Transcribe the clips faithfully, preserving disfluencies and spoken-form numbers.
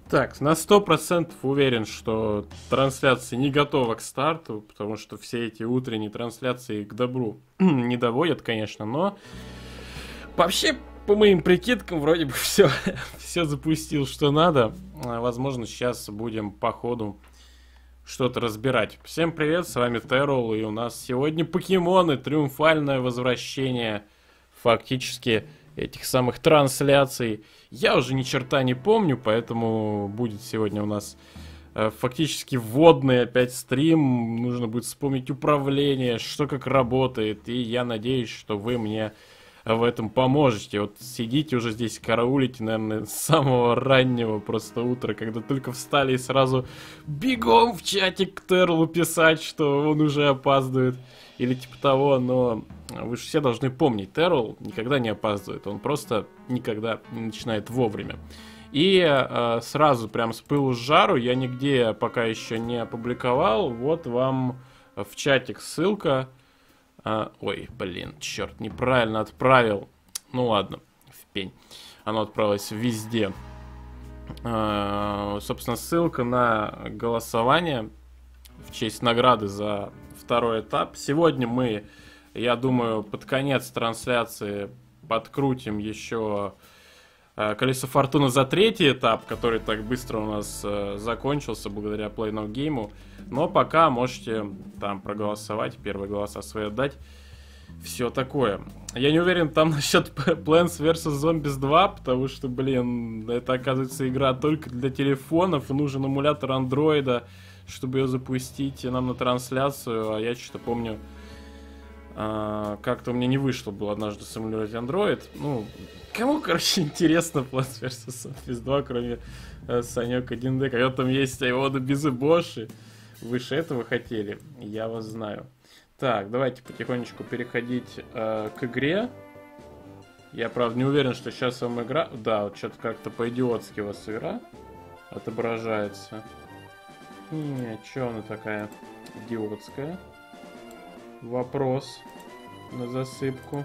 Так, на сто процентов уверен, что трансляция не готова к старту, потому что все эти утренние трансляции к добру не доводят, конечно, но вообще, по моим прикидкам, вроде бы все, все запустил, что надо. А, Возможно, сейчас будем по ходу что-то разбирать. Всем привет, с вами Террол, и у нас сегодня покемоны, триумфальное возвращение фактически этих самых трансляций. Я уже ни черта не помню, поэтому будет сегодня у нас э, фактически вводный опять стрим. Нужно будет вспомнить управление, что как работает, и я надеюсь, что вы мне в этом поможете. Вот сидите уже здесь, караулите, наверное, с самого раннего просто утра, когда только встали и сразу бегом в чатик к Терлу писать, что он уже опаздывает. Или типа того, но вы же все должны помнить, Террел никогда не опаздывает, он просто никогда не начинает вовремя. И э, сразу прям с пылу с жару, я нигде пока еще не опубликовал, вот вам в чатик ссылка. А, ой, блин, черт, неправильно отправил. Ну ладно, в пень. Оно отправилось везде. А, собственно, ссылка на голосование в честь награды за второй этап. Сегодня мы, я думаю, под конец трансляции подкрутим еще э, колесо фортуны за третий этап, который так быстро у нас э, закончился благодаря Play No Game. Но пока можете там проголосовать, первые голоса свои отдать. Все такое. Я не уверен там насчет Plants версус. Zombies два, потому что, блин, это оказывается игра только для телефонов, и нужен эмулятор андроида, чтобы ее запустить нам на трансляцию. А я что-то помню, а, как-то у меня не вышло было однажды симулировать Android. Ну, кому, короче, интересно Plants версус. Zombies два, кроме э, Санек один дэ, когда там есть Айода Бизыбоши. Вы же этого хотели, я вас знаю. Так, давайте потихонечку переходить э, к игре. Я, правда, не уверен, что сейчас вам игра... Да, вот что-то как-то по-идиотски у вас игра отображается. Не, чё она такая идиотская? Вопрос на засыпку.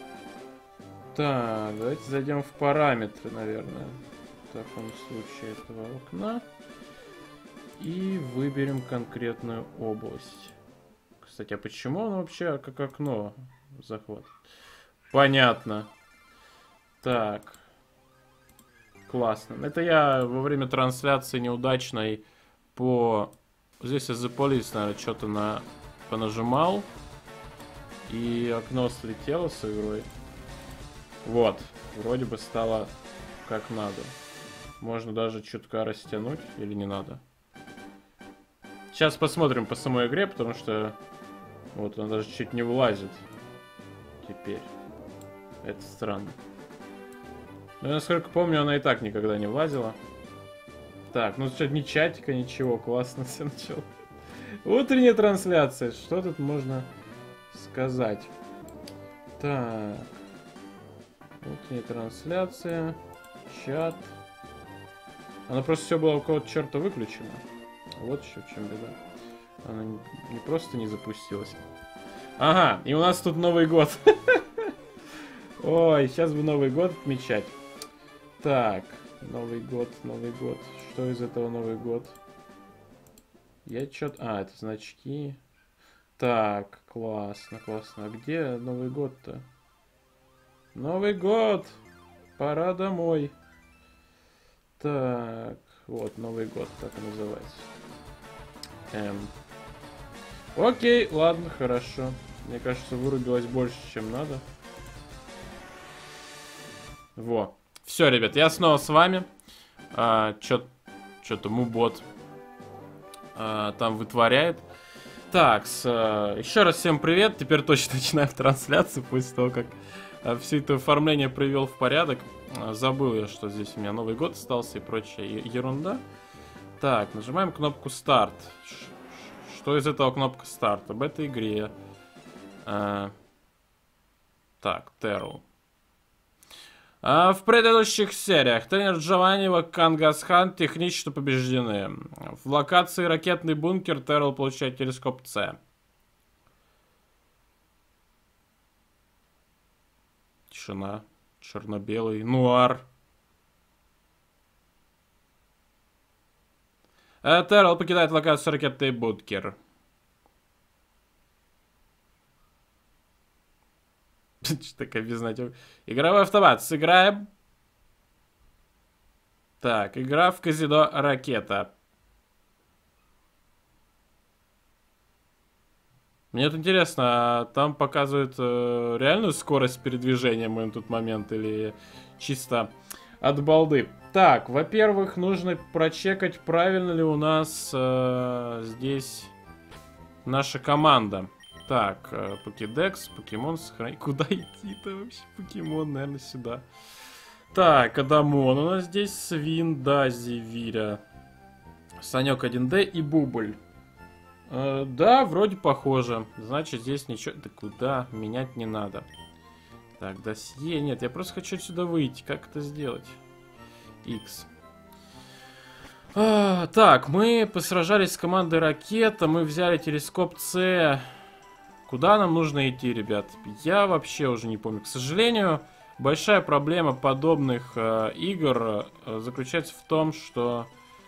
Так, давайте зайдем в параметры, наверное. В таком случае этого окна. И выберем конкретную область. Кстати, а почему он вообще как окно захват? Понятно. Так. Классно. Это я во время трансляции неудачной по... Здесь из-за полис, наверное, что-то на... понажимал. И окно слетело с игрой. Вот. Вроде бы стало как надо. Можно даже чутка растянуть или не надо. Сейчас посмотрим по самой игре, потому что... Вот, она даже чуть не влазит. Теперь. Это странно. Но я, насколько помню, она и так никогда не влазила. Так, ну что, ни чатика, ничего. Классно все начало. Утренняя трансляция. Что тут можно сказать? Так. Утренняя трансляция. Чат. Она просто все было у кого-то черта выключено. Вот еще в чем беда. Она не просто не запустилась. Ага, и у нас тут Новый год. Ой, сейчас бы Новый год отмечать. Так, Новый год, Новый год. Что из этого Новый год? Я что-то... А, это значки. Так, классно, классно. А где Новый год-то? Новый год! Пора домой. Так, вот, Новый год, так и называется. Эм... Окей, ладно, хорошо. Мне кажется, вырубилось больше, чем надо. Во. Все, ребят, я снова с вами. А, Что-то мубот а, там вытворяет. Так, с, а, еще раз всем привет. Теперь точно начинаем трансляцию после того, как а, все это оформление привел в порядок. А, забыл я, что здесь у меня Новый год остался и прочая ерунда. Так, нажимаем кнопку старт. Что из этого кнопка старт? Об этой игре. А, так, Терру. А в предыдущих сериях тренер Джованни и Кангасхан технически побеждены. В локации ракетный бункер Террел получает телескоп С. Тишина. Черно-белый. Нуар. Э, Террел покидает локацию ракеты Будкер. Что такая безнадёга? Игровой автомат. Сыграем. Так, игра в казино Ракета. Мне вот интересно, а там показывают э, реальную скорость передвижения в этот момент или чисто от балды? Так, во-первых, нужно прочекать, правильно ли у нас э, здесь наша команда. Так, э, покедекс, покемон сохранить. Куда идти-то вообще? Покемон, наверное, сюда. Так, Адамон у нас здесь, Свин, Дази, Виря, Санек один дэ и Бубль. Э, да, вроде похоже. Значит, здесь ничего... Да куда? Менять не надо. Так, досье... Нет, я просто хочу отсюда выйти. Как это сделать? X. А, так, мы посражались с командой Ракета. Мы взяли телескоп С. Куда нам нужно идти, ребят? Я вообще уже не помню. К сожалению, большая проблема подобных э, игр э, заключается в том, что...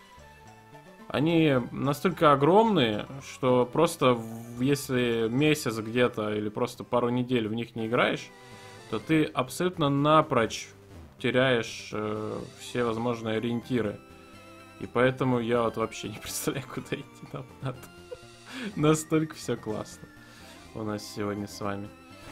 Они настолько огромные, что просто если месяц где-то или просто пару недель в них не играешь, то ты абсолютно напрочь теряешь э, все возможные ориентиры. И поэтому я вот вообще не представляю, куда идти нам надо. Настолько все классно у нас сегодня с вами.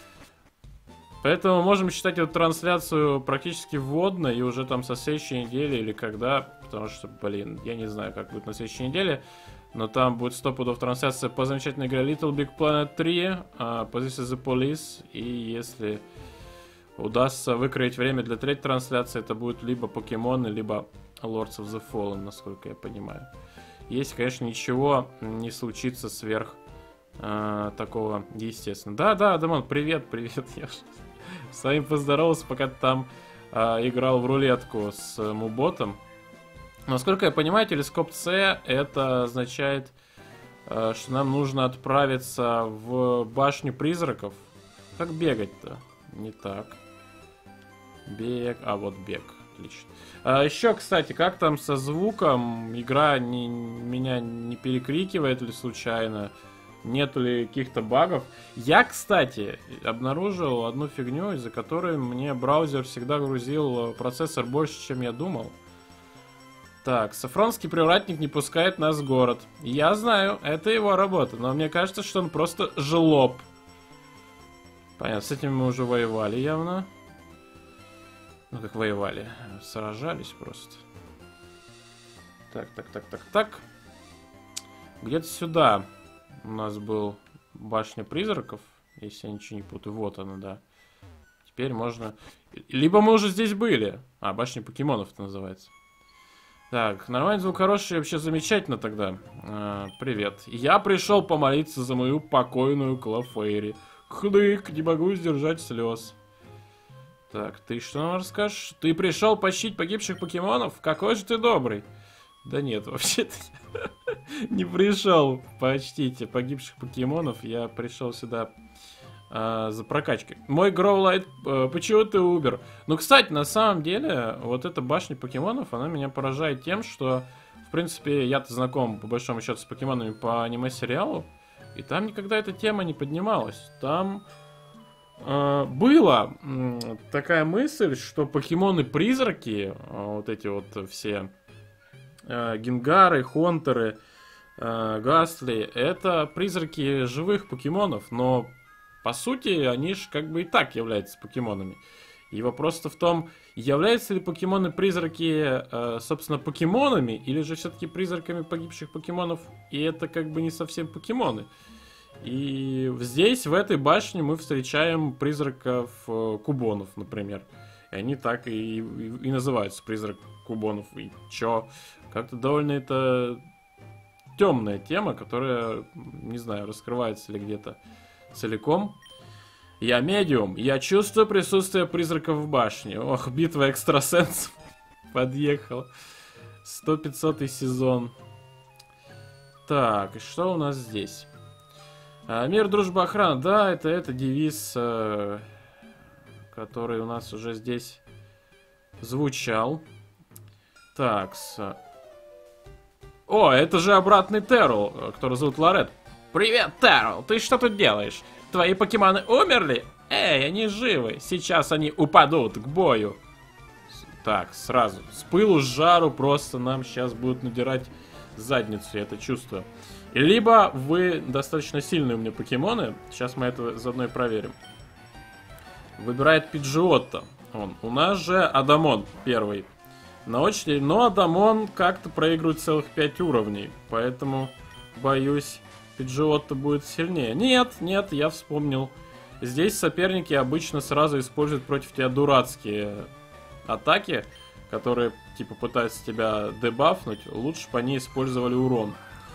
Поэтому можем считать эту трансляцию практически вводной, и уже там со следующей недели или когда, потому что, блин, я не знаю, как будет на следующей неделе, но там будет сто пудов трансляция по замечательной игре Little Big Planet три, uh, This is the Police, и если удастся выкроить время для третьей трансляции, это будет либо покемоны, либо Lords of the Fallen, насколько я понимаю. Если, конечно, ничего не случится сверх uh, такого, естественно. Да-да, Адамон, привет, привет, я с вами поздоровался, пока ты там э, играл в рулетку с э, Муботом. Насколько я понимаю, телескоп С это означает, э, что нам нужно отправиться в башню призраков. Как бегать-то? Не так. Бег. А вот бег. Отлично. А еще, кстати, как там со звуком? Игра не, меня не перекрикивает ли случайно? Нету ли каких-то багов? Я, кстати, обнаружил одну фигню, из-за которой мне браузер всегда грузил процессор больше, чем я думал. Так, Сафронский привратник не пускает нас в город. Я знаю, это его работа, но мне кажется, что он просто жлоб. Понятно, с этим мы уже воевали явно. Ну, как воевали? Сражались просто. Так, так, так, так, так. Где-то сюда у нас был башня призраков, если я ничего не путаю. Вот она, да. Теперь можно... Либо мы уже здесь были. А, башня покемонов это называется. Так, нормальный звук хороший, вообще замечательно тогда. А, привет. Я пришел помолиться за мою покойную Клафейри. Хдык, не могу сдержать слез. Так, ты что нам расскажешь? Ты пришел почтить погибших покемонов? Какой же ты добрый. Да нет, вообще-то не пришел почтить погибших покемонов. Я пришел сюда а, за прокачкой. Мой Гроулайт, а, почему ты умер? Ну, кстати, на самом деле, вот эта башня покемонов, она меня поражает тем, что, в принципе, я-то знаком, по большому счету, с покемонами по аниме-сериалу, и там никогда эта тема не поднималась. Там а, была м, такая мысль, что покемоны-призраки, а, вот эти вот все... Генгары, Хонтеры, Гасли — это призраки живых покемонов, но по сути они же как бы и так являются покемонами. И вопрос-то в том, являются ли покемоны-призраки, собственно, покемонами, или же все-таки призраками погибших покемонов, и это как бы не совсем покемоны. И здесь, в этой башне, мы встречаем призраков кубонов, например. И они так и, и, и называются, призрак кубонов. И чё? Как-то довольно это темная тема, которая, не знаю, раскрывается ли где-то целиком. Я медиум. Я чувствую присутствие призраков в башне. Ох, битва экстрасенсов подъехала. сто пятьсотый сезон. Так, и что у нас здесь? А, мир, дружба, охрана. Да, это, это девиз, э, который у нас уже здесь звучал. Так, с... О, это же обратный Террел, который зовут Лорет. Привет, Террел, ты что тут делаешь? Твои покемоны умерли? Эй, они живы. Сейчас они упадут к бою. Так, сразу. С пылу с жару просто нам сейчас будут надирать задницу, я это чувствую. Либо вы достаточно сильные у меня покемоны. Сейчас мы это заодно и проверим. Выбирает Пиджиотто. Он. У нас же Адамон первый на очереди. Но Адамон как-то проигрывает целых пять уровней. Поэтому, боюсь, Пиджиотто будет сильнее. Нет, нет, я вспомнил. Здесь соперники обычно сразу используют против тебя дурацкие атаки, которые типа пытаются тебя дебафнуть. Лучше бы они использовали урон.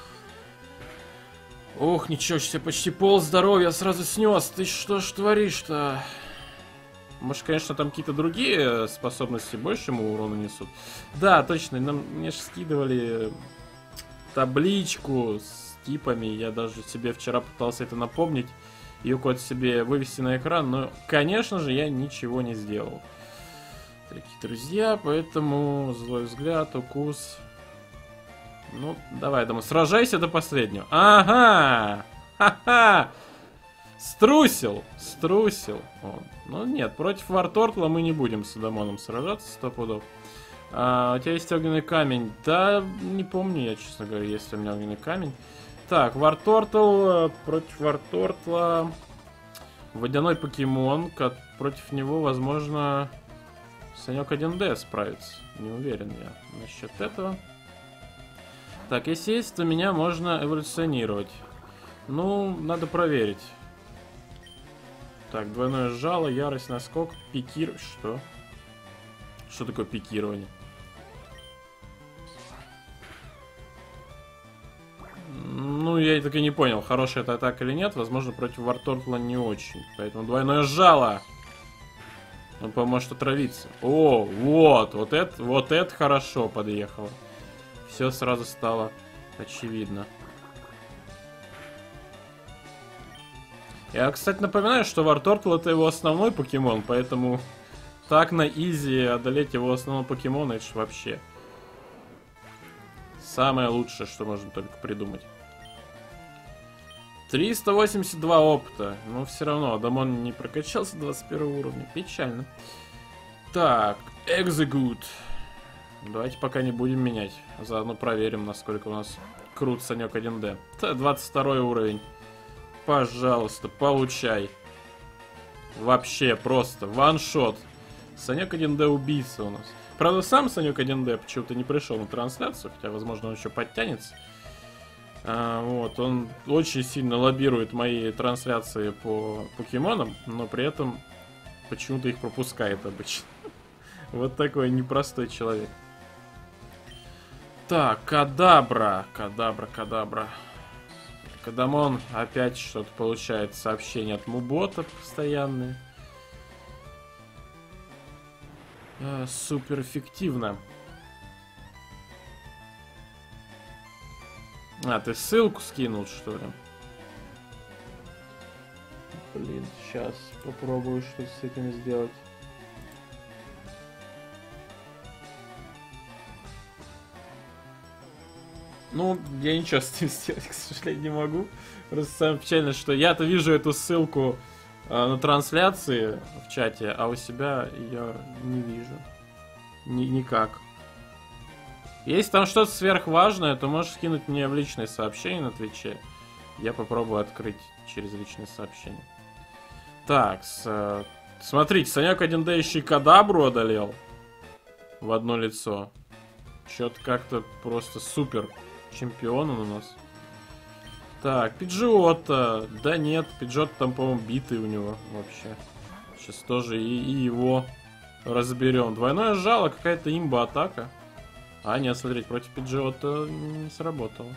Ох, ничего себе, почти пол здоровья сразу снес. Ты что ж творишь-то? Может, конечно, там какие-то другие способности больше ему урона несут. Да, точно, нам, мне же скидывали табличку с типами. Я даже себе вчера пытался это напомнить. Ее код себе вывести на экран, но, конечно же, я ничего не сделал. Дорогие друзья, поэтому злой взгляд, укус. Ну, давай, я думаю, сражайся до последнего. Ага! Ха-ха! Струсил! Струсил. Он. Ну нет, против Вартортла мы не будем с Адамоном сражаться, сто пудов. А, у тебя есть огненный камень? Да, не помню я, честно говоря, есть у меня огненный камень. Так, Вартортл против Вартортла. Водяной покемон. Как против него, возможно, Санек один дэ справится. Не уверен я насчет этого. Так, если есть, то меня можно эволюционировать. Ну, надо проверить. Так, двойное жало, ярость, наскок, пикир... Что? Что такое пикирование? Ну, я так и не понял, хорошая это атака или нет. Возможно, против Вартортла не очень. Поэтому двойное жало. Он поможет отравиться. О, вот, вот это, вот это хорошо подъехало. Все сразу стало очевидно. Я, кстати, напоминаю, что Вартортл это его основной покемон, поэтому так на изи одолеть его основного покемона, это ж вообще самое лучшее, что можно только придумать. триста восемьдесят два опыта. Но все равно Адамон не прокачался до двадцать первого уровня. Печально. Так, Execute. Давайте пока не будем менять. Заодно проверим, насколько у нас крут Санек один дэ. двадцать второй уровень. Пожалуйста, получай. Вообще просто ваншот. Санек один дэ убийца у нас. Правда, сам Санек один дэ почему-то не пришел на трансляцию, хотя, возможно, он еще подтянется. А, вот, он очень сильно лоббирует мои трансляции по покемонам, но при этом почему-то их пропускает обычно. Вот такой непростой человек. Так, Кадабра, Кадабра, Кадабра. Кадамон опять что-то получает сообщение от Мубота постоянные. А, супер эффективно. А, ты ссылку скинул, что ли? Блин, сейчас попробую что-то с этим сделать. Ну, я ничего с этим сделать, к сожалению, не могу. Просто самое печальное, что я-то вижу эту ссылку э, на трансляции в чате, а у себя я не вижу. Ни никак. Если там что-то сверхважное, то можешь скинуть мне в личное сообщение на Твиче. Я попробую открыть через личное сообщение. Так, с, э, смотрите, Санек один дэ еще и Кадабру одолел в одно лицо. Что-то как-то просто супер чемпион он у нас. Так, Пиджиотто. Да нет, Пиджиотто там, по-моему, битый у него вообще. Сейчас тоже и, и его разберем. Двойное жало, какая-то имба-атака. А, нет, смотрите, против Пиджиотто не сработало.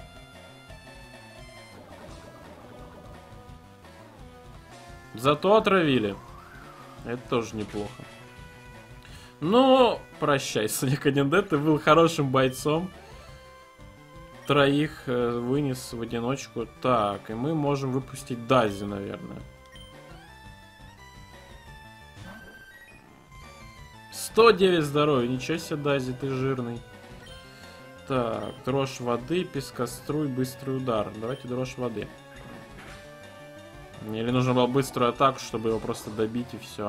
Зато отравили. Это тоже неплохо. Ну, прощай, Санек один дэ, ты был хорошим бойцом. Троих э, вынес в одиночку. Так, и мы можем выпустить Дази, наверное. сто девять здоровья, ничего себе, Дази, ты жирный. Так, дрожь воды, пескоструй, быстрый удар. Давайте дрожь воды. Или нужно было быструю атаку, чтобы его просто добить и все.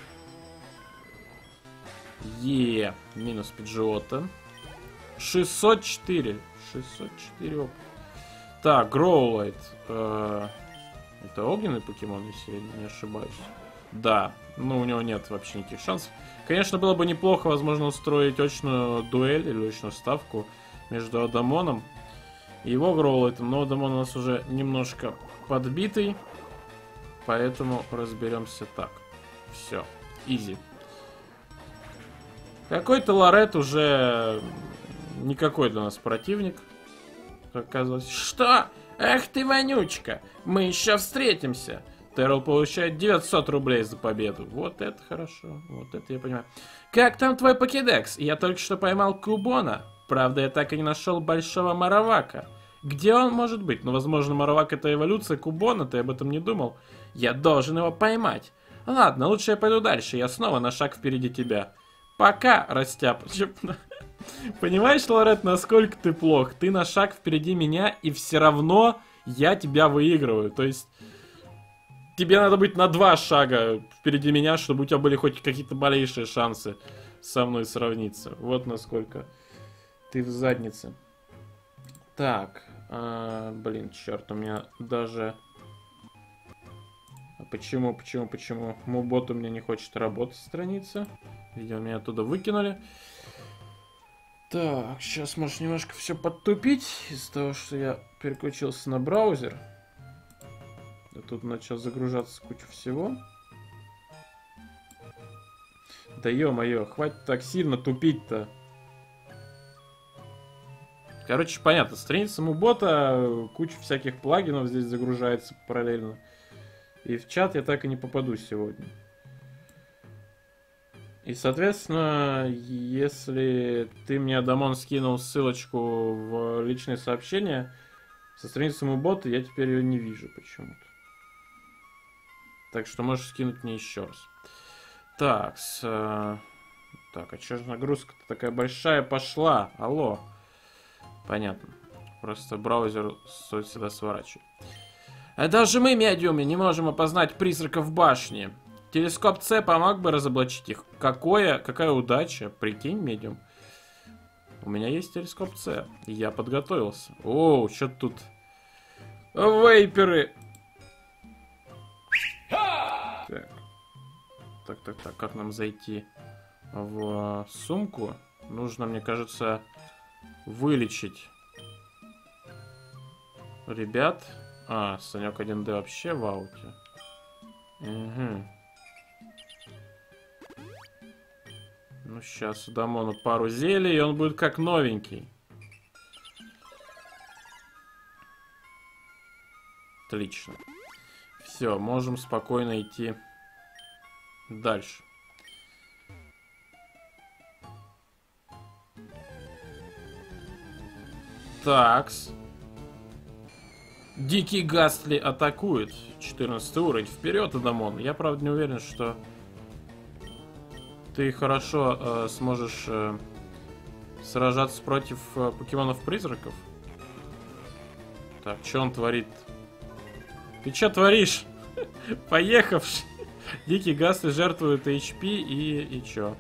Е, минус Пиджиота. шестьсот четыре. шестьсот четыре опыта. Так, Гроулайт. Э, это огненный покемон, если я не ошибаюсь. Да, ну у него нет вообще никаких шансов. Конечно, было бы неплохо, возможно, устроить очную дуэль или очную ставку между Адамоном и его Гроулайтом. Но Адамон у нас уже немножко подбитый. Поэтому разберемся так. Все, изи. Какой-то Лорет уже никакой для нас противник. Оказалось. Что? Ах ты вонючка! Мы еще встретимся! Террел получает девятьсот рублей за победу. Вот это хорошо. Вот это я понимаю. Как там твой покедекс? Я только что поймал Кубона. Правда, я так и не нашел большого Маравака. Где он может быть? Ну, возможно, Маравак это эволюция Кубона, ты об этом не думал. Я должен его поймать. Ладно, лучше я пойду дальше. Я снова на шаг впереди тебя. Пока, растяп. Понимаешь, Лорет, насколько ты плох? Ты на шаг впереди меня, и все равно я тебя выигрываю. То есть, тебе надо быть на два шага впереди меня, чтобы у тебя были хоть какие-то малейшие шансы со мной сравниться. Вот насколько ты в заднице. Так, а, блин, черт, у меня даже... А почему, почему, почему? Мубот у меня не хочет работать, страница. Видимо, меня оттуда выкинули. Так, сейчас может немножко все подтупить из-за того, что я переключился на браузер. А тут начал загружаться куча всего. Да ё-моё, хватит так сильно тупить-то. Короче, понятно, страница Мубота, куча всяких плагинов здесь загружается параллельно. И в чат я так и не попаду сегодня. И, соответственно, если ты мне, Адамон, скинул ссылочку в личные сообщения со страницы Мубота, я теперь ее не вижу почему-то. Так что можешь скинуть мне еще раз. Так, с... так, а что же нагрузка-то такая большая пошла? Алло. Понятно. Просто браузер стоит всегда сворачивать. А даже мы, медиумы, не можем опознать призраков в башне. Телескоп С помог бы разоблачить их. Какое, какая удача. Прикинь, медиум. У меня есть телескоп С. И я подготовился. Оу, что тут? Вейперы. Так. Так, так, так. Как нам зайти в сумку? Нужно, мне кажется, вылечить ребят. А, Санек один дэ вообще в ауте. Угу. Ну, сейчас Дамону пару зелий, и он будет как новенький. Отлично. Все, можем спокойно идти дальше. Такс. Дикий Гастли атакует. четырнадцатый уровень. Вперед, Адамон. Я, правда, не уверен, что ты хорошо э, сможешь э, сражаться против э, покемонов-призраков. Так, что он творит? Ты что творишь? Поехавший. Дикий Гастли жертвует эйч пи и... и чё?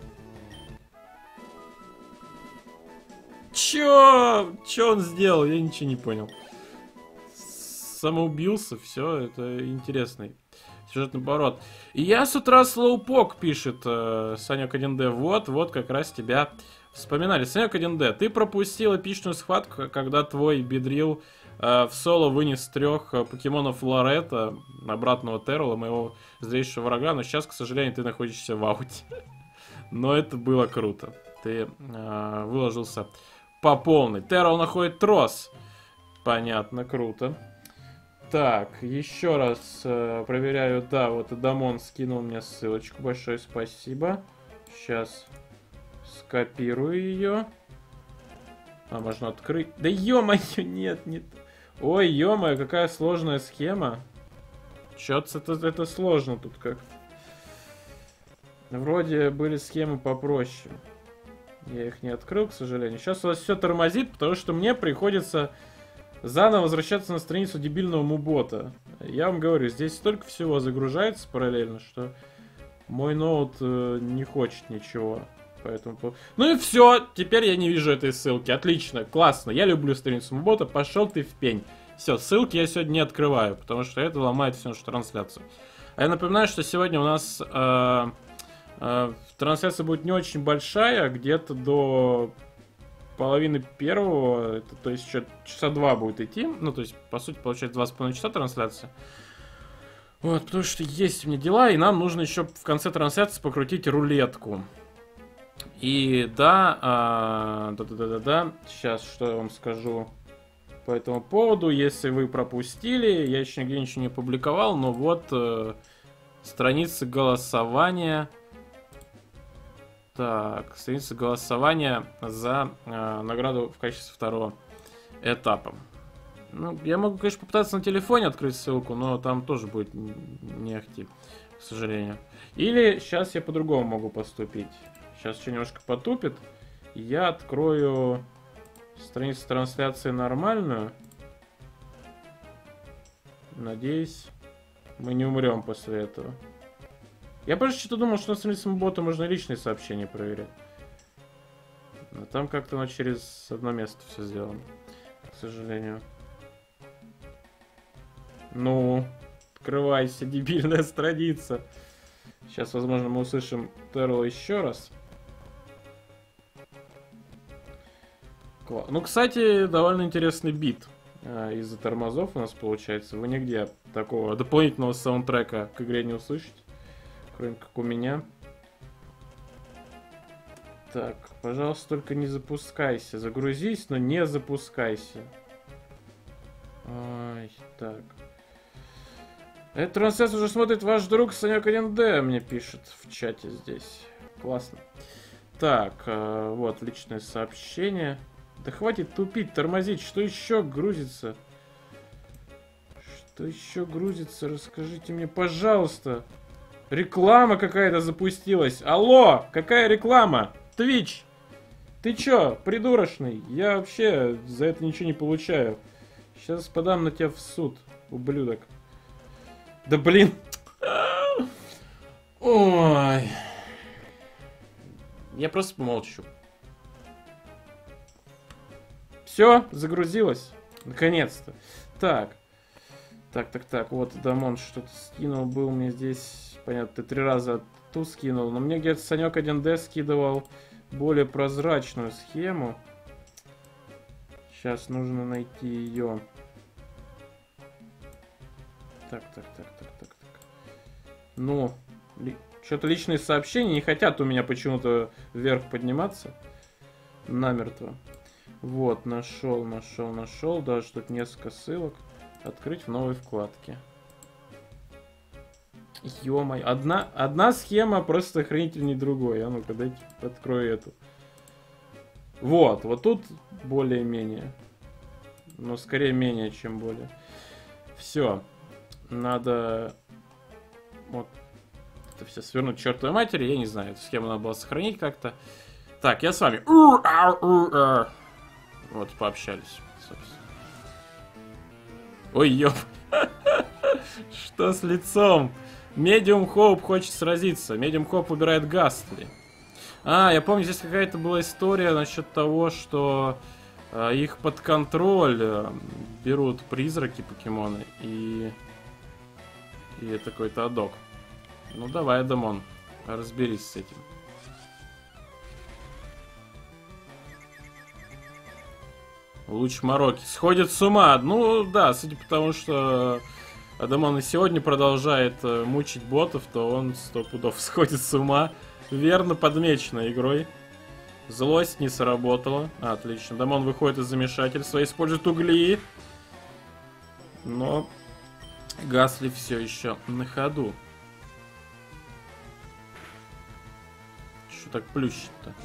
Чё? Чё он сделал? Я ничего не понял. Самоубился, все, это интересный сюжетный поворот. И я с утра слоупок, пишет э, Санек один дэ. Вот, вот как раз тебя вспоминали. Санек один дэ, ты пропустил эпичную схватку, когда твой Бедрил э, в соло вынес трех э, покемонов Лорета, обратного Террела, моего злейшего врага, но сейчас, к сожалению, ты находишься в ауте. Но это было круто. Ты э, выложился по полной. Террел находит трос. Понятно, круто. Так, еще раз э, проверяю. Да, вот Адамон скинул мне ссылочку. Большое спасибо. Сейчас скопирую ее. А, можно открыть. Да ё-моё, нет, нет. Ой, ё-моё, какая сложная схема. Чё-то это, это сложно тут как. Вроде были схемы попроще. Я их не открыл, к сожалению. Сейчас у вас все тормозит, потому что мне приходится заново возвращаться на страницу дебильного мубота. Я вам говорю, здесь столько всего загружается параллельно, что мой ноут э, не хочет ничего. Поэтому... Ну и все, теперь я не вижу этой ссылки. Отлично, классно. Я люблю страницу мубота, пошел ты в пень. Все, ссылки я сегодня не открываю, потому что это ломает всю нашу трансляцию. А я напоминаю, что сегодня у нас э, э, трансляция будет не очень большая, где-то до половины первого, это, то есть еще часа два будет идти. Ну, то есть, по сути, получается два с половиной часа трансляция. Вот, потому что есть у меня дела, и нам нужно еще в конце трансляции покрутить рулетку. И да, да-да-да-да, сейчас что я вам скажу по этому поводу. Если вы пропустили, я еще нигде ничего не публиковал, но вот э, страницы голосования. Так, страница голосования за э, награду в качестве второго этапа. Ну, я могу, конечно, попытаться на телефоне открыть ссылку, но там тоже будет не ахти, к сожалению. Или сейчас я по-другому могу поступить. Сейчас еще немножко потупит. Я открою страницу трансляции нормальную. Надеюсь, мы не умрем после этого. Я просто что-то думал, что на странице бота можно личные сообщения проверять. Но там как-то оно через одно место все сделано. К сожалению. Ну, открывайся, дебильная страница. Сейчас, возможно, мы услышим Терла еще раз. Ну, кстати, довольно интересный бит а, из-за тормозов у нас получается. Вы нигде такого дополнительного саундтрека к игре не услышите, кроме как у меня. Так, пожалуйста, только не запускайся. Загрузись, но не запускайся. Ай, так. Эту трансляцию уже смотрит ваш друг Санек один дэ, мне пишет в чате здесь. Классно. Так, э, вот, личное сообщение. Да хватит тупить, тормозить. Что еще грузится? Что еще грузится? Расскажите мне, пожалуйста. Реклама какая-то запустилась. Алло, какая реклама? Twitch. Ты чё, придурочный? Я вообще за это ничего не получаю. Сейчас подам на тебя в суд, ублюдок. Да блин. Ой. Я просто помолчу. Все, загрузилось. Наконец-то. Так. Так, так, так. Вот Дамон что-то скинул. Был мне здесь. Понятно, ты три раза ту скинул. Но мне где-то Санек один дэ скидывал более прозрачную схему. Сейчас нужно найти ее. Так, так, так, так, так, так. Ну, ли... что-то личные сообщения не хотят у меня почему-то вверх подниматься. Намертво. Вот, нашел, нашел, нашел. Даже тут несколько ссылок. Открыть в новой вкладке. Ё-моё. Одна, одна схема просто охренительней другой. А ну-ка, дайте открою эту. Вот, вот тут более-менее. Но скорее менее, чем более. Все. Надо вот это все свернуть к чертовой матери. Я не знаю, эту схему надо было сохранить как-то. Так, я с вами. Вот, пообщались, собственно. Ой, ёп. Что с лицом? Медиум Хоуп хочет сразиться. Медиум Хоуп выбирает Гастли. А, я помню, здесь какая-то была история насчет того, что э, их под контроль э, берут призраки покемоны. И... И это какой-то адок. Ну давай, Адамон, разберись с этим. Луч Мороки сходит с ума. Ну да, судя по тому, что Адамон и сегодня продолжает э, мучить ботов, то он сто пудов сходит с ума. Верно подмечено игрой. Злость не сработала. А, отлично. Адамон выходит из замешательства, использует угли. Но Гасли все еще на ходу. Что так плющит-то?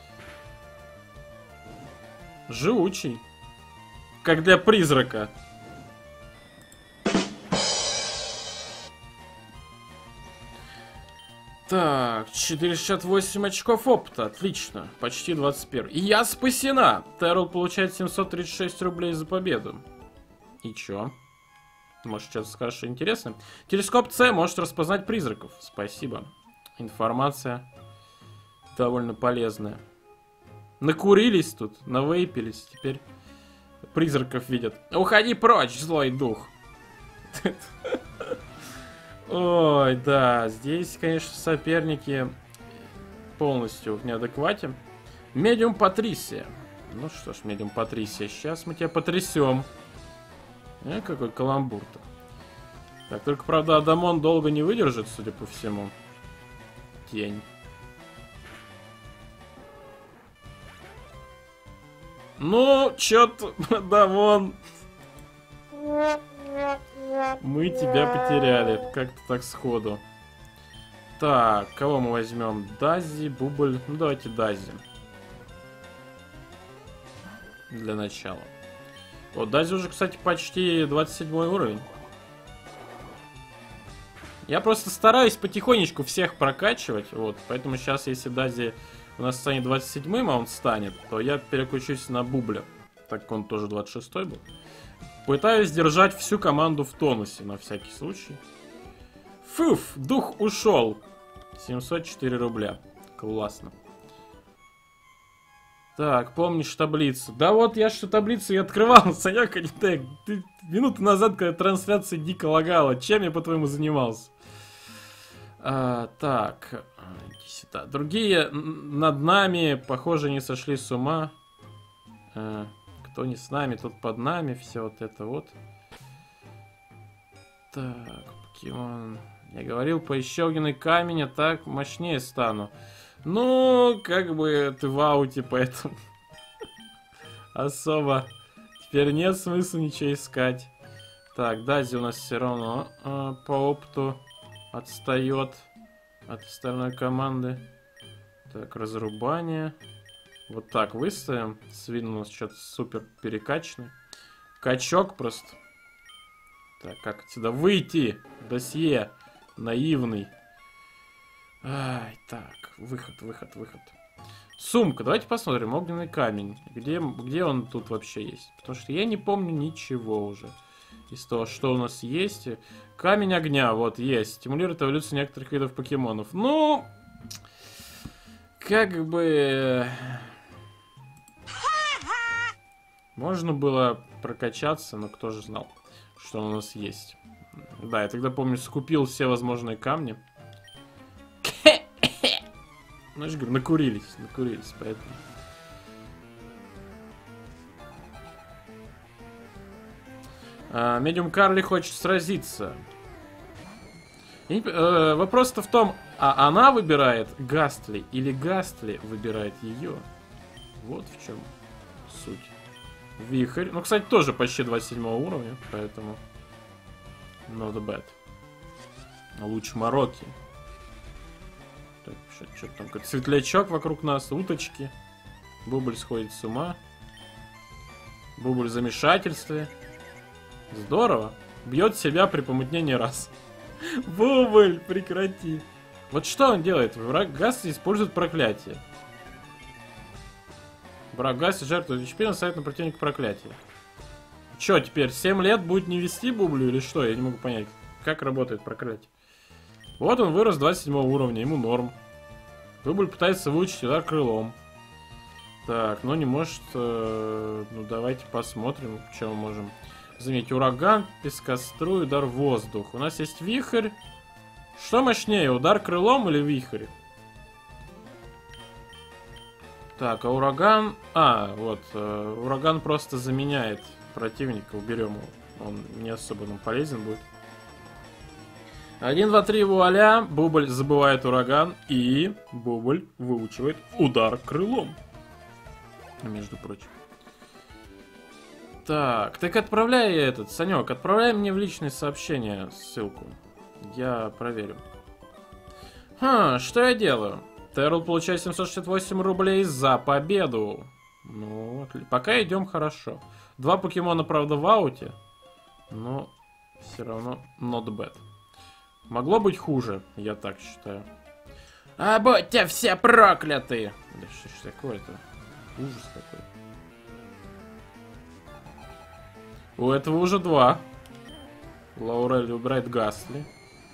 Живучий. Как для призрака. Так, четыреста шестьдесят восемь очков опыта, отлично, почти двадцать один. И я спасена! Террел получает семьсот тридцать шесть рублей за победу. И чё? Может, что-то скажешь интересное? Телескоп С может распознать призраков. Спасибо. Информация довольно полезная. Накурились тут, навейпились, теперь призраков видят. Уходи прочь, злой дух. Ой, да, здесь, конечно, соперники полностью в неадеквате. Медиум Патрисия. Ну что ж, медиум Патрисия, сейчас мы тебя потрясем. Э, какой каламбур-то. Так, только, правда, Адамон долго не выдержит, судя по всему. Тень. Ну, чё-то, Адамон. Мы тебя потеряли. Как-то так сходу. Так, кого мы возьмем? Дази, Бубль. Ну, давайте Дази. Для начала. О, Дази уже, кстати, почти двадцать седьмой уровень. Я просто стараюсь потихонечку всех прокачивать. Вот, поэтому сейчас, если Дази у нас станет двадцать седьмым, а он станет, то я переключусь на Бубля. Так как он тоже двадцать шестой был. Пытаюсь держать всю команду в тонусе, на всякий случай. Фуф, дух ушел. семьсот четыре рубля. Классно. Так, помнишь таблицу? Да вот я что таблицу и открывал, Санек Анитек. Ты минуту назад, когда трансляция дико лагала, чем я, по-твоему, занимался? А, так, иди сюда. Другие над нами, похоже, не сошли с ума. А, кто не с нами, тот под нами, все вот это вот. Так, покемон. Я говорил, поищи огненный камень, а так мощнее стану. Ну, как бы ты в ауте, поэтому особо теперь нет смысла ничего искать. Так, Дази у нас все равно э, по опыту отстает от остальной команды. Так, разрубание. Вот так выставим. Свин у нас что-то супер перекачанный. Качок просто. Так, как отсюда выйти? Досье. Наивный. Ай, так, выход, выход, выход. Сумка, давайте посмотрим, огненный камень. Где, где он тут вообще есть? Потому что я не помню ничего уже из того, что у нас есть. Камень огня, вот, есть. Стимулирует эволюцию некоторых видов покемонов. Ну, как бы... Можно было прокачаться, но кто же знал, что он у нас есть. Да, я тогда, помню, скупил все возможные камни. Ну, я же говорю, накурились, накурились, поэтому... А, Медиум Карли хочет сразиться. И, э, вопрос-то в том, а она выбирает Гастли или Гастли выбирает ее? Вот в чем суть. Вихрь. Ну, кстати, тоже почти двадцать седьмого уровня, поэтому... Not bad. Луч Мороки. Так, что там, как светлячок вокруг нас, уточки. Бубль сходит с ума. Бубль в замешательстве. Здорово. Бьет себя при помутнении раз. Бубль, прекрати. Вот что он делает? Враг Гаста использует проклятие. Враг Гаста жертвует эйч пи, насадит на противника проклятие. Че, теперь семь лет будет не вести Бублю или что? Я не могу понять, как работает проклятие. Вот он вырос двадцать седьмого уровня, ему норм. Бубль пытается выучить удар крылом. Так, но не может... Э, ну, давайте посмотрим, что мы можем заметить. Ураган, пескоструй, удар воздух. У нас есть вихрь. Что мощнее, удар крылом или вихрь? Так, а ураган... А, вот, э, ураган просто заменяет противника, уберем его. Он не особо нам полезен будет. один, два, три, вуаля. Бубль забывает ураган. И Бубль выучивает удар крылом. Между прочим. Так, так отправляй этот, Санек, отправляй мне в личные сообщения ссылку. Я проверю. Хм, что я делаю? Террел получает семьсот шестьдесят восемь рублей за победу. Ну, пока идем хорошо. Два покемона, правда, в ауте. Но все равно not bad. Могло быть хуже, я так считаю. А будьте все прокляты! Да что ж такое-то? Ужас какой. У этого уже два. Лаурель убирает Гасли.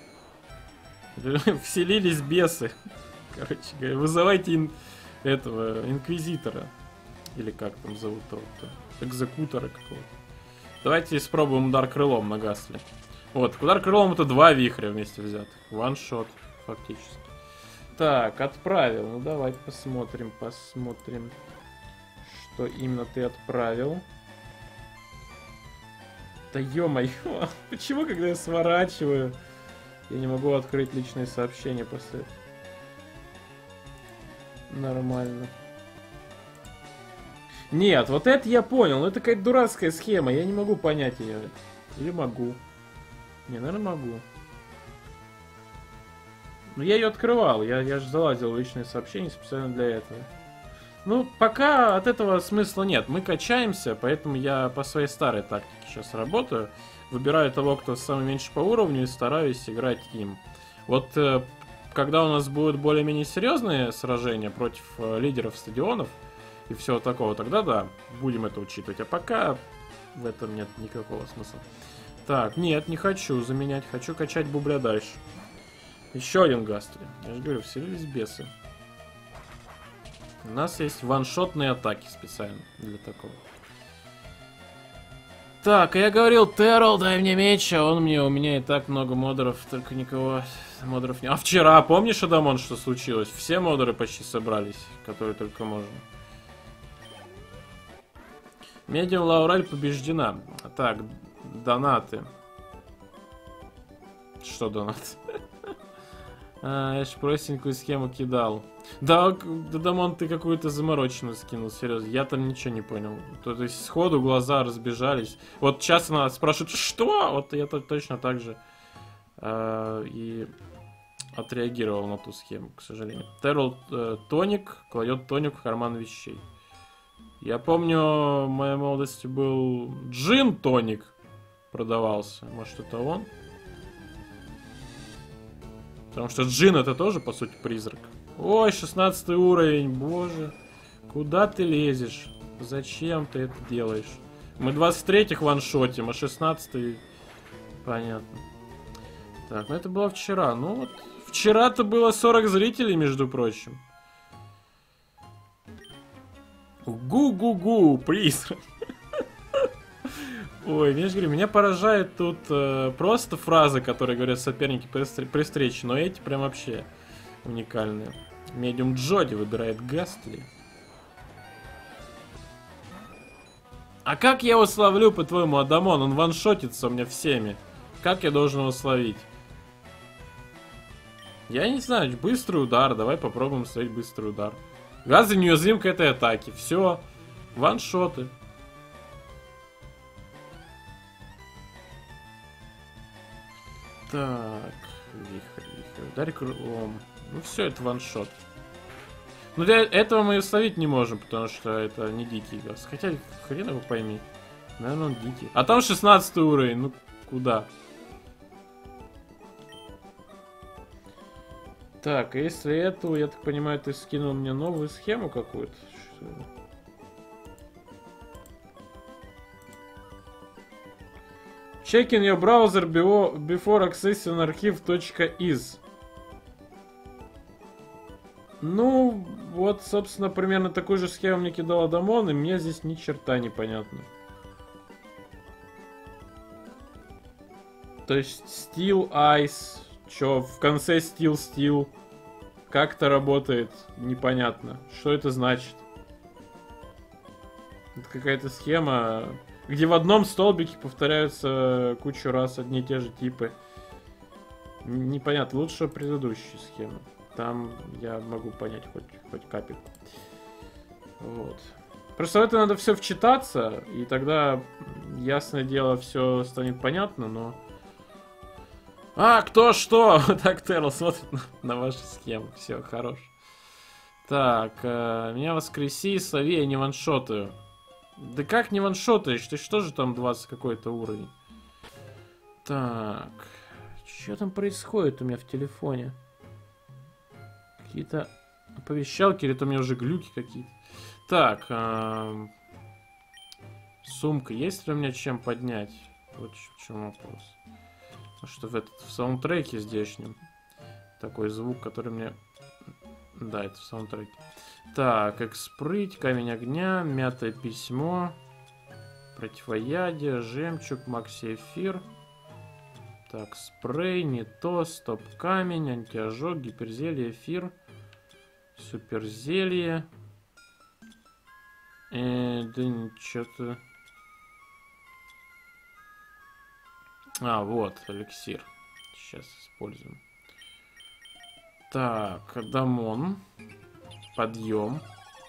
Вселились бесы. Короче говоря, вызывайте ин... этого инквизитора. Или как там зовут того-то? Экзекутора какого-то. Давайте испробуем удар крылом на Гасли. Вот, удар крылом это два вихря вместе взятых. Ваншот, фактически. Так, отправил. Ну давайте посмотрим, посмотрим, что именно ты отправил. Да ё-моё, почему, когда я сворачиваю, я не могу открыть личные сообщения после этого? Нормально. Нет, вот это я понял, но это какая-то дурацкая схема, я не могу понять ее. Или могу? Не, наверное, могу. Ну, я ее открывал, я, я же залазил в личные сообщения специально для этого. Ну, пока от этого смысла нет. Мы качаемся, поэтому я по своей старой тактике сейчас работаю. Выбираю того, кто самый меньше по уровню, и стараюсь играть им. Вот э, когда у нас будут более-менее серьезные сражения против э, лидеров стадионов и всего такого, тогда да, будем это учитывать. А пока в этом нет никакого смысла. Так, нет, не хочу заменять. Хочу качать бубля дальше. Еще один Гасли. Я же говорю, вселились бесы. У нас есть ваншотные атаки специально для такого. Так, я говорил, Террел, дай мне меч, а он мне, у меня и так много модеров, только никого модеров не... А вчера, помнишь, Адамон, что случилось? Все модеры почти собрались, которые только можно. Медиум Лаурель побеждена. Так, донаты. Что донаты? А, я ж простенькую схему кидал. Да, Дамон, ты какую-то замороченную скинул, серьезно. Я там ничего не понял. То, то есть сходу глаза разбежались. Вот сейчас она спрашивает, что? Вот я -то точно так же э, и отреагировал на ту схему, к сожалению. Террел э, тоник, кладет тоник в карман вещей. Я помню, в моей молодости был джин тоник продавался. Может, это он? Потому что джин это тоже, по сути, призрак. Ой, шестнадцатый уровень, боже. Куда ты лезешь? Зачем ты это делаешь? Мы двадцать третьих ваншотим, а шестнадцатый... Понятно. Так, ну это было вчера. Ну вот, вчера-то было сорок зрителей, между прочим. Гу-гу-гу, призрак. Ой, я же говорю, меня поражает тут э, просто фразы, которые говорят соперники при, при встрече, но эти прям вообще уникальные. Медиум Джоди выбирает Гасли. А как я его словлю, по-твоему, Адамон? Он ваншотится у меня всеми. Как я должен его словить? Я не знаю, быстрый удар. Давай попробуем словить быстрый удар. Газы неуязвим к этой атаке. Все. Ваншоты. Так, вихрь, вихрь, ударь крылом. Ну все, это ваншот. Ну для этого мы ее словить не можем, потому что это не дикий газ. Хотя, хрен его пойми. Наверное, он дикий. А там шестнадцатый уровень, ну куда? Так, если эту, я так понимаю, ты скинул мне новую схему какую-то. Check in your browser before accessing archive.is. Ну, вот, собственно, примерно такую же схему мне кидал Адамон, и мне здесь ни черта не понятно. То есть, Steel Ice, чё, в конце Steel Steel, как это работает, непонятно. Что это значит? Это какая-то схема... Где в одном столбике повторяются кучу раз одни и те же типы. Непонятно, лучше предыдущие схемы. Там я могу понять хоть, хоть капельку. Вот. Просто в это надо все вчитаться, и тогда, ясное дело, все станет понятно, но... А, кто что? Так, Террел смотрит на, на вашу схему. Все, хорош. Так, э, меня воскреси, слови, я не ваншотаю. Да как не ваншотаешь? Ты что же там двадцать какой-то уровень? Так. Что там происходит у меня в телефоне? Какие-то оповещалки, или это у меня уже глюки какие-то. Так, а... сумка. Есть ли у меня чем поднять? Вот в чем вопрос. Потому что в, этот, в саундтреке здешнем такой звук, который мне... Да, это в саундтреке. Так, экспрыть, камень огня, мятое письмо, противоядие, жемчуг, макси-эфир. Так, спрей, не то, стоп-камень, антиожог, гиперзелье, эфир, суперзелье. Э, да ничего-то... А, вот, эликсир. Сейчас используем. Так, Дамон. Подъем.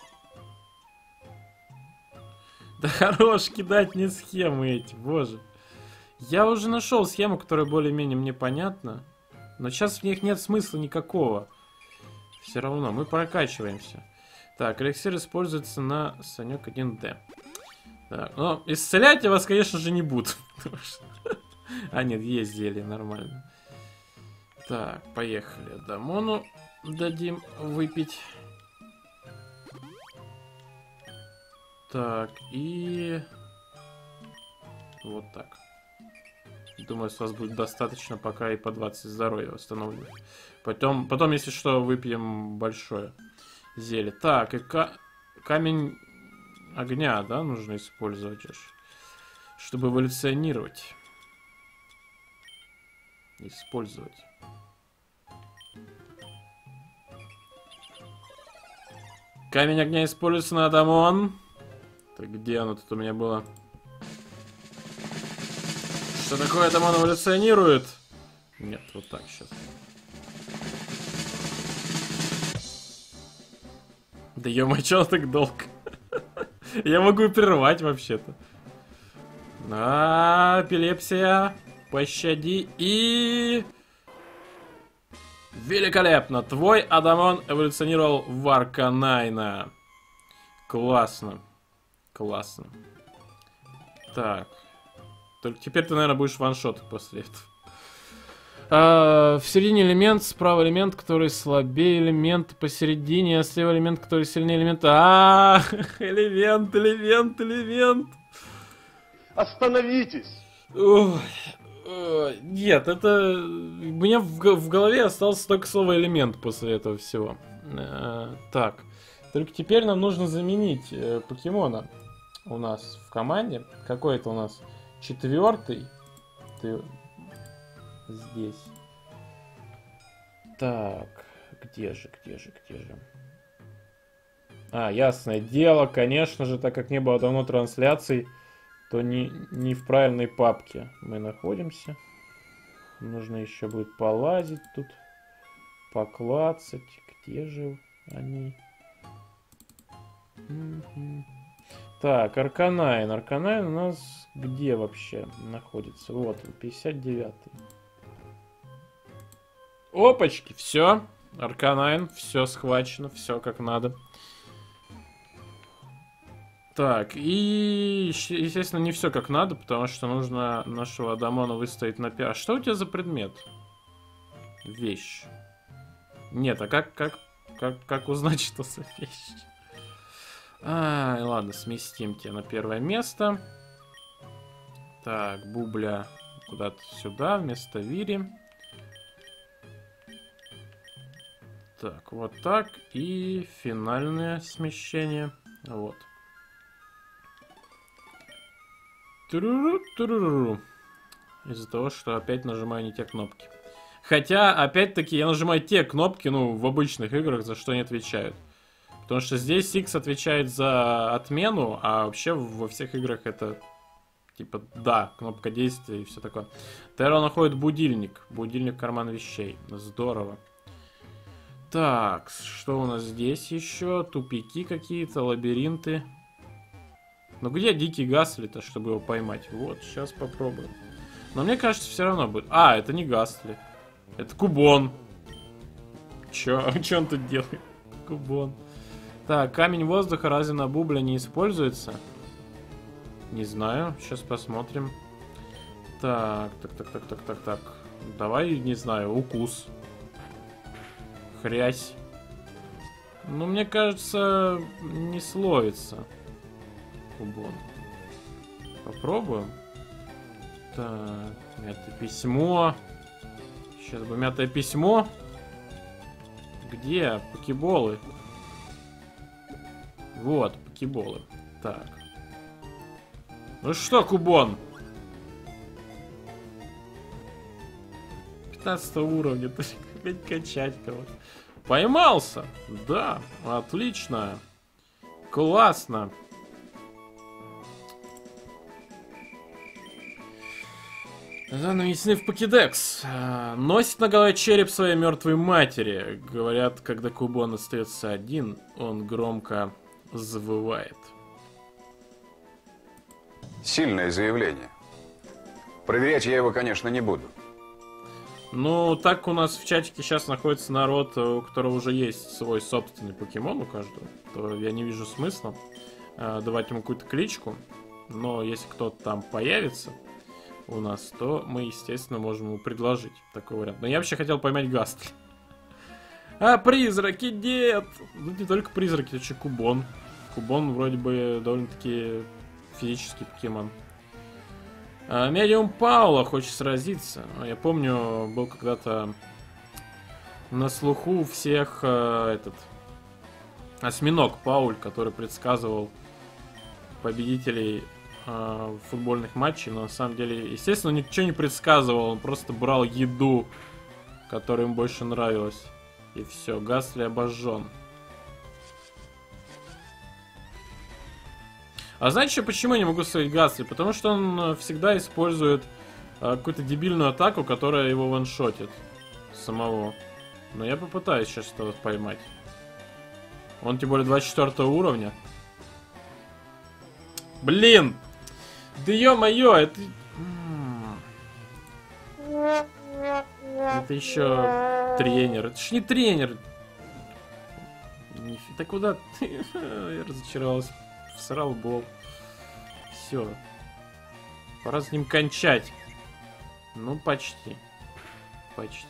Да хорош кидать мне схемы эти, боже. Я уже нашел схему, которая более-менее мне понятна. Но сейчас в них нет смысла никакого. Все равно, мы прокачиваемся. Так, эликсир используется на Санек один дэ. Так, ну, исцелять я вас, конечно же, не буду. А, нет, есть зелье, нормально. Так, поехали. Дамону дадим выпить. Так, и... Вот так. Думаю, с вас будет достаточно, пока и по двадцать здоровья восстановлю. Потом, потом, если что, выпьем большое зелье. Так, и ка камень огня, да, нужно использовать, чтобы эволюционировать. Использовать. Камень огня используется на Дамон. Так, где оно тут у меня было? Что такое Дамон эволюционирует? Нет, вот так сейчас. Да ё-моё, чё так долго? Я могу прервать вообще-то. А, эпилепсия. Пощади и... Великолепно! Твой Адамон эволюционировал в Арканайна. Классно. Классно. Так. Только теперь ты, наверное, будешь ваншот после этого. А, в середине элемент, справа элемент, который слабее элемент, посередине, а слева элемент, который сильнее элемента. А, -а, -а элемент, элемент, элемент. Остановитесь! Ой. Нет, это... У меня в, в голове остался только слово элемент после этого всего. Э, так. Только теперь нам нужно заменить э, покемона у нас в команде. Какой это у нас? Четвертый. Ты здесь. Так. Где же, где же, где же? А, ясное дело, конечно же, так как не было давно трансляций, то не, не в правильной папке мы находимся. Нужно еще будет полазить тут, поклацать. Где же они? Угу. Так, Арканайн. Арканайн у нас где вообще находится? Вот он, пятьдесят девятый. Опачки, все. Арканайн, все схвачено, все как надо. Так, и, естественно, не все как надо, потому что нужно нашего Адамона выставить на пи. А что у тебя за предмет? Вещь. Нет, а как, как, как, как узнать, что за вещь? А, ладно, сместим тебя на первое место. Так, Бубля куда-то сюда, вместо Вири. Так, вот так. И финальное смещение. Вот. Из-за того, что опять нажимаю не те кнопки. Хотя, опять-таки, я нажимаю те кнопки, ну, в обычных играх, за что они отвечают. Потому что здесь X отвечает за отмену, а вообще во всех играх это, типа, да, кнопка действия и все такое. Теро находит будильник. Будильник, карман вещей. Здорово. Так, что у нас здесь еще? Тупики какие-то, лабиринты. Ну где дикий Гасли-то, чтобы его поймать? Вот, сейчас попробуем. Но мне кажется, все равно будет. А, это не Гасли. Это Кубон. Чё? Чё он тут делает? Кубон. Так, камень воздуха разве на Бубля не используется? Не знаю, сейчас посмотрим. Так, так, так, так, так, так, так. Давай, не знаю, укус. Хрясь. Ну, мне кажется, не словится. Кубон. Попробуем. Так, мятое письмо. Сейчас бы мятое письмо. Где покеболы? Вот, покеболы. Так. Ну что, Кубон? пятнадцатого уровня. Ты опять качать кого-то. Поймался? Да, отлично. Классно. Нанесены в покедекс. Носит на голове череп своей мертвой матери. Говорят, когда Кубон остается один, он громко завывает. Сильное заявление. Проверять я его, конечно, не буду. Ну, так у нас в чатике сейчас находится народ, у которого уже есть свой собственный покемон у каждого. То я не вижу смысла э, давать ему какую-то кличку. Но если кто-то там появится у нас, то мы, естественно, можем ему предложить такой вариант. Но я вообще хотел поймать Гастли. А, призраки, нет! Ну, не только призраки, это еще Кубон. Кубон вроде бы довольно-таки физический покемон. А, Медиум Паула хочет сразиться. Я помню, был когда-то на слуху всех а, этот осьминог Пауль, который предсказывал победителей а, футбольных матчей, но на самом деле, естественно, ничего не предсказывал, он просто брал еду, которая ему больше нравилась. И все, Гастли обожжен. А знаете еще почему я не могу ставить Гастли? Потому что он всегда использует а, какую-то дебильную атаку, которая его ваншотит самого. Но я попытаюсь сейчас что-то поймать. Он тем более двадцать четвёртого уровня. Блин! Да ё-моё, это... Это еще тренер. Это ж не тренер. Да куда ты? Я разочаровался. Всрал бол. Все. Пора с ним кончать. Ну, почти. Почти.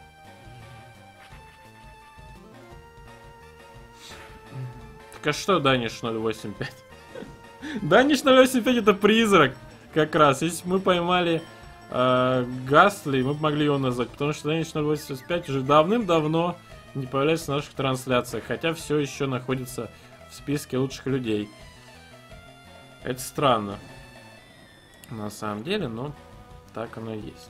Так а что Даниш ноль восемь пять? Даниш ноль восемь пять это призрак. Как раз. Если бы мы поймали э, Гастли, мы бы могли его назвать. Потому что Даниш ноль восемь пять уже давным-давно не появляется в наших трансляциях. Хотя все еще находится в списке лучших людей. Это странно. На самом деле, но так оно и есть.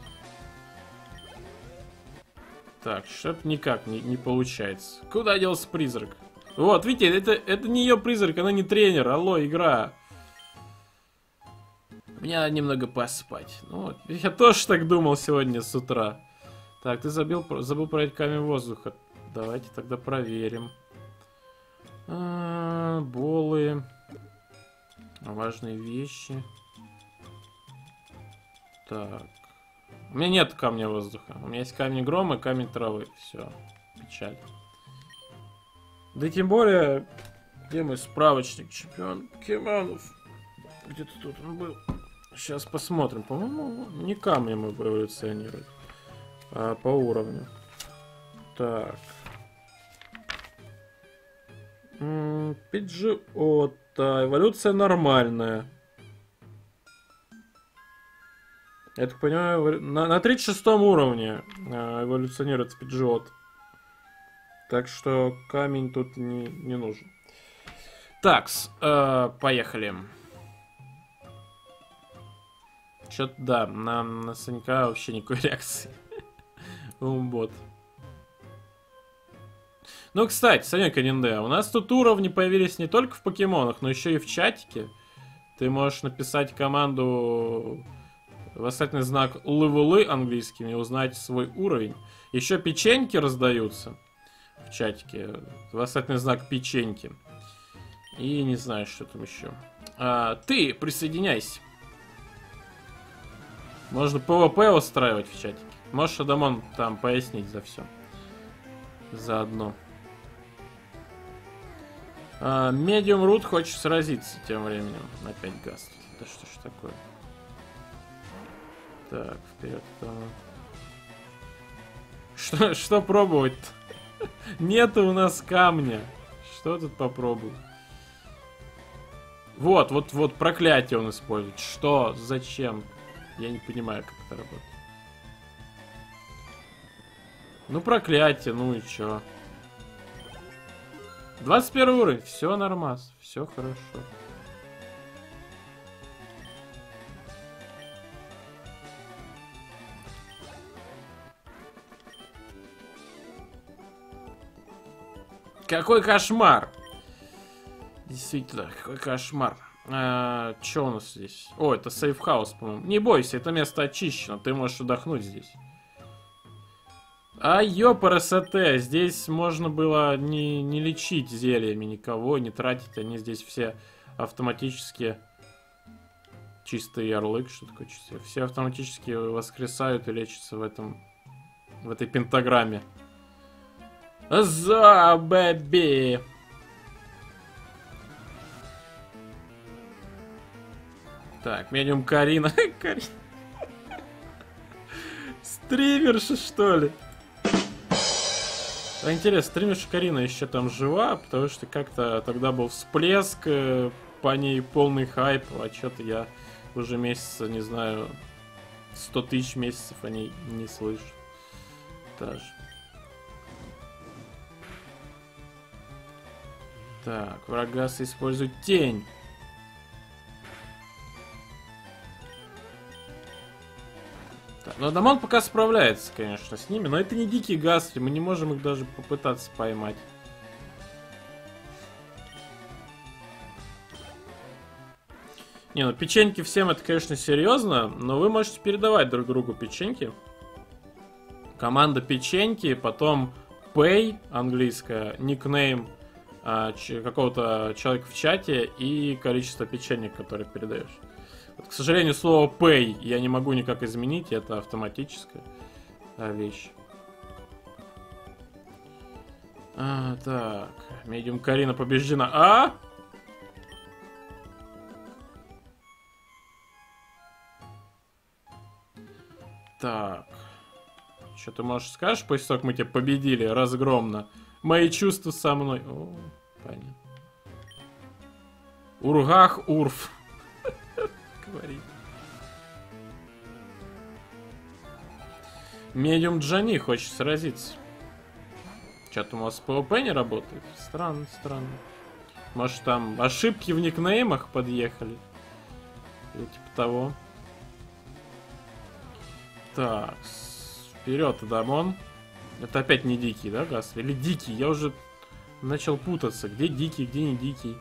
Так, что-то никак не, не получается. Куда делся призрак? Вот, видите, это, это не ее призрак, она не тренер. Алло, игра. Мне надо немного поспать. Ну, вот, я тоже так думал сегодня с утра. Так, ты забил, забыл проверить камень воздуха. Давайте тогда проверим. А, болы. Важные вещи. Так. У меня нет камня воздуха. У меня есть камень грома и камень травы. Все. Печаль. Да и тем более, где мой справочник чемпион покемонов? Где-то тут он был. Сейчас посмотрим. По-моему, не камни мы эволюционировать, а по уровню. Так. Пиджиота. Эволюция нормальная. Я так понимаю, на, на тридцать шестом уровне э, эволюционирует Пиджиот. Так что камень тут не, не нужен. Такс, э, поехали. Чё-то, да, на, на Санька вообще никакой реакции. Бот. Ну, кстати, Санек Нинде, у нас тут уровни появились не только в покемонах, но еще и в чатике. Ты можешь написать команду восклицательный знак лывулы английским и узнать свой уровень. Еще печеньки раздаются в чатике. Восклицательный знак печеньки. И не знаю, что там еще. А, ты присоединяйся. Можно ПВП устраивать в чатике. Можешь Адамон там пояснить за все. Заодно. Медиум Рут хочет сразиться тем временем. Опять Гаст. Да что ж такое? Так, вперед. Что, что пробовать-то? Нету у нас камня. Что тут попробую? Вот, вот, вот проклятие он использует. Что? Зачем? Я не понимаю, как это работает. Ну, проклятие, ну и чё? двадцать первый уровень, все нормас, все хорошо. Какой кошмар! Действительно, какой кошмар. А, что у нас здесь? О, это сейфхаус, по-моему. Не бойся, это место очищено, ты можешь отдохнуть здесь. А ёпарасоте, здесь можно было не, не лечить зельями никого, не тратить, они здесь все автоматически... Чистый ярлык, что такое чистый? Все автоматически воскресают и лечатся в этом... В этой пентаграмме. За бэби! Так, медиум Карина. Карина. Стримерша, что ли? А интересно, стримерша Карина еще там жива, потому что как-то тогда был всплеск, по ней полный хайп, а что-то я уже месяца, не знаю, сто тысяч месяцев о ней не слышу. Даже. Так, врагас использует тень. Так, ну Адамон пока справляется, конечно, с ними, но это не дикие гасли, мы не можем их даже попытаться поймать. Не, ну печеньки всем это, конечно, серьезно, но вы можете передавать друг другу печеньки. Команда печеньки, потом pay, английская, никнейм а, какого-то человека в чате и количество печенек, которые передаешь. Вот, к сожалению, слово pay я не могу никак изменить, это автоматическая а, вещь. А, так, медиум Карина побеждена. А? Так. Что ты можешь скажешь, после того, как мы тебя победили разгромно? Мои чувства со мной. О, понятно. Ургах Урф. Говорит. Медиум Джани хочет сразиться. Что-то у вас ПВП не работает? Странно, странно. Может, там ошибки в никнеймах подъехали? Или типа того. Так, вперед, Адамон. Это опять не дикий, да, Гас? Или дикий? Я уже начал путаться. Где дикий, где не дикий?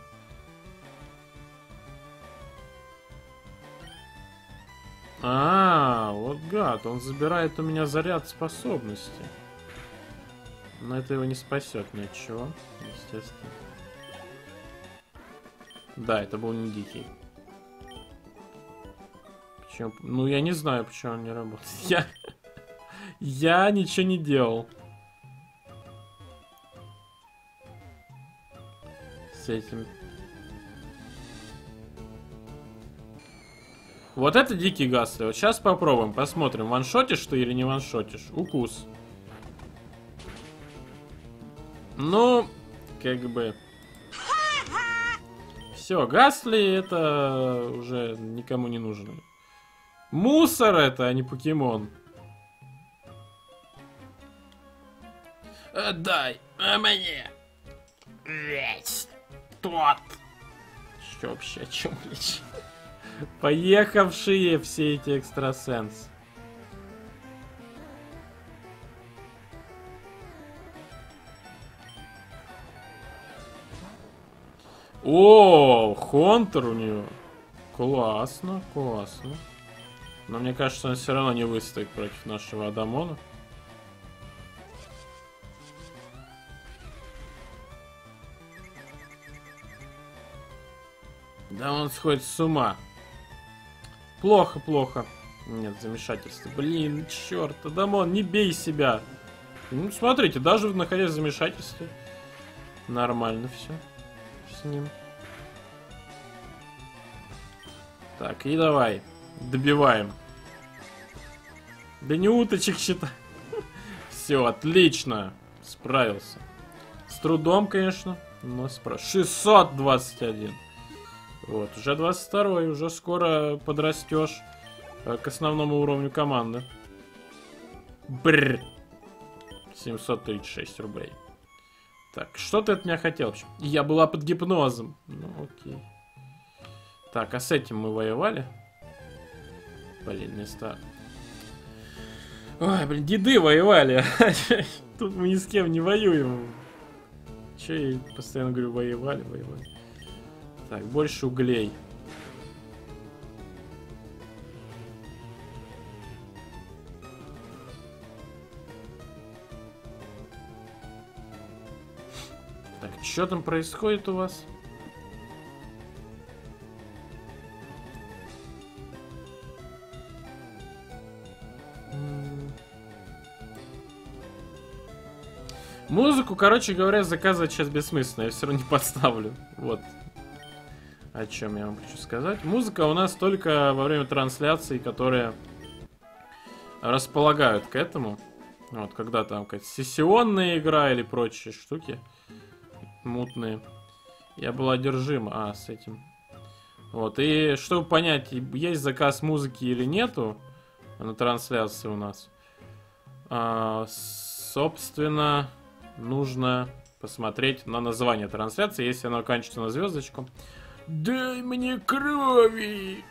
А, вот гад, он забирает у меня заряд способности. Но это его не спасет ничего, естественно. Да, это был не дикий. Почему? Ну, я не знаю, почему он не работает. Я... Я ничего не делал. С этим. Вот это дикий гасли. Вот сейчас попробуем, посмотрим, ваншотишь ты или не ваншотишь. Укус. Ну, как бы... Все, гасли это уже никому не нужно. Мусор это, а не покемон. Отдай мне. Тот. Что вообще, о чем речь? Поехавшие все эти экстрасенсы. О, Хонтер у нее. Классно, классно. Но мне кажется, он все равно не выстоит против нашего Адамона. Да он сходит с ума. Плохо, плохо. Нет, замешательство. Блин, черт, Адамон, не бей себя. Ну, смотрите, даже находясь в замешательстве, нормально все с ним. Так, и давай. Добиваем. Да не уточек считай. Все, отлично. Справился. С трудом, конечно. Ну, спрашиваю. шестьсот двадцать один. Вот, уже двадцать второй, уже скоро подрастешь к основному уровню команды. Бррр. семьсот тридцать шесть рублей. Так, что ты от меня хотел? Я была под гипнозом. Ну, окей. Так, а с этим мы воевали? Блин, места. Ой, блин, деды воевали. Тут мы ни с кем не воюем. Че я постоянно говорю, воевали, воевали. Так, больше углей. Так, что там происходит у вас? Музыку, короче говоря, заказывать сейчас бессмысленно, я все равно не подставлю. Вот о чем я вам хочу сказать. Музыка у нас только во время трансляций, которые располагают к этому. Вот, когда там какая-то сессионная игра или прочие штуки мутные. Я был одержим, а, с этим. Вот, и чтобы понять, есть заказ музыки или нету на трансляции у нас, а, собственно, нужно посмотреть на название трансляции, если оно оканчивается на звездочку. Дай мне крови!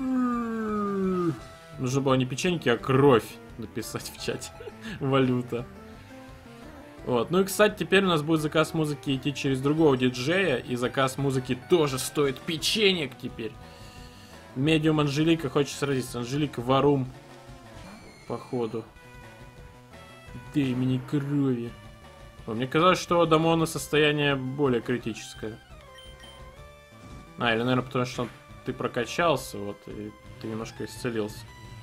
Нужно было не печеньки, а кровь написать в чате. Валюта. Вот. Ну и, кстати, теперь у нас будет заказ музыки идти через другого диджея, и заказ музыки тоже стоит печенек теперь. Медиум Анжелика хочет сразиться. Анжелика Варум. Походу. Дай мне крови. О, мне казалось, что у Дамона состояние более критическое. А, или, наверное, потому что ты прокачался, вот, и ты немножко исцелился.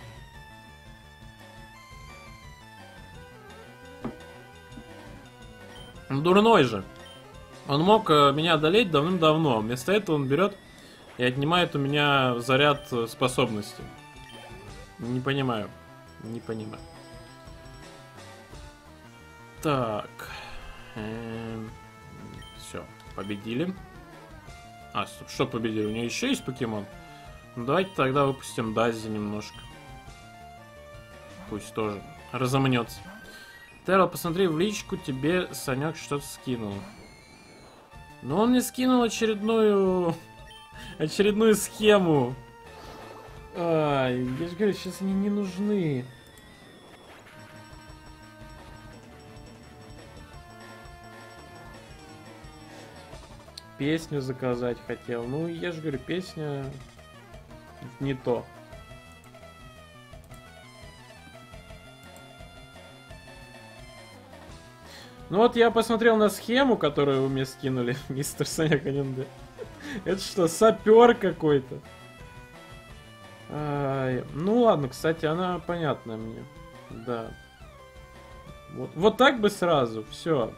Он дурной же. Он мог э, меня одолеть давным-давно. Вместо этого он берет и отнимает у меня заряд способностей. Не понимаю. Не понимаю. Так. Эм... Все, победили. А, стоп, что победили? У нее еще есть покемон? Ну, давайте тогда выпустим Даззи немножко. Пусть тоже разомнется. Террел, посмотри в личку, тебе Санек что-то скинул. Но он мне скинул очередную... очередную схему. Ай, я же говорю, сейчас они не нужны. Песню заказать хотел. Ну, я же говорю, песня не то. Ну вот я посмотрел на схему, которую вы мне скинули, мистер Саня Каненде. Это что, сапер какой-то? Ай, ну ладно, кстати, она понятна мне. Да. Вот, вот так бы сразу, все.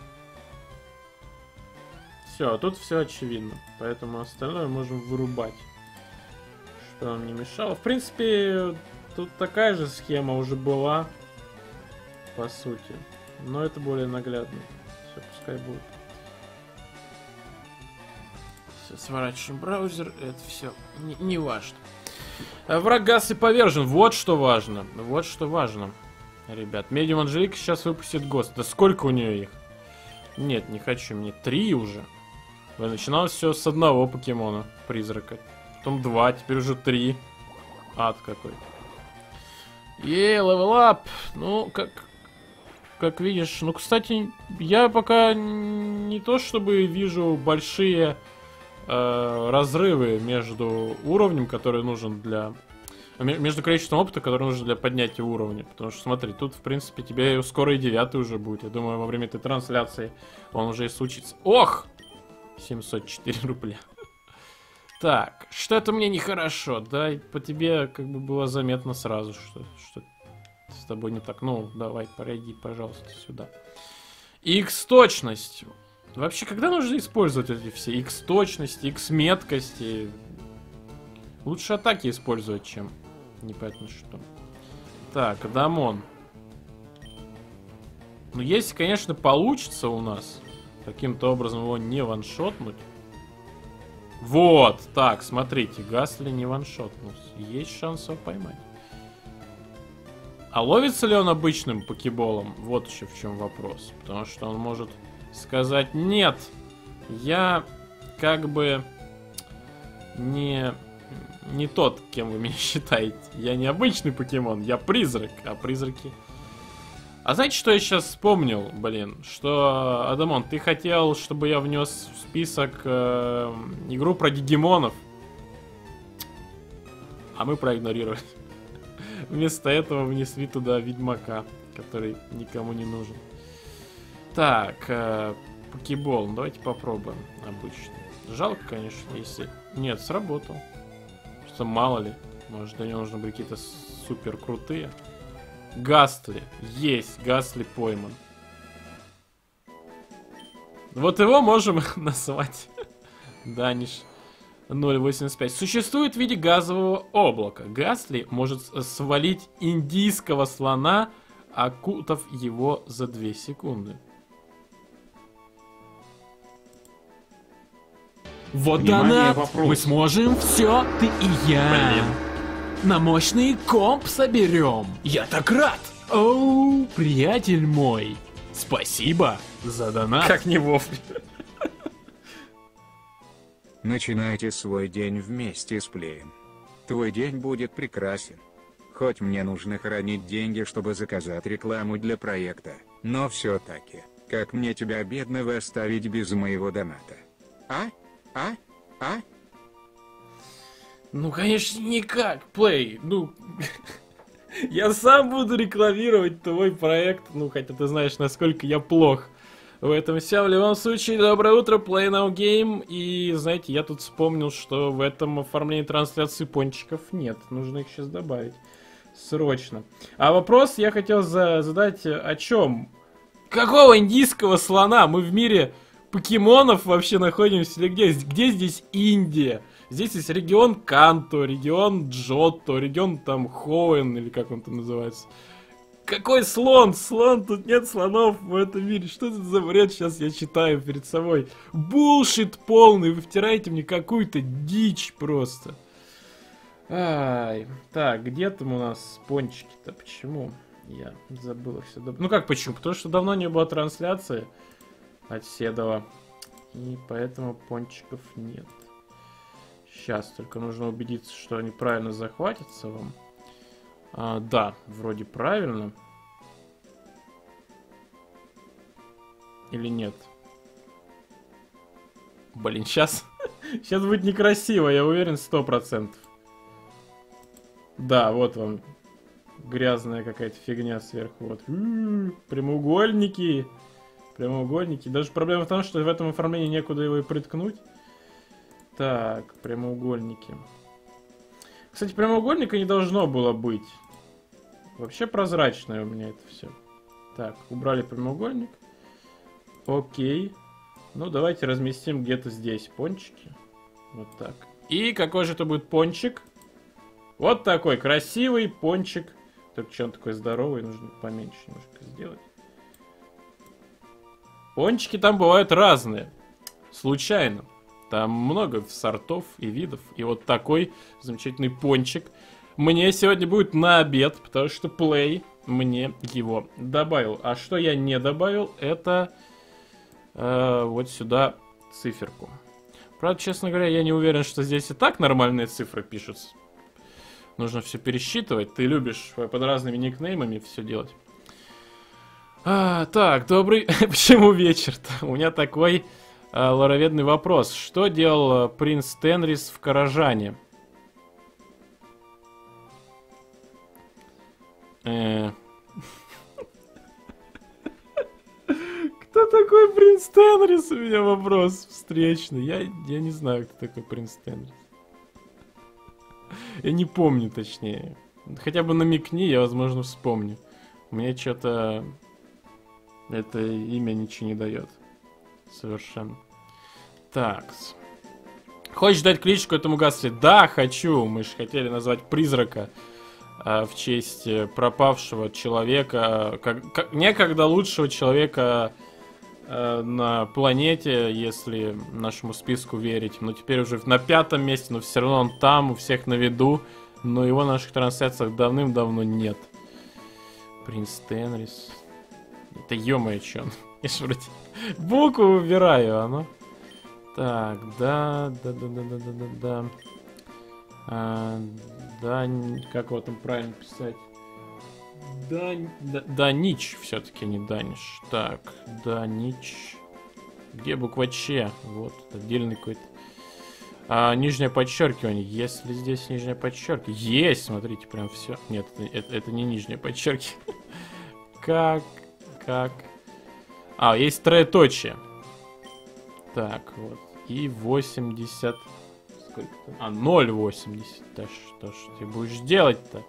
Все, тут все очевидно. Поэтому остальное можем вырубать. Что нам не мешало. В принципе, тут такая же схема уже была. По сути. Но это более наглядно. Все, пускай будет. Все, сворачиваем браузер. Это все не, не важно. Враг Гас и повержен. Вот что важно. Вот что важно. Ребят, Медиум Анжелика сейчас выпустит ГОСТ. Да сколько у нее их? Нет, не хочу. Мне три уже. Начиналось все с одного покемона. Призрака. Потом два. Теперь уже три. Ад какой-то. Ей, левел ап. Ну, как... Как видишь, ну, кстати, я пока не то чтобы вижу большие э, разрывы между уровнем, который нужен для... Между количеством опыта, который нужен для поднятия уровня. Потому что, смотри, тут, в принципе, тебе скоро и девятый уже будет. Я думаю, во время этой трансляции он уже и случится. Ох! семьсот четыре рубля. Так, что-то мне нехорошо. Да, по тебе как бы было заметно сразу, что... что с тобой не так. Ну, давай, пройди, пожалуйста, сюда. Икс-точность. Вообще, когда нужно использовать эти все икс-точности, икс-меткости? Лучше атаки использовать, чем непонятно что. Так, Дамон. Ну, если, конечно, получится у нас каким-то образом его не ваншотнуть. Вот, так, смотрите, Гасли не ваншотнулся. Есть шанс его поймать. А ловится ли он обычным покеболом? Вот еще в чем вопрос. Потому что он может сказать: нет, я как бы не, не тот, кем вы меня считаете. Я не обычный покемон, я призрак. А призраки... А знаете, что я сейчас вспомнил, блин? Что, Адамон, ты хотел, чтобы я внес в список э, игру про дигимонов. А мы проигнорировали. Вместо этого внесли туда Ведьмака, который никому не нужен. Так, э, покебол, ну, давайте попробуем обычный. Жалко, конечно, если... Нет, сработал. Что мало ли, может, для него нужны были какие-то супер крутые. Гасли. Есть, Гасли пойман. Вот его можем назвать Даниш ноль восемьдесят пять. Существует в виде газового облака. Гасли может свалить индийского слона, окутав его за две секунды. Вот Внимание, донат! вопрос. Мы сможем все, ты и я. Блин. На мощный комп соберем. Я так рад. Оу, приятель мой. Спасибо за донат. Как не вовремя. Начинайте свой день вместе с Плеем. Твой день будет прекрасен. Хоть мне нужно хранить деньги, чтобы заказать рекламу для проекта, но все-таки, как мне тебя бедного оставить без моего доната? А? А? А? Ну, конечно, никак, Плей. Ну, я сам буду рекламировать твой проект. Ну, хотя ты знаешь, насколько я плох в этом всем. В любом случае, доброе утро, Play Now Game. И, знаете, я тут вспомнил, что в этом оформлении трансляции пончиков нет. Нужно их сейчас добавить. Срочно. А вопрос я хотел за задать о чем? Какого индийского слона? Мы в мире покемонов вообще находимся или где? Где здесь Индия? Здесь есть регион Канто, регион Джотто, регион там Хоуэн, или как он там называется. Какой слон? Слон? Тут нет слонов в этом мире. Что это за бред? Сейчас я читаю перед собой. Булшит полный. Вы втираете мне какую-то дичь просто. Ай. Так, где там у нас пончики-то? Почему? Я забыл их все. Доб... Ну как почему? Потому что давно не было трансляции от Седова. И поэтому пончиков нет. Сейчас только нужно убедиться, что они правильно захватятся вам. А, да, вроде правильно. Или нет? Блин, сейчас... Сейчас будет некрасиво, я уверен, сто процентов. Да, вот вам грязная какая-то фигня сверху. Вот. У-у-у, прямоугольники. Прямоугольники. Даже проблема в том, что в этом оформлении некуда его и приткнуть. Так, прямоугольники. Кстати, прямоугольника не должно было быть. Вообще прозрачное у меня это все. Так, убрали прямоугольник. Окей. Ну, давайте разместим где-то здесь пончики. Вот так. И какой же это будет пончик? Вот такой красивый пончик. Только что он такой здоровый, нужно поменьше немножко сделать. Пончики там бывают разные. Случайно. Там много сортов и видов. И вот такой замечательный пончик мне сегодня будет на обед, потому что Play мне его добавил. А что я не добавил, это э, вот сюда циферку. Правда, честно говоря, я не уверен, что здесь и так нормальные цифры пишутся. Нужно все пересчитывать. Ты любишь под разными никнеймами все делать. А, так, добрый... Почему вечер-то? У меня такой... лороведный вопрос. Что делал принц Тенрис в Каражане? Э... Кто такой принц Тенрис? У меня вопрос встречный. Я, я не знаю, кто такой принц Тенрис. Я не помню, точнее. Хотя бы намекни, я, возможно, вспомню. Мне что-то... Это имя ничего не дает. Совершенно. Так. Хочешь дать кличку этому Гасли? Да, хочу. Мы же хотели назвать призрака э, в честь пропавшего человека. Как, как, некогда лучшего человека э, на планете, если нашему списку верить. Но теперь уже на пятом месте, но все равно он там, у всех на виду. Но его в наших трансляциях давным-давно нет. Принц Тенрис. Это ё-моё, чё он? Я ж вроде букву выбираю, оно. Так, да, да, да, да, да, да, да, да. А, да, как его там правильно писать? Да, да, Данич все-таки, не Даниш. Так, Данич. Где буква Ч? Вот, отдельный какой-то. А, нижнее подчеркивание. Есть ли здесь нижнее подчеркивание? Есть, смотрите, прям все. Нет, это, это, это не нижнее подчеркивание. Как, как. А, есть троеточие. Так, вот. И восемьдесят. Сколько там? А, ноль восемьдесят. Да что ж ты будешь делать-то?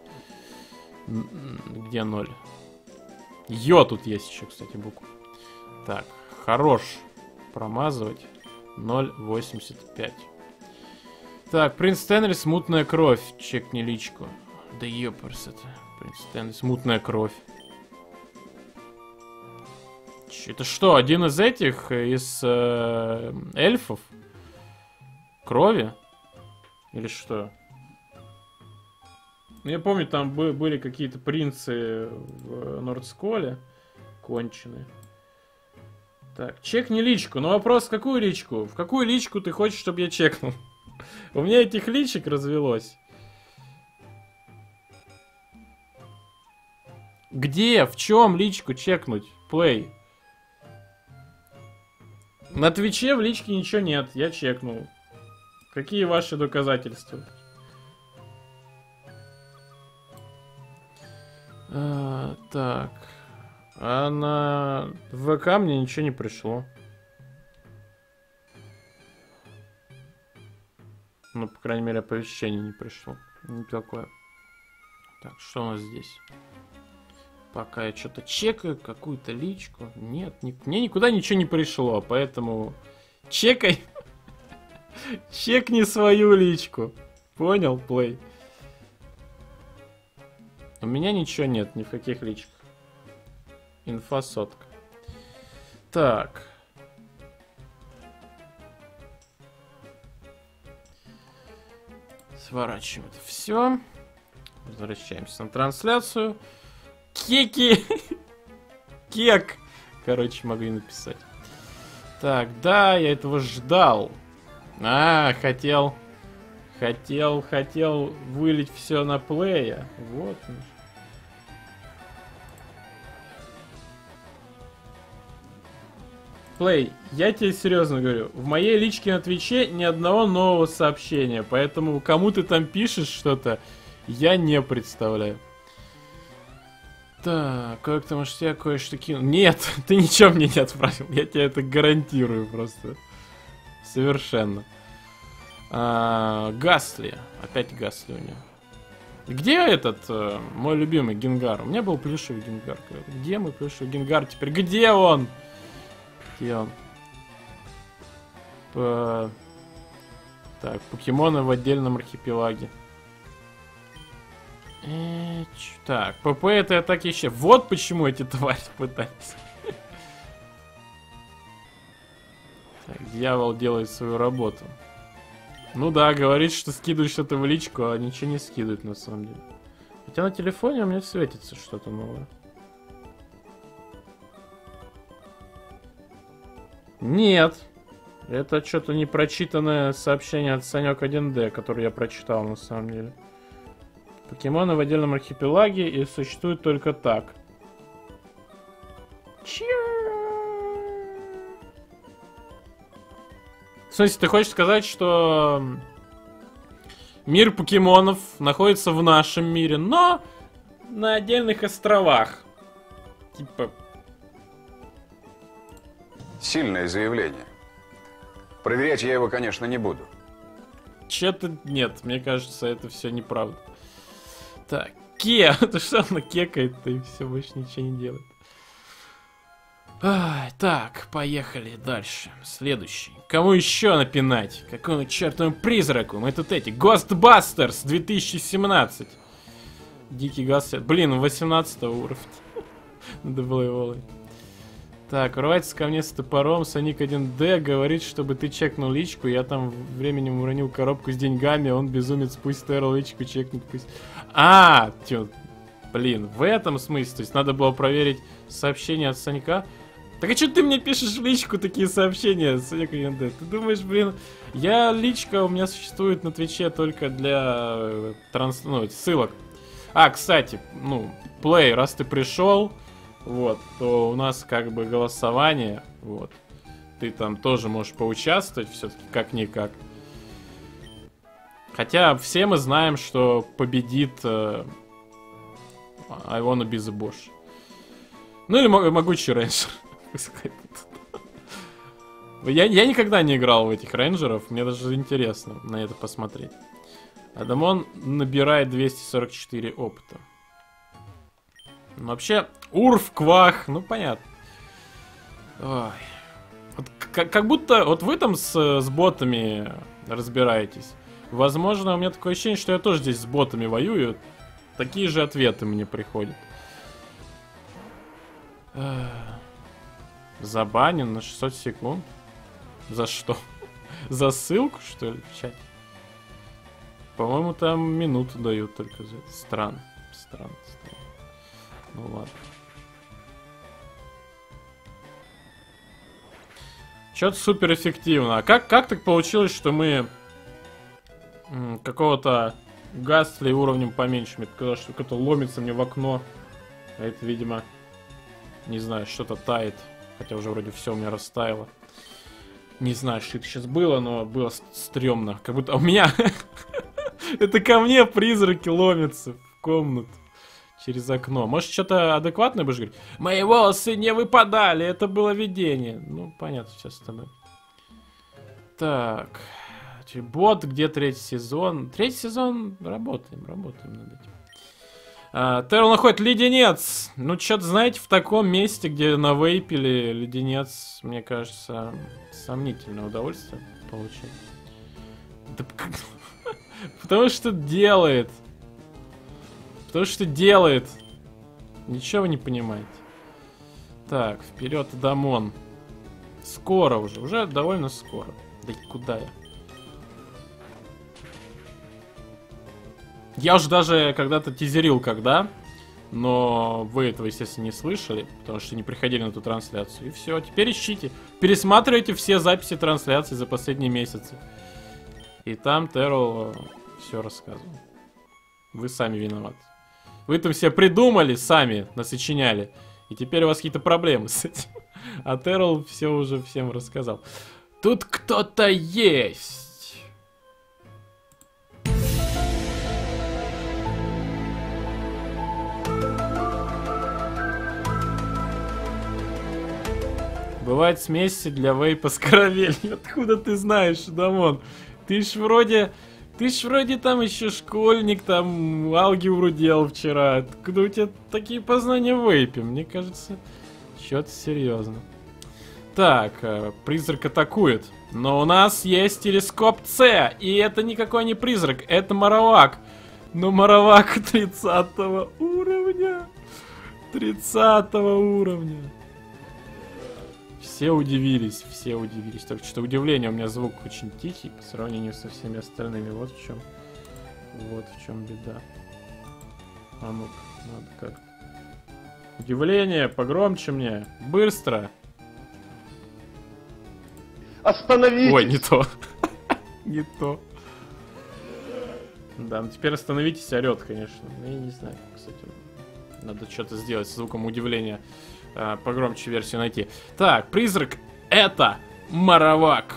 Где ноль? Ё тут есть еще, кстати, буква. Так, хорош. Промазывать. ноль восемьдесят пять. Так, принц Тенрис, мутная кровь. Чекни личку. Да ёпарс это. Принц Тенрис, мутная кровь. Это что, один из этих, из э, эльфов? Крови? Или что? Ну, я помню, там были какие-то принцы в Нордсколе конченые. Так, чекни личку. Но вопрос, какую личку? В какую личку ты хочешь, чтобы я чекнул? У меня этих личек развелось. Где? В чем личку чекнуть? Плей. На Твиче в личке ничего нет, я чекнул. Какие ваши доказательства? А, так. А на ВК мне ничего не пришло. Ну, по крайней мере, оповещение не пришло. Никакое. Так, что у нас здесь? Пока я что-то чекаю, какую-то личку. Нет, ни... мне никуда ничего не пришло, поэтому чекай. Чекни свою личку. Понял, Плей? У меня ничего нет, ни в каких личках. Инфа сотка. Так. Сворачиваем это все. Возвращаемся на трансляцию. Кеки. Кек. Короче, могли написать. Так, да, я этого ждал. А, хотел. Хотел, хотел вылить все на Плея. Вот. Плей, я тебе серьезно говорю, в моей личке на Твиче ни одного нового сообщения, поэтому кому ты там пишешь что-то, я не представляю. Так, как ты, может, я кое-что кинул? Нет, ты ничего мне не отправил, я тебе это гарантирую просто. Совершенно. А, Гасли, опять Гасли у него. Где этот, э, мой любимый Генгар? У меня был плюшевый Генгар. Где мой плюшевый Генгар теперь? Где он? Где он? По... Так, покемоны в отдельном архипелаге. Э, ч... Так, ПП это атаки еще. Вот почему эти твари пытались. Так, дьявол делает свою работу. Ну да, говорит, что скидывает что-то в личку, а ничего не скидывает на самом деле. Хотя на телефоне у меня светится что-то новое. Нет. Это что-то непрочитанное сообщение от Санек один дэ, которое я прочитал на самом деле. Покемоны в отдельном архипелаге и существуют только так. Че? В смысле, ты хочешь сказать, что мир покемонов находится в нашем мире, но на отдельных островах? Типа... Сильное заявление. Проверять я его, конечно, не буду. Че-то нет, мне кажется, это все неправда. Так, Ке, это что она кекает-то и все, больше ничего не делает. Ай, так, поехали дальше. Следующий. Кому еще напинать? Какому чертовому призраку? Мы тут эти. Ghostbusters две тысячи семнадцать. Дикий газ. Блин, восемнадцатого уровня. Надо было его ловить. Так, рвается ко мне с топором, Соник один дэ говорит, чтобы ты чекнул личку, я там временем уронил коробку с деньгами, он безумец, пусть Терл личку чекнет, пусть... А, тё, блин, в этом смысле, то есть надо было проверить сообщение от Санька. Так а что ты мне пишешь в личку такие сообщения, Соник один дэ? Ты думаешь, блин, я личка у меня существует на Твиче только для э, транс... ну, ссылок. А, кстати, ну, Play, раз ты пришел... Вот, то у нас как бы голосование, вот. Ты там тоже можешь поучаствовать, все-таки как-никак. Хотя все мы знаем, что победит э, I wanna be the Bosch. Ну или могучий рейнджер. я, я никогда не играл в этих рейнджеров, мне даже интересно на это посмотреть. Адамон набирает двести сорок четыре опыта. Вообще, урф, квах, ну понятно. Ой. Вот, как, как будто вот вы там с, с ботами разбираетесь. Возможно, у меня такое ощущение, что я тоже здесь с ботами воюю. Такие же ответы мне приходят. Эх. Забанен на шестьсот секунд. За что? За ссылку, что ли, в чате? По-моему, там минуту дают только за это. Странно, странно, странно. Ну ладно. Чё-то супер эффективно. А как, как так получилось, что мы м, какого-то Гастли уровнем поменьше? Мне показалось, что кто-то ломится мне в окно. А это, видимо, не знаю, что-то тает. Хотя уже вроде все у меня растаяло. Не знаю, что это сейчас было, но было стрёмно. Как будто у меня... Это ко мне призраки ломятся в комнату. Через окно. Может, что-то адекватное будешь говорить? Мои волосы не выпадали, это было видение. Ну, понятно, сейчас с тобой. Так. Бот, где третий сезон? Третий сезон, работаем, работаем над этим. А, Терл находит леденец. Ну, что-то, знаете, в таком месте, где на вейпили леденец, мне кажется, сомнительное удовольствие получить. Да, потому что делает. Потому что делает. Ничего вы не понимаете. Так, вперед, Адамон. Скоро уже. Уже довольно скоро. Да и куда я? Я уже даже когда-то тизерил, когда. Но вы этого, естественно, не слышали. Потому что не приходили на эту трансляцию. И все, теперь ищите. Пересматривайте все записи трансляций за последние месяцы. И там Терл все рассказывал. Вы сами виноваты. Вы там все придумали, сами насочиняли. И теперь у вас какие-то проблемы с этим. А Терл все уже всем рассказал. Тут кто-то есть. Бывают смеси для вейпа с каравелью. Откуда ты знаешь, Дамон? Ты ж вроде... Ты ж вроде там еще школьник, там алгебру делал вчера. Откуда у тебя такие познания в вейпе? Мне кажется, что-то серьезно. Так, призрак атакует. Но у нас есть телескоп С. И это никакой не призрак, это Моровак. Но Моровак тридцатого уровня. тридцатого уровня. Все удивились, все удивились. Только что удивление, у меня звук очень тихий по сравнению со всеми остальными. Вот в чем. Вот в чем беда. А ну, надо как. Удивление, погромче мне. Быстро. Остановитесь! Ой, не то. Не то. Да, ну теперь остановитесь, орет, конечно. Ну, я не знаю, кстати. Надо что-то сделать с звуком удивления. А, погромче версию найти. Так, призрак это Моровак.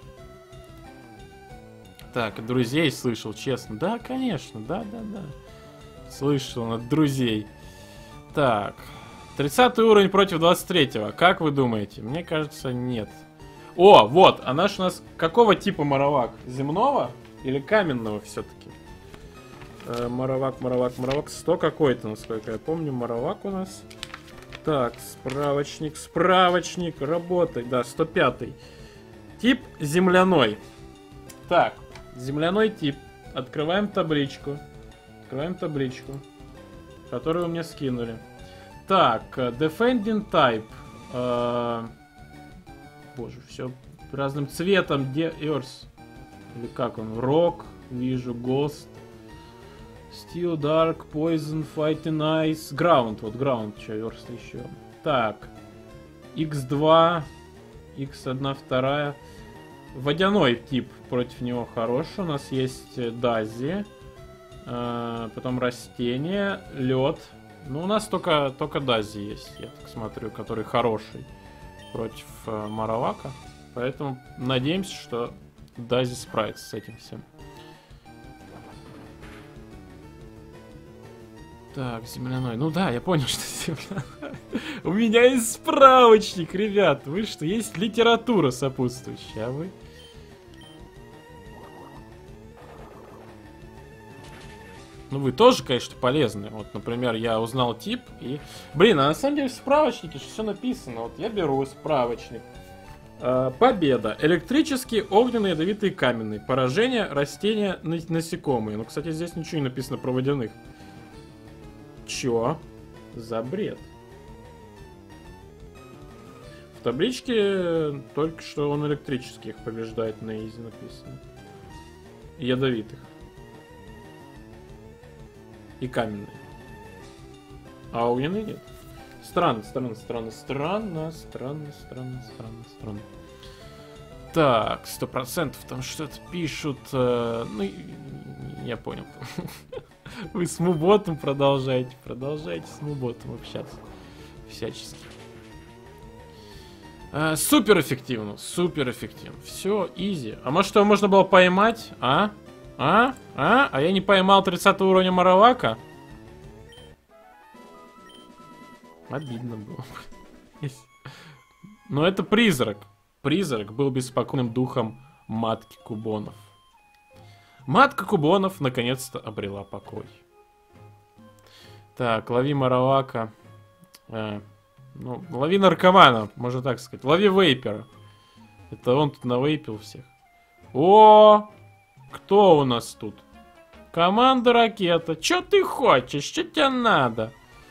Так, друзей слышал, честно. Да, конечно, да, да, да. Слышал от друзей. Так, тридцатый уровень против двадцать третьего. Как вы думаете? Мне кажется, нет. О, вот, а наш у нас какого типа Моровак? Земного или каменного все-таки? Э, Моровак, Моровак, Моровак. сто какой-то, насколько я помню. Моровак у нас... Так, справочник, справочник, работай, да, сто пятый. Тип земляной. Так, земляной тип. Открываем табличку. Открываем табличку, которую вы мне скинули. Так, defending type. Э, боже, все разным цветом. Где Earth? Или как он? Rock, вижу, Ghost, Steel, Dark, Poison, Fighting Ice, Ground. Вот Ground, что, Earth еще. Так. икс два, икс один, вторая. Водяной тип против него хороший. У нас есть Дази. Э, потом растения, лед. Ну, у нас только, только Дази есть, я так смотрю, который хороший против э, Маравака. Поэтому надеемся, что Дази справится с этим всем. Так, земляной. Ну да, я понял, что земляной. У меня есть справочник, ребят. Вы что, есть литература сопутствующая, а вы? Ну, вы тоже, конечно, полезны. Вот, например, я узнал тип и... Блин, а на самом деле в справочнике все написано. Вот я беру справочник. Э, победа. Электрический, огненный, ядовитый, каменный. Поражение, растения, насекомые. Ну, кстати, здесь ничего не написано про водяных. Чё за бред? В табличке только что он электрических побеждает на изи написано. И ядовитых. И каменные. А огненные нет. Странно, странно, странно, странно, странно, странно, странно, странно. Так, сто процентов там что-то пишут. Э, ну, я понял. Вы с Муботом продолжаете, продолжайте с Муботом общаться. Всячески. Э, супер эффективно, супер эффективно. Все, изи. А может, его можно было поймать, а? А? А? А я не поймал тридцатого уровня Маравака? Обидно было. Но это призрак. Призрак был беспокойным духом матки Кубонов. Матка Кубонов наконец-то обрела покой. Так, лови Маравака. Э, ну, лови наркомана, можно так сказать. Лови вейпера. Это он тут навейпил всех. О! Кто у нас тут? Команда Ракета. Чё ты хочешь? Что тебе надо?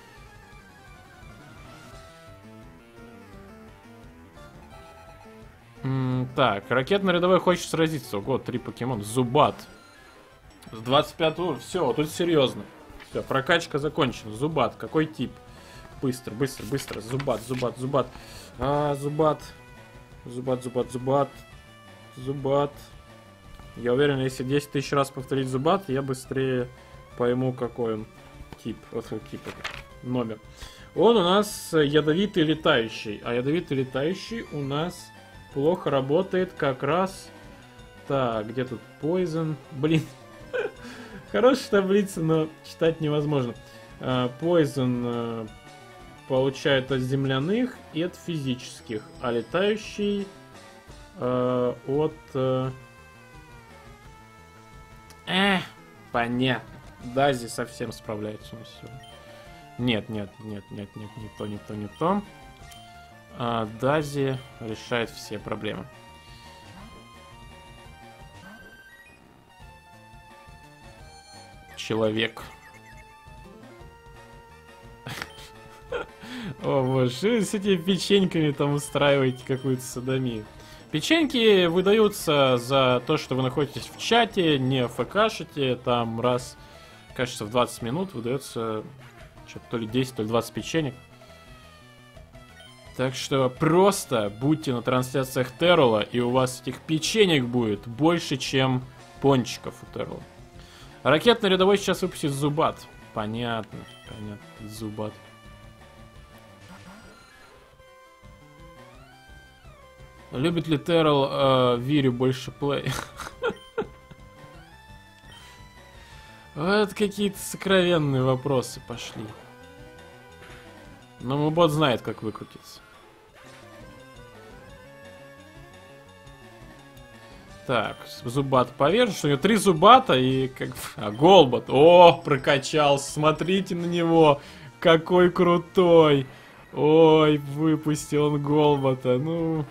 М-м, так, ракетный рядовой хочет сразиться. Ого, три покемона. Зубат. С двадцать пятого уровня. Все, тут серьезно. Все, прокачка закончена. Зубат. Какой тип? Быстро, быстро, быстро. Зубат, Зубат, Зубат. А, Зубат. Зубат, Зубат, Зубат. Зубат. Я уверен, если десять тысяч раз повторить Зубат, я быстрее пойму, какой он тип. Вот тип, номер. Он у нас ядовитый летающий. А ядовитый летающий у нас плохо работает как раз... Так, где тут Poison? Блин. Хорошая таблица, но читать невозможно. Poison получает от земляных и от физических. А летающий от... Эх, понятно. Дази совсем справляется у нас сегодня. Нет, нет, нет, нет, нет, не то, не то, не то. А, Дази решает все проблемы. Человек. О боже, вы с этими печеньками там устраиваете какую-то содомию. Печеньки выдаются за то, что вы находитесь в чате, не фкшите, там раз, кажется, в двадцать минут выдается что-то то ли десять, то ли двадцать печенек. Так что просто будьте на трансляциях Террола, и у вас этих печенек будет больше, чем пончиков у Террола. Ракетный рядовой сейчас выпустит Зубат. Понятно, понятно, Зубат. Любит ли Террел э, Вирю больше плей? Вот какие-то сокровенные вопросы пошли. Но мой бот знает, как выкрутиться. Так, Зубат повержен, что у него три Зубата и как... А, Голбат. О, прокачался, смотрите на него. Какой крутой. Ой, выпустил он Голбата, ну...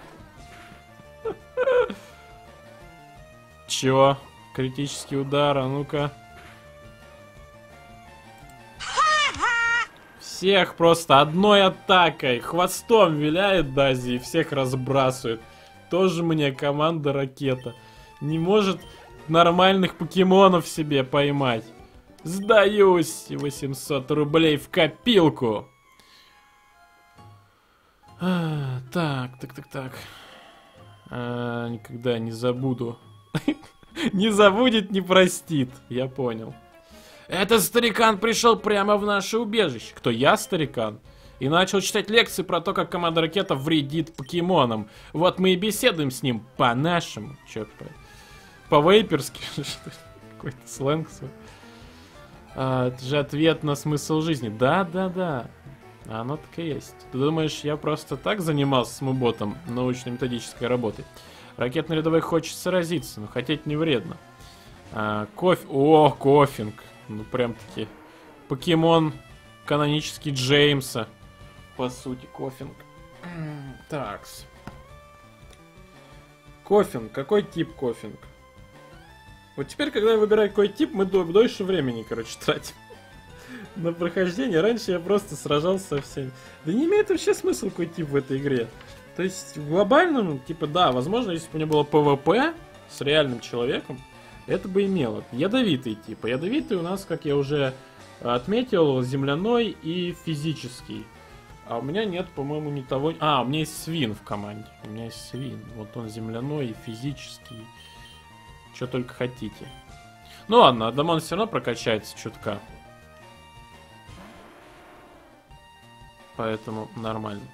Чё? Критический удар, а ну-ка. Всех просто одной атакой, хвостом виляет Дази и всех разбрасывает. Тоже мне команда ракета. Не может нормальных покемонов себе поймать. Сдаюсь! восемьсот рублей в копилку. А, так, так, так, так. А, никогда не забуду. Не забудет, не простит. Я понял. Этот старикан пришел прямо в наше убежище. Кто, я, старикан? И начал читать лекции про то, как команда ракета вредит покемонам. Вот мы и беседуем с ним по-нашему. Чё, по... по-вейперски? Какой-то сленг свой. А, это же ответ на смысл жизни. Да, да, да. Оно так и есть. Ты думаешь, я просто так занимался с муботом научно-методической работой? Ракетный рядовой хочет сразиться, но хотеть не вредно. А, кофе... О, кофинг. Ну, прям-таки покемон канонический Джеймса. По сути, кофинг. Такс. Кофинг. Какой тип кофинг? Вот теперь, когда я выбираю какой тип, мы дольше времени, короче, тратим на прохождение. Раньше я просто сражался со всеми. Да не имеет вообще смысла какой тип в этой игре. То есть, в глобальном, типа, да, возможно, если бы у меня было ПВП с реальным человеком, это бы имело. Ядовитый типа. Ядовитый у нас, как я уже отметил, земляной и физический. А у меня нет, по-моему, ни того... А, у меня есть свин в команде. У меня есть свин. Вот он земляной и физический. Что только хотите. Ну ладно, Адамон все равно прокачается чутка. Поэтому нормально.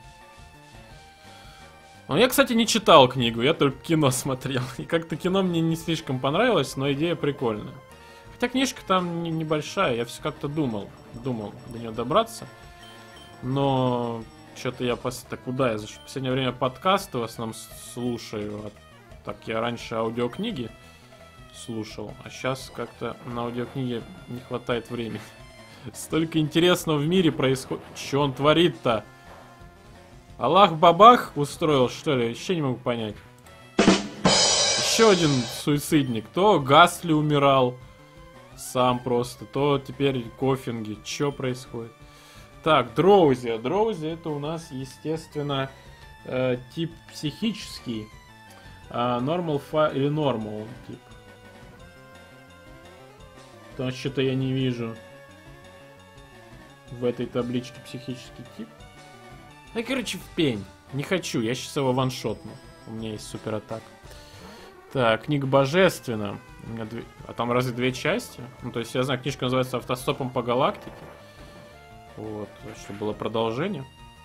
Но я, кстати, не читал книгу, я только кино смотрел. И как-то кино мне не слишком понравилось, но идея прикольная. Хотя книжка там не, небольшая, я все как-то думал. Думал до нее добраться. Но что-то я пос... Так куда я? В последнее время подкасты в основном слушаю. А так я раньше аудиокниги слушал, а сейчас как-то на аудиокниге не хватает времени. Столько интересного в мире происходит. Что он творит-то? Аллах-бабах устроил, что ли? Еще не могу понять. Еще один суицидник. То Гасли умирал сам просто, то теперь кофинги. Что происходит? Так, Дроузи. Дроузи это у нас, естественно, э, тип психический. А Normal fa- или Normal тип. Потому что что-то я не вижу в этой табличке психический тип. Ну, короче, в пень. Не хочу, я сейчас его ваншотну. У меня есть супер атака. Так, книга божественна. У меня две... А там разве две части? Ну, то есть, я знаю, книжка называется «Автостопом по галактике». Вот, что было продолжение.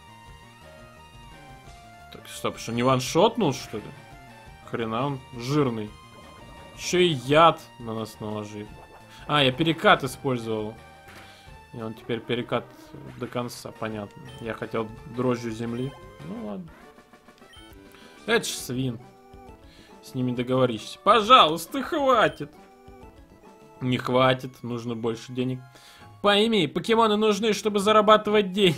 Так, стоп, что не ваншотнул, что ли? Хрена он жирный. Еще и яд на нас наложил. А, я перекат использовал. И он теперь перекат до конца, понятно. Я хотел дрожжью земли. Ну ладно. Это ж свин. С ними договоришься. Пожалуйста, хватит. Не хватит, нужно больше денег. Пойми, покемоны нужны, чтобы зарабатывать деньги.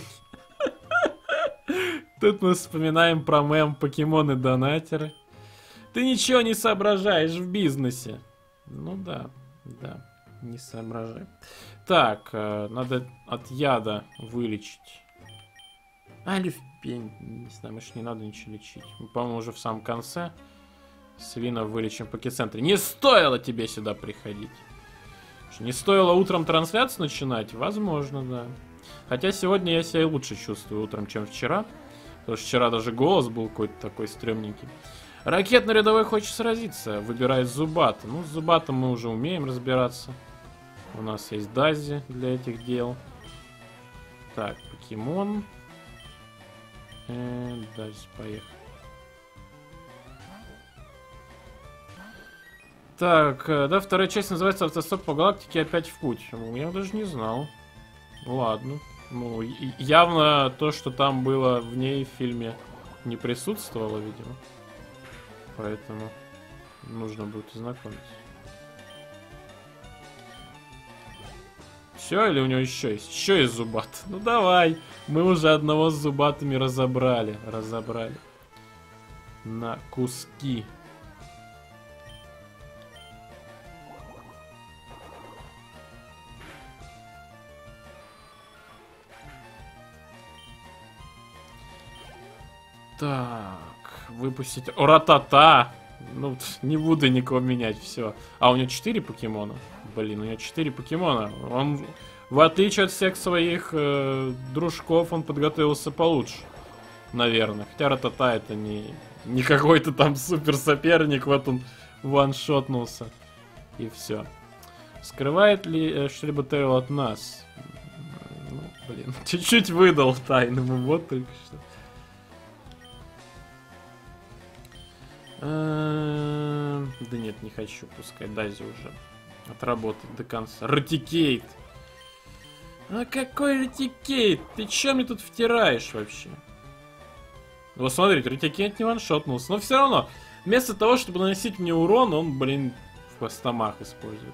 Тут мы вспоминаем про мем покемоны-донатеры. Ты ничего не соображаешь в бизнесе. Ну да, да, не соображай. Так, э, надо от яда вылечить. А, или в пень. Не знаю, может, не надо ничего лечить. Мы, по-моему, уже в самом конце свина вылечим в покецентре. Не стоило тебе сюда приходить. Что, не стоило утром трансляцию начинать? Возможно, да. Хотя сегодня я себя лучше чувствую утром, чем вчера. Потому что вчера даже голос был какой-то такой стрёмненький. Ракетный рядовой хочет сразиться. Выбирает Зубата. Ну, с Зубатом мы уже умеем разбираться. У нас есть Дази для этих дел. Так, покемон. Э, Дази, поехали. Так, да, вторая часть называется «Автостоп по галактике. Опять в путь». Я даже не знал. Ладно. Ну, явно то, что там было в ней в фильме, не присутствовало, видимо. Поэтому нужно будет ознакомиться. Все, или у него еще есть? Еще есть Зубат. Ну давай. Мы уже одного с Зубатами разобрали. Разобрали. На куски. Так, выпустить Ратата. Ну, не буду никого менять, все. А, у него четыре покемона. Блин, у него четыре покемона. Он, в отличие от всех своих э, дружков, он подготовился получше. Наверное. Хотя Ратата это не, не какой-то там супер соперник. Вот он ваншотнулся. И все. Скрывает ли э, что-либо Террел от нас? Ну, блин, чуть-чуть выдал тайному, вот только что. А, да нет, не хочу, пускай Дази уже отработать до конца. Ратикейт! А какой Ратикейт? Ты чё мне тут втираешь вообще? Вот смотрите, Ратикейт не ваншотнулся, но все равно, вместо того, чтобы наносить мне урон, он, блин, в хвостомах использует.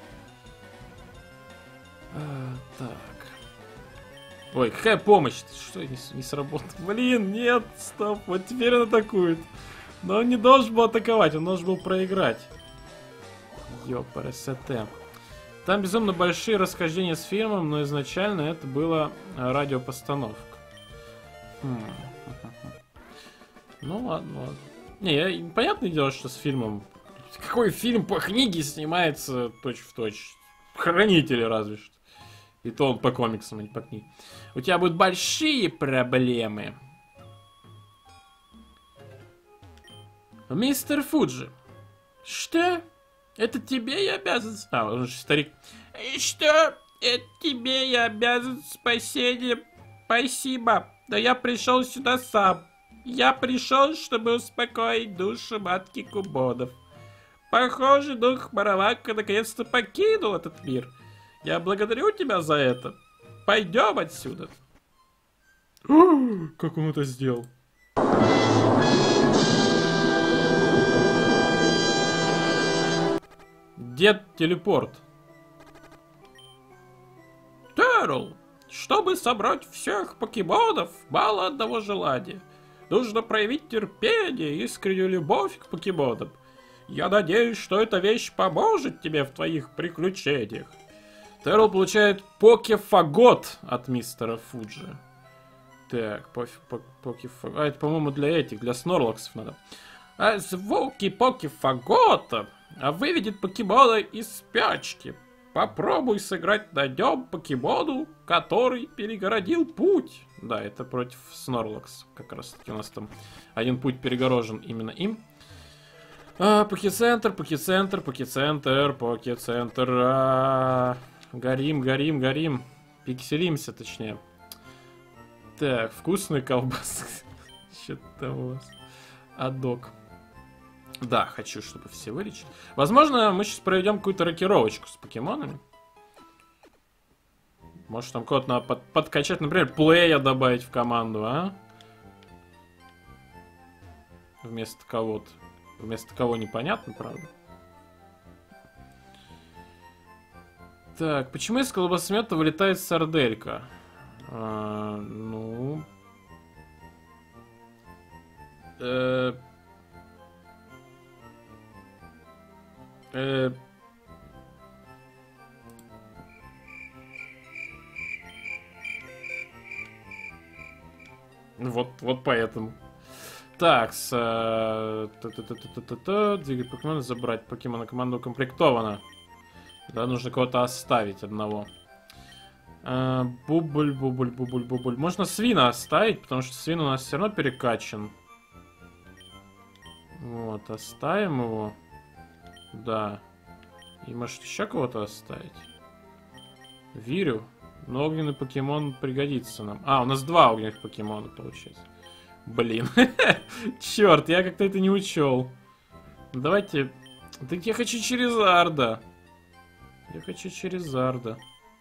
А, так. Ой, какая помощь? Что, не, не сработало? Блин, нет, стоп, вот теперь он атакует. Но он не должен был атаковать, он должен был проиграть. Ёпарасоте. Там безумно большие расхождения с фильмом, но изначально это была радиопостановка. Хм. Ну ладно, ладно. Не, я, понятное дело, что с фильмом... Какой фильм по книге снимается точь-в-точь? Хранители разве что. И то он по комиксам, а не по книге. У тебя будут большие проблемы. Мистер Фуджи. Что? Это тебе я обязан... А, он же старик. Что? Это тебе я обязан спасением. Спасибо. Да я пришел сюда сам. Я пришел, чтобы успокоить душу матки Кубонов. Похоже, дух Маравака наконец-то покинул этот мир. Я благодарю тебя за это. Пойдем отсюда. Как он это сделал? Дед телепорт. Террел, чтобы собрать всех покемонов, мало одного желания. Нужно проявить терпение и искреннюю любовь к покемонам. Я надеюсь, что эта вещь поможет тебе в твоих приключениях. Террел получает покефагот от мистера Фуджи. Так, покефагот. А, это, по-моему, для этих, для снорлоксов надо. А звуки покефагота выведет покемона из спячки. Попробуй сыграть на нем покемону, который перегородил путь. Да, это против Снорлокс. Как раз таки у нас там один путь перегорожен именно им. А, покецентр, покецентр, покецентр, покецентр. А, горим, горим, горим. Пикселимся, точнее. Так, вкусный колбас. Что-то у вас. Адок. Да, хочу, чтобы все вылечили. Возможно, мы сейчас проведем какую-то рокировочку с покемонами. Может, там кого-то надо под подкачать, например, плея добавить в команду, а? Вместо кого-то. Вместо кого непонятно, правда? Так, почему из колбасомета вылетает сарделька? А, ну... Э... Э... Вот, вот поэтому. Так, с... Двигать покемона, забрать покемона. Команда укомплектована. Да, нужно кого-то оставить одного. А, бубль, бубль, бубль, бубль. Можно свина оставить, потому что свин у нас все равно перекачан. Вот, оставим его. Да. И может еще кого-то оставить? Вирю. Но огненный покемон пригодится нам. А, у нас два огненных покемона получается. Блин. Черт, я как-то это не учел. Давайте... Так я хочу Черезарда. Я хочу Черезарда.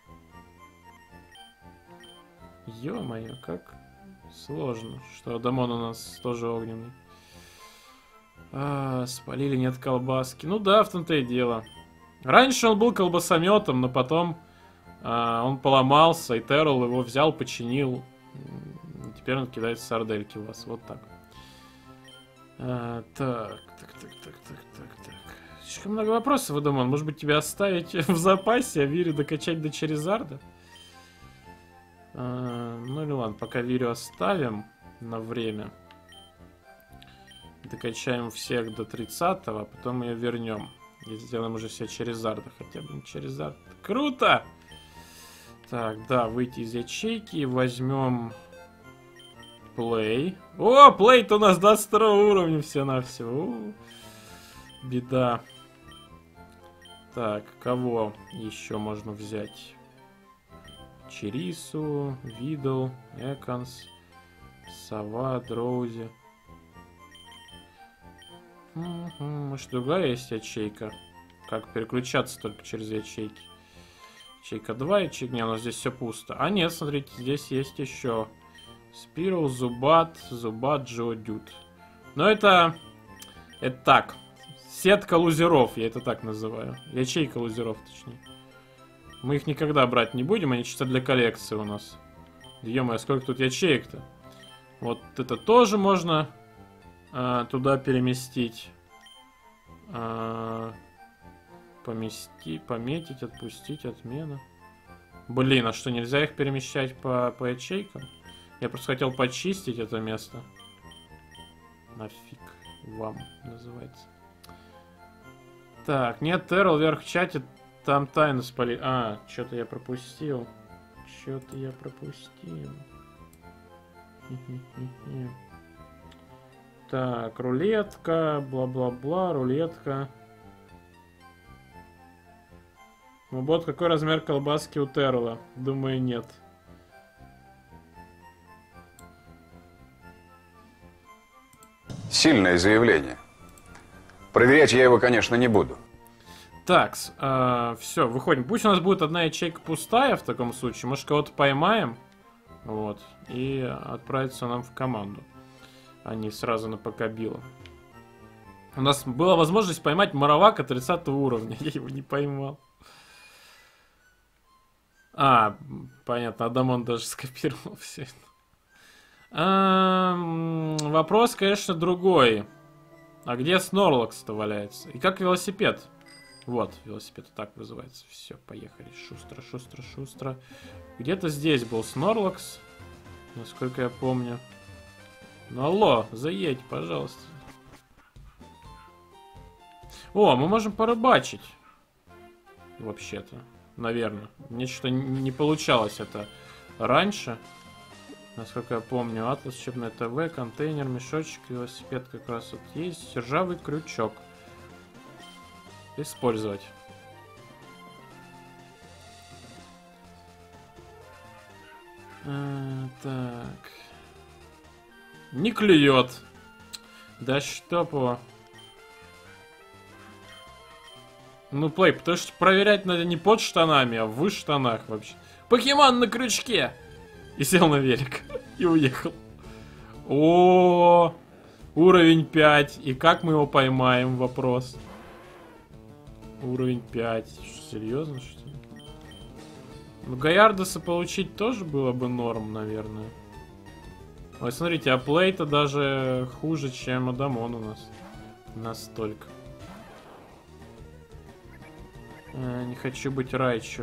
Ё-моё, как сложно. Что Адамон у нас тоже огненный. А, спалили, нет колбаски. Ну да, в том-то и дело. Раньше он был колбасометом, но потом а, он поломался, и Террел его взял, починил. И теперь он кидает сардельки у вас. Вот так. А, так, так, так, так, так, так, так. Слишком много вопросов, я думаю. Может быть, тебя оставить в запасе, а Вирю докачать до Черезарда? А, ну или ладно, пока Вирю оставим на время. Докачаем всех до тридцатого, а потом ее вернем. И сделаем уже все Черезарда хотя бы. Черезард. Круто! Так, да, выйти из ячейки. Возьмем Плей. О, Плей-то у нас двадцать второго уровня все-навсего. Беда. Так, кого еще можно взять? Черису, Видл, Эконс, Сова, Дроузи. Может, другая есть ячейка? Как переключаться только через ячейки? Ячейка два, ячейка... Не, у нас здесь все пусто. А нет, смотрите, здесь есть еще Спирал, Зубат, Зубат, Джиодют. Но это... Это так. Сетка лузеров, я это так называю. Ячейка лузеров, точнее. Мы их никогда брать не будем, они чисто для коллекции у нас. Ё-моё, сколько тут ячеек-то? Вот это тоже можно а, туда переместить. А, помести, пометить, отпустить, отмена. Блин, а что, нельзя их перемещать по, по ячейкам? Я просто хотел почистить это место. Нафиг вам, называется. Так, нет, Террел вверх в чате, там тайну спали. А, что-то я пропустил. Что-то я пропустил. Так, рулетка, бла-бла-бла, рулетка. Ну вот, какой размер колбаски у Террела? Думаю, нет. Сильное заявление. Проверять я его, конечно, не буду. Так, э, все, выходим. Пусть у нас будет одна ячейка пустая в таком случае. Может, кого-то поймаем. Вот. И отправится нам в команду. А не сразу на Покабила. У нас была возможность поймать Маравака тридцатого уровня. Я его не поймал. А, понятно. Адамон даже скопировал все это. А, вопрос, конечно, другой. А где Снорлакс-то валяется? И как велосипед? Вот, велосипед так вызывается. Все, поехали. Шустро, шустро, шустро. Где-то здесь был Снорлакс. Насколько я помню. Ну алло, заедь, пожалуйста. О, мы можем порыбачить. Вообще-то. Наверное. Мне что-то не получалось это раньше. Насколько я помню, Атлас, Учебное ТВ, контейнер, мешочек, велосипед как раз вот есть. Ржавый крючок. Использовать. А, так. Не клюет. Да чтоб его. Ну, Плей, потому что проверять надо не под штанами, а в штанах вообще. Покемон на крючке! И сел на велик. И уехал. О, уровень пять. И как мы его поймаем? Вопрос. Уровень пять. Что, серьезно, что ли? Ну, Гаярдоса получить тоже было бы норм, наверное. Ой, смотрите, а Плей-то даже хуже, чем Адамон у нас. Настолько. Э, не хочу быть Райчо.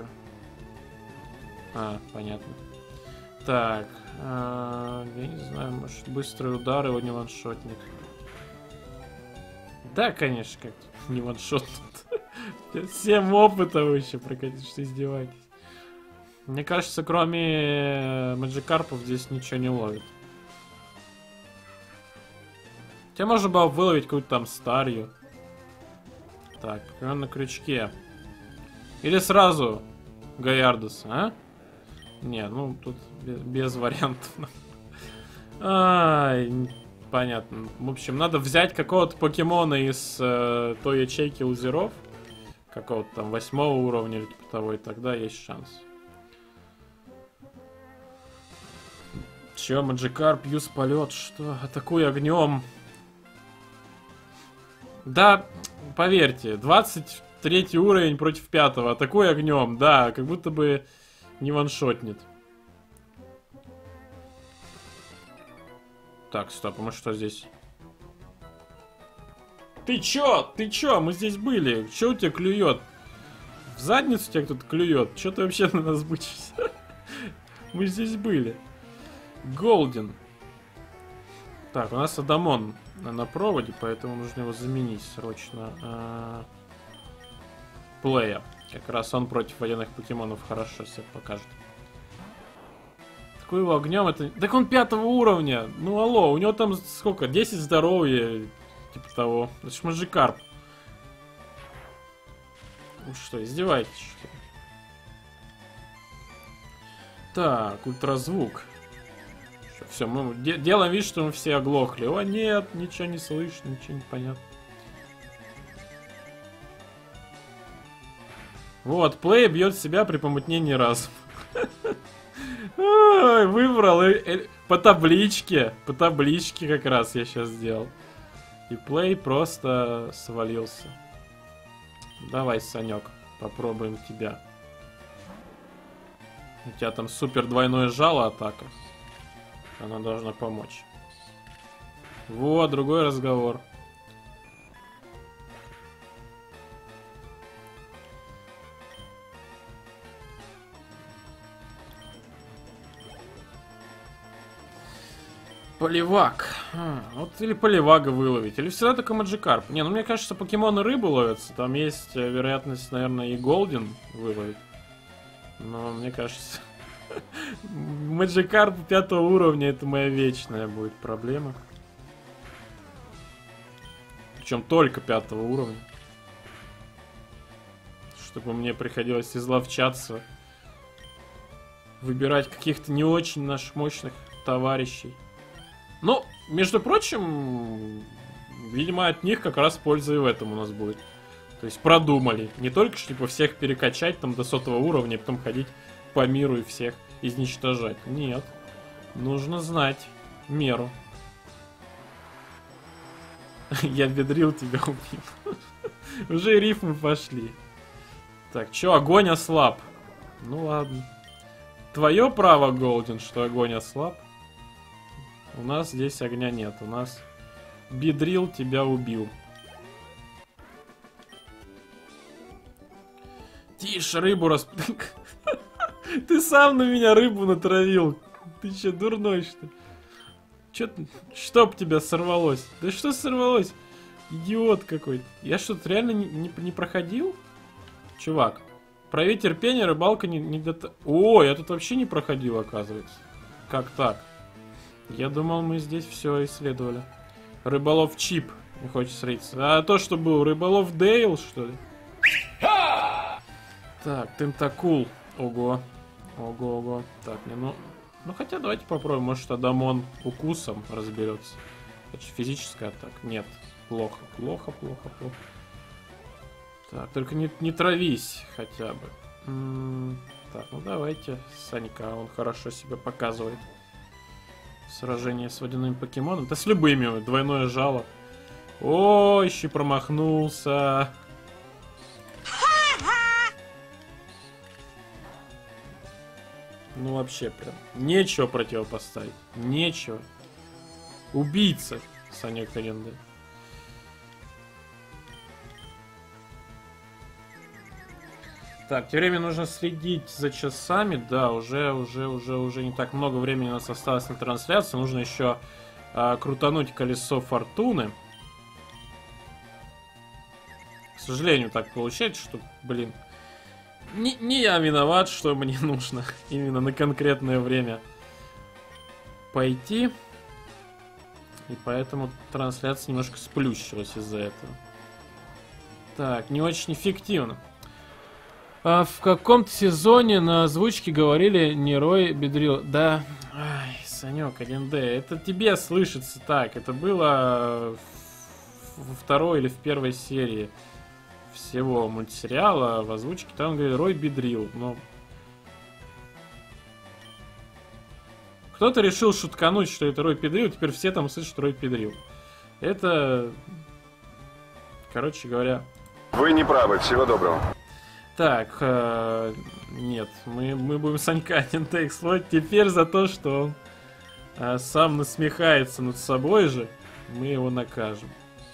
А, понятно. Так, э, я не знаю, может, быстрый удар его не ваншотнет. Да, конечно, как-то не ваншотнет. Семь опыта вы еще прокатите, что издеваетесь. Мне кажется, кроме Маджикарпов здесь ничего не ловит. Хотя можно было выловить какую-то там старью. Так, он на крючке. Или сразу Гаярдос, а? Не, ну тут без, без вариантов. Ай, понятно. В общем, надо взять какого-то покемона из э, той ячейки лузеров. Какого-то там восьмого уровня или типа того, и тогда есть шанс. Че, Маджикарп, юз полет, что? Атакуй огнем. Да, поверьте, двадцать третий уровень против пятого. Атакуй огнем, да, как будто бы не ваншотнет. Так, стоп, а мы что здесь? Ты чё? Ты чё? Мы здесь были. Чё у тебя клюет? В задницу тебя кто-то клюет? Чё ты вообще на нас бычишься? Мы здесь были. Голден. Так, у нас Адамон. на проводе, поэтому нужно его заменить срочно. А... Плея. Как раз он против водяных покемонов хорошо себя покажет. Такой его огнем это... Так он пятого уровня! Ну алло, у него там сколько? десять здоровья, типа того. Это ж Маджикарп. Вы что, издеваетесь, что ли? Так, ультразвук. Все, мы де делаем вид, что мы все оглохли. О, нет, ничего не слышно, ничего не понятно. Вот, плей бьет себя при помутнении разума. Выбрал по табличке. По табличке как раз я сейчас сделал. И плей просто свалился. Давай, Санек, попробуем тебя. У тебя там супер двойное жало атака. Она должна помочь. Вот, другой разговор. Поливак. А, вот или поливага выловить, или всегда только Маджикарп. Не, ну мне кажется, покемоны рыбу ловятся. Там есть вероятность, наверное, и Голден выловить. Но мне кажется, Маджикарп пятого уровня это моя вечная будет проблема. Причем только пятого уровня. Чтобы мне приходилось изловчаться. Выбирать каких-то не очень наших мощных товарищей. Ну, между прочим, видимо, от них как раз польза и в этом у нас будет. То есть продумали. Не только что типа всех перекачать там до сотого уровня, и потом ходить по миру и всех изничтожать. Нет. Нужно знать меру. Я бедрил тебя, убил. Уже рифмы пошли. Так, чё, огонь ослаб? Ну ладно. Твое право, Голден, что огонь ослаб. У нас здесь огня нет. У нас бедрил тебя убил. Тише, рыбу расп... Ты сам на меня рыбу натравил. Ты че, дурной, что ли? Че, чтоб тебя сорвалось? Да что сорвалось? Идиот какой-то. Я что-то реально не, не, не проходил? Чувак, прояви терпение, рыбалка не, не до... О, я тут вообще не проходил, оказывается. Как так? Я думал, мы здесь все исследовали. Рыболов Чип. Не хочет встретиться. А то, что был рыболов Дейл, что ли? Так, Тентакул. Ого. Ого, ого. Так, не, ну... Ну, хотя давайте попробуем. Может, Адамон укусом разберется. Это же физическая атака. Нет. Плохо, плохо, плохо, плохо. Так, только не, не травись хотя бы. М-м, так, ну давайте. Санька, он хорошо себя показывает. Сражение с водяным покемоном. Да с любыми. Двойное жало. О, еще промахнулся. Ну вообще прям. Нечего противопоставить. Нечего. Убийца. Санек Аренды. Так, тем временем нужно следить за часами. Да, уже, уже, уже, уже не так много времени у нас осталось на трансляцию. Нужно еще а, крутануть колесо фортуны. К сожалению, так получается, что, блин, не, не я виноват, что мне нужно именно на конкретное время пойти. И поэтому трансляция немножко сплющилась из-за этого. Так, не очень эффективно. А в каком-то сезоне на озвучке говорили не Рой бедрил. Да, ай, Санек, один дэ, это тебе слышится так. Это было во второй или в первой серии всего мультсериала в озвучке. Там говорит Рой бедрил. Но кто-то решил шуткануть, что это Рой педрил. Теперь все там слышат Рой педрил. Это, короче говоря... Вы не правы, всего доброго. Так, э, нет, мы, мы будем Санька один дэ эксплойтить теперь за то, что он э, сам насмехается над собой же, мы его накажем.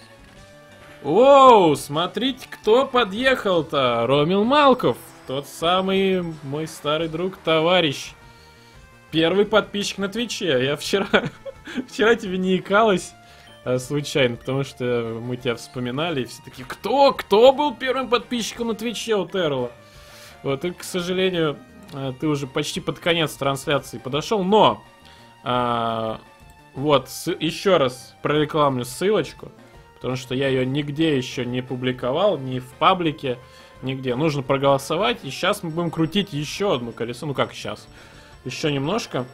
Оу, смотрите, кто подъехал-то, Ромил Малков, тот самый мой старый друг, товарищ, первый подписчик на Твиче. Я вчера, вчера тебе не икалось, э, случайно, потому что мы тебя вспоминали, и все такие, кто? Кто был первым подписчиком на Твиче у Терла? Вот, и, к сожалению, э, ты уже почти под конец трансляции подошел, но... Э, вот, с, еще раз прорекламлю ссылочку, потому что я ее нигде еще не публиковал, ни в паблике, нигде. Нужно проголосовать, и сейчас мы будем крутить еще одно колесо. Ну как сейчас? Еще немножко.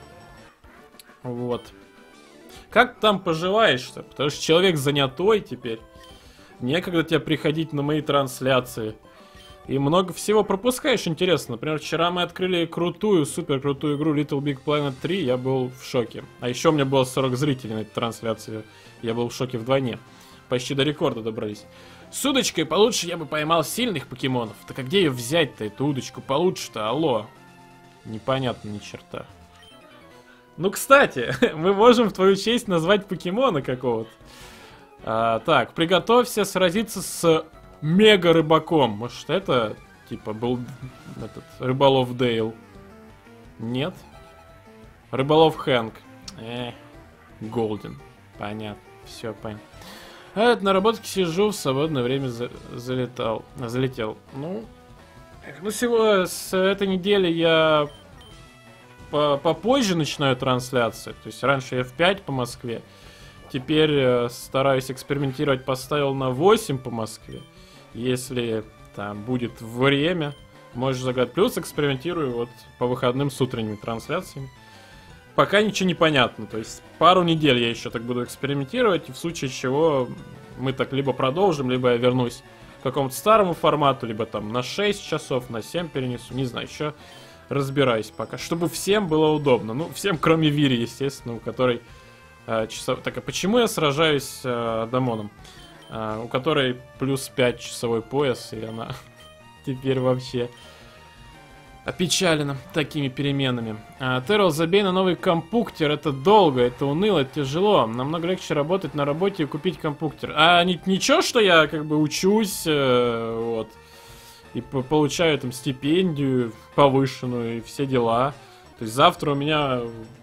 Вот. Как там поживаешь-то? Потому что человек занятой теперь. Некогда тебе приходить на мои трансляции. И много всего пропускаешь, интересно. Например, вчера мы открыли крутую, супер крутую игру Little Big Planet три. Я был в шоке. А еще у меня было сорок зрителей на этой трансляции. Я был в шоке вдвойне. Почти до рекорда добрались. С удочкой получше я бы поймал сильных покемонов. Так а где ее взять-то, эту удочку получше-то? Алло. Непонятно ни черта. Ну, кстати, мы можем в твою честь назвать покемона какого-то. А, так, приготовься сразиться с мега-рыбаком. Может, это, типа, был этот, рыболов Дейл? Нет? Рыболов Хэнк. Эх, Голден. Понятно, все понятно. А это на работке сижу, в свободное время за залетал, залетел. Ну, ну, всего с этой недели я по попозже начинаю трансляции. То есть раньше я в пять по Москве. Теперь э, стараюсь экспериментировать, поставил на восемь по Москве. Если там будет время, можешь загадать. Плюс экспериментирую вот по выходным с утренними трансляциями. Пока ничего не понятно. То есть пару недель я еще так буду экспериментировать. И в случае чего мы так либо продолжим, либо я вернусь к какому-то старому формату, либо там на шесть часов, на семь перенесу. Не знаю, еще разбираюсь пока. Чтобы всем было удобно. Ну, всем, кроме Вири, естественно, у которой э, часов... Так, а почему я сражаюсь э, Адамоном? Э, у которой плюс пять часовой пояс, и она теперь вообще... опечалена такими переменами. А, Террел, забей на новый компьютер. Это долго, это уныло, это тяжело. Намного легче работать на работе и купить компьютер. А ни, ничего, что я как бы учусь, э, вот, и по получаю там стипендию повышенную и все дела. То есть завтра у меня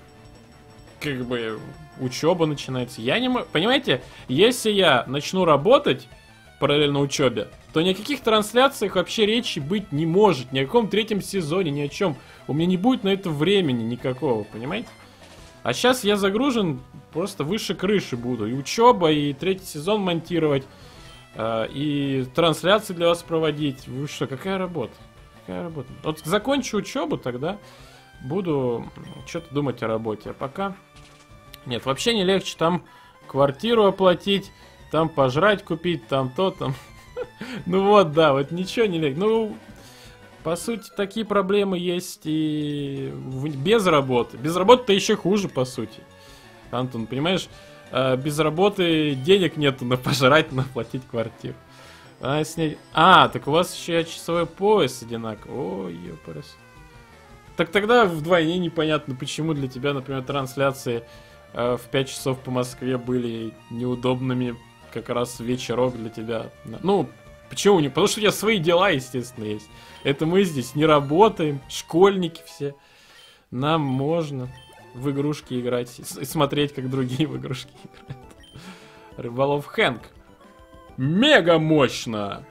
как бы учеба начинается. Я не могу... Понимаете, если я начну работать параллельно учебе, то ни о каких трансляциях вообще речи быть не может. Ни о каком третьем сезоне, ни о чем. У меня не будет на это времени никакого, понимаете? А сейчас я загружен, просто выше крыши буду. И учеба, и третий сезон монтировать, э, и трансляции для вас проводить. Вы что, какая работа? Какая работа? Вот закончу учебу, тогда буду что-то думать о работе. А пока... Нет, вообще не легче. Там квартиру оплатить, там пожрать купить, там то, там... Ну вот, да, вот ничего не легче. Ну, по сути, такие проблемы есть и без работы. Без работы-то еще хуже, по сути. Антон, понимаешь, без работы денег нету на пожрать, на оплатить квартиру. А, снять... а, так у вас еще часовой пояс одинаковый. Ой, ёпарас. Так тогда вдвойне непонятно, почему для тебя, например, трансляции в пять часов по Москве были неудобными. Как раз вечерок для тебя. Ну, почему не? Потому что у тебя свои дела, естественно, есть. Это мы здесь не работаем, школьники все. Нам можно в игрушки играть и смотреть, как другие в игрушки играют. Рыболов Хэнк. Мега мощно!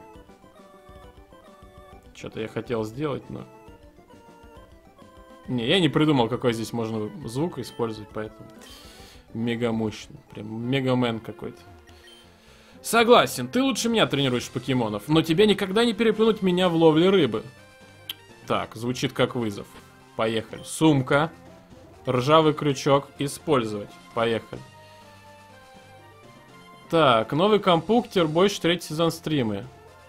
Что-то я хотел сделать, но... Не, я не придумал, какой здесь можно звук использовать, поэтому... Мега мощно. Прям мегамен какой-то. Согласен, ты лучше меня тренируешь покемонов, но тебе никогда не переплюнуть меня в ловле рыбы. Так, звучит как вызов. Поехали. Сумка. Ржавый крючок. Использовать. Поехали. Так, новый компьютер, больше третий сезон стримы.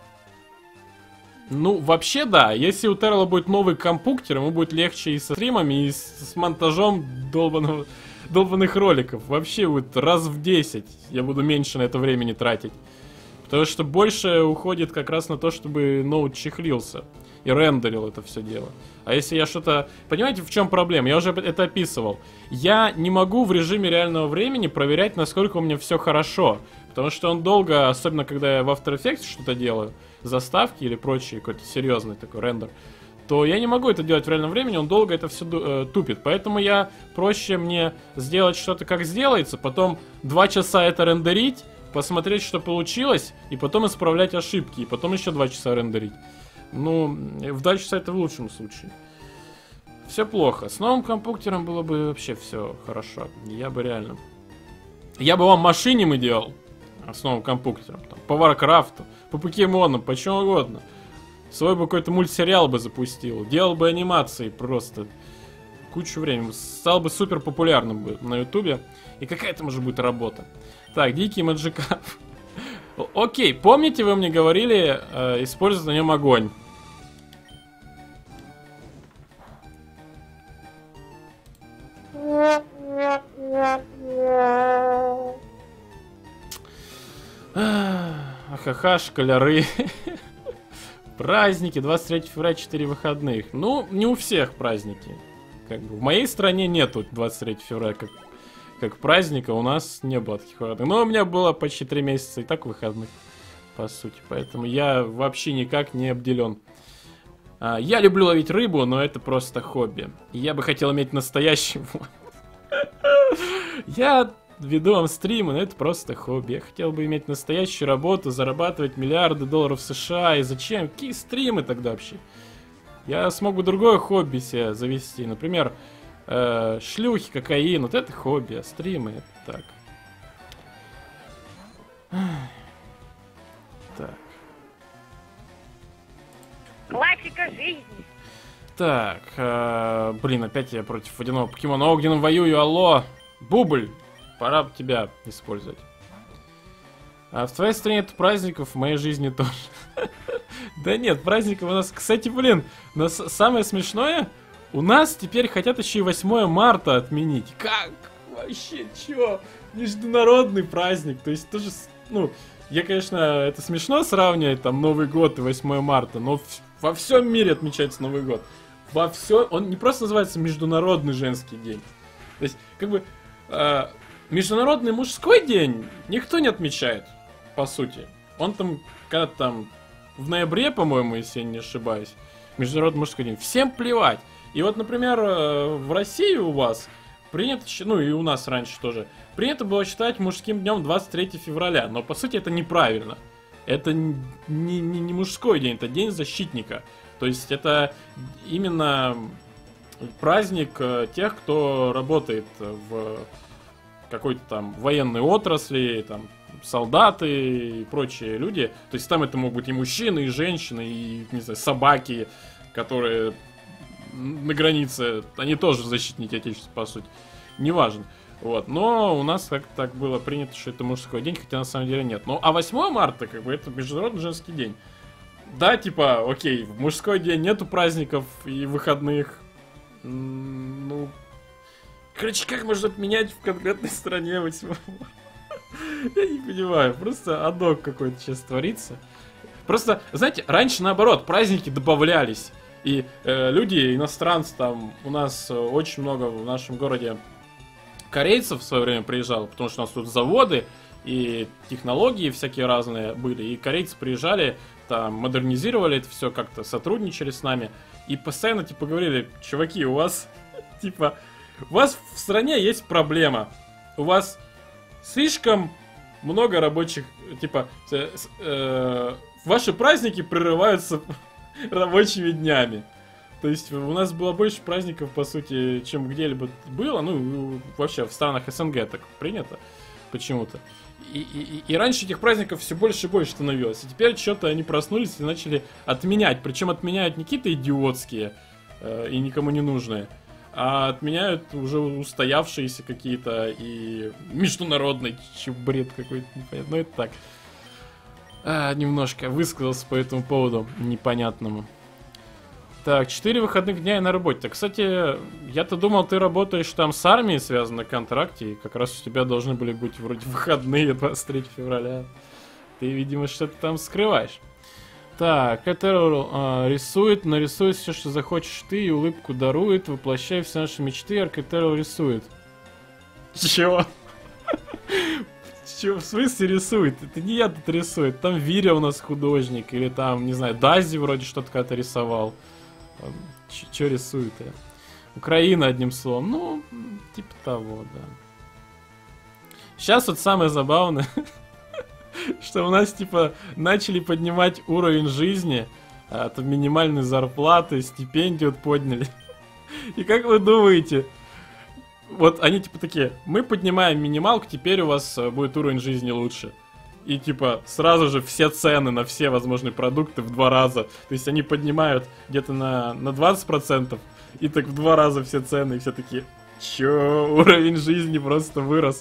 Ну, вообще да, если у Терла будет новый компьютер, ему будет легче и со стримами, и с, с монтажом долбаного... долбаных роликов. Вообще вот раз в десять я буду меньше на это времени тратить. Потому что больше уходит как раз на то, чтобы ноут чехлился и рендерил это все дело. А если я что-то... Понимаете, в чем проблема? Я уже это описывал. Я не могу в режиме реального времени проверять, насколько у меня все хорошо. Потому что он долго, особенно когда я в After Effects что-то делаю, заставки или прочие, какой-то серьезный такой рендер, то я не могу это делать в реальном времени, он долго это все э, тупит. Поэтому я проще мне сделать что-то как сделается, потом два часа это рендерить, посмотреть, что получилось, и потом исправлять ошибки, и потом еще два часа рендерить. Ну, в два часа это в лучшем случае. Все плохо. С новым компьютером было бы вообще все хорошо. Я бы реально... Я бы вам машинимы делал с новым компьютером. Там, по Варкрафту, по покемонам, по чему угодно. Свой бы какой-то мультсериал бы запустил. Делал бы анимации просто. Кучу времени. Стал бы супер популярным бы на ютубе. И какая там уже будет работа. Так, Дикий Маджикап. Окей, помните, вы мне говорили э, использовать на нем огонь? Ахаха, школяры. Праздники, двадцать третьего февраля, четыре выходных. Ну, не у всех праздники. Как бы в моей стране нету двадцать третьего февраля как, как праздника, у нас не было таких выходных. Но у меня было почти три месяца и так выходных, по сути. Поэтому я вообще никак не обделен. А, я люблю ловить рыбу, но это просто хобби. Я бы хотел иметь настоящий... Я веду вам стримы, но это просто хобби. Я хотел бы иметь настоящую работу, зарабатывать миллиарды долларов США. И зачем? Какие стримы тогда вообще? Я смогу другое хобби себе завести. Например, э, шлюхи, кокаин. Вот это хобби, а стримы это так. Так. Классика жизни. Так, э, блин, опять я против водяного покемона огненным воюю, алло. Бубль, пора бы тебя использовать. А в твоей стране это праздников, в моей жизни тоже. Да нет, праздников у нас, кстати, блин, но самое смешное, у нас теперь хотят еще и восьмое марта отменить. Как? Вообще, чё? Международный праздник, то есть тоже, ну, я, конечно, это смешно сравнивать, там, Новый год и восьмое марта, но во всем мире отмечается Новый год. Во всем, он не просто называется Международный женский день. То есть, как бы, э, Международный мужской день никто не отмечает, по сути. Он там, когда там, в ноябре, по-моему, если я не ошибаюсь, Международный мужской день. Всем плевать. И вот, например, э, в России у вас принято, ну и у нас раньше тоже, принято было считать мужским днем двадцать третьего февраля. Но, по сути, это неправильно. Это не, не, не мужской день, это день защитника. То есть это именно праздник тех, кто работает в какой-то там военной отрасли, там солдаты и прочие люди. То есть там это могут быть и мужчины, и женщины, и, не знаю, собаки, которые на границе, они тоже защитники Отечества, по сути. Неважно. Вот. Но у нас как-то так было принято, что это мужской день, хотя на самом деле нет. Ну, а восьмое марта, как бы, это Международный женский день. Да, типа, окей, в мужской день нету праздников и выходных. Ну, короче, как можно отменять в конкретной стране восьмое марта? Я не понимаю, просто адок какой-то сейчас творится. Просто, знаете, раньше наоборот, праздники добавлялись. И э, люди, иностранцы, там, у нас очень много в нашем городе корейцев в свое время приезжало, потому что у нас тут заводы и технологии всякие разные были. И корейцы приезжали, там, модернизировали это все, как-то сотрудничали с нами. И постоянно, типа, говорили: чуваки, у вас, типа, у вас в стране есть проблема. У вас слишком много рабочих, типа, э, э, ваши праздники прерываются рабочими днями. То есть у нас было больше праздников, по сути, чем где-либо было. Ну, вообще в странах СНГ так принято почему-то. И, и, и раньше этих праздников все больше и больше становилось. И теперь что-то они проснулись и начали отменять. Причем отменяют не какие-то идиотские э, и никому не нужные, а отменяют уже устоявшиеся какие-то и международный бред какой-то непонятный. Ну, это так. А, немножко высказался по этому поводу непонятному. Так, четыре выходных дня и на работе. Так, кстати, я-то думал, ты работаешь там с армией, связан на контракте, и как раз у тебя должны были быть вроде выходные двадцать третьего февраля. Ты, видимо, что-то там скрываешь. Так, Этерл э, рисует, нарисует все, что захочешь ты, и улыбку дарует, воплощай все наши мечты, Аркетерл рисует. Чего? Чего, в смысле рисует? Это не я тут рисует, там Виря у нас художник, или там, не знаю, Дази вроде что-то когда-то рисовал. Че рисует-то? Украина, одним словом. Ну, типа того, да. Сейчас вот самое забавное, что у нас, типа, начали поднимать уровень жизни, а, там минимальные зарплаты, стипендию вот подняли. И как вы думаете, вот они, типа, такие, мы поднимаем минималку, теперь у вас будет уровень жизни лучше. И, типа, сразу же все цены на все возможные продукты в два раза. То есть они поднимают где-то на, на двадцать процентов, и так в два раза все цены, и все такие, чё, уровень жизни просто вырос.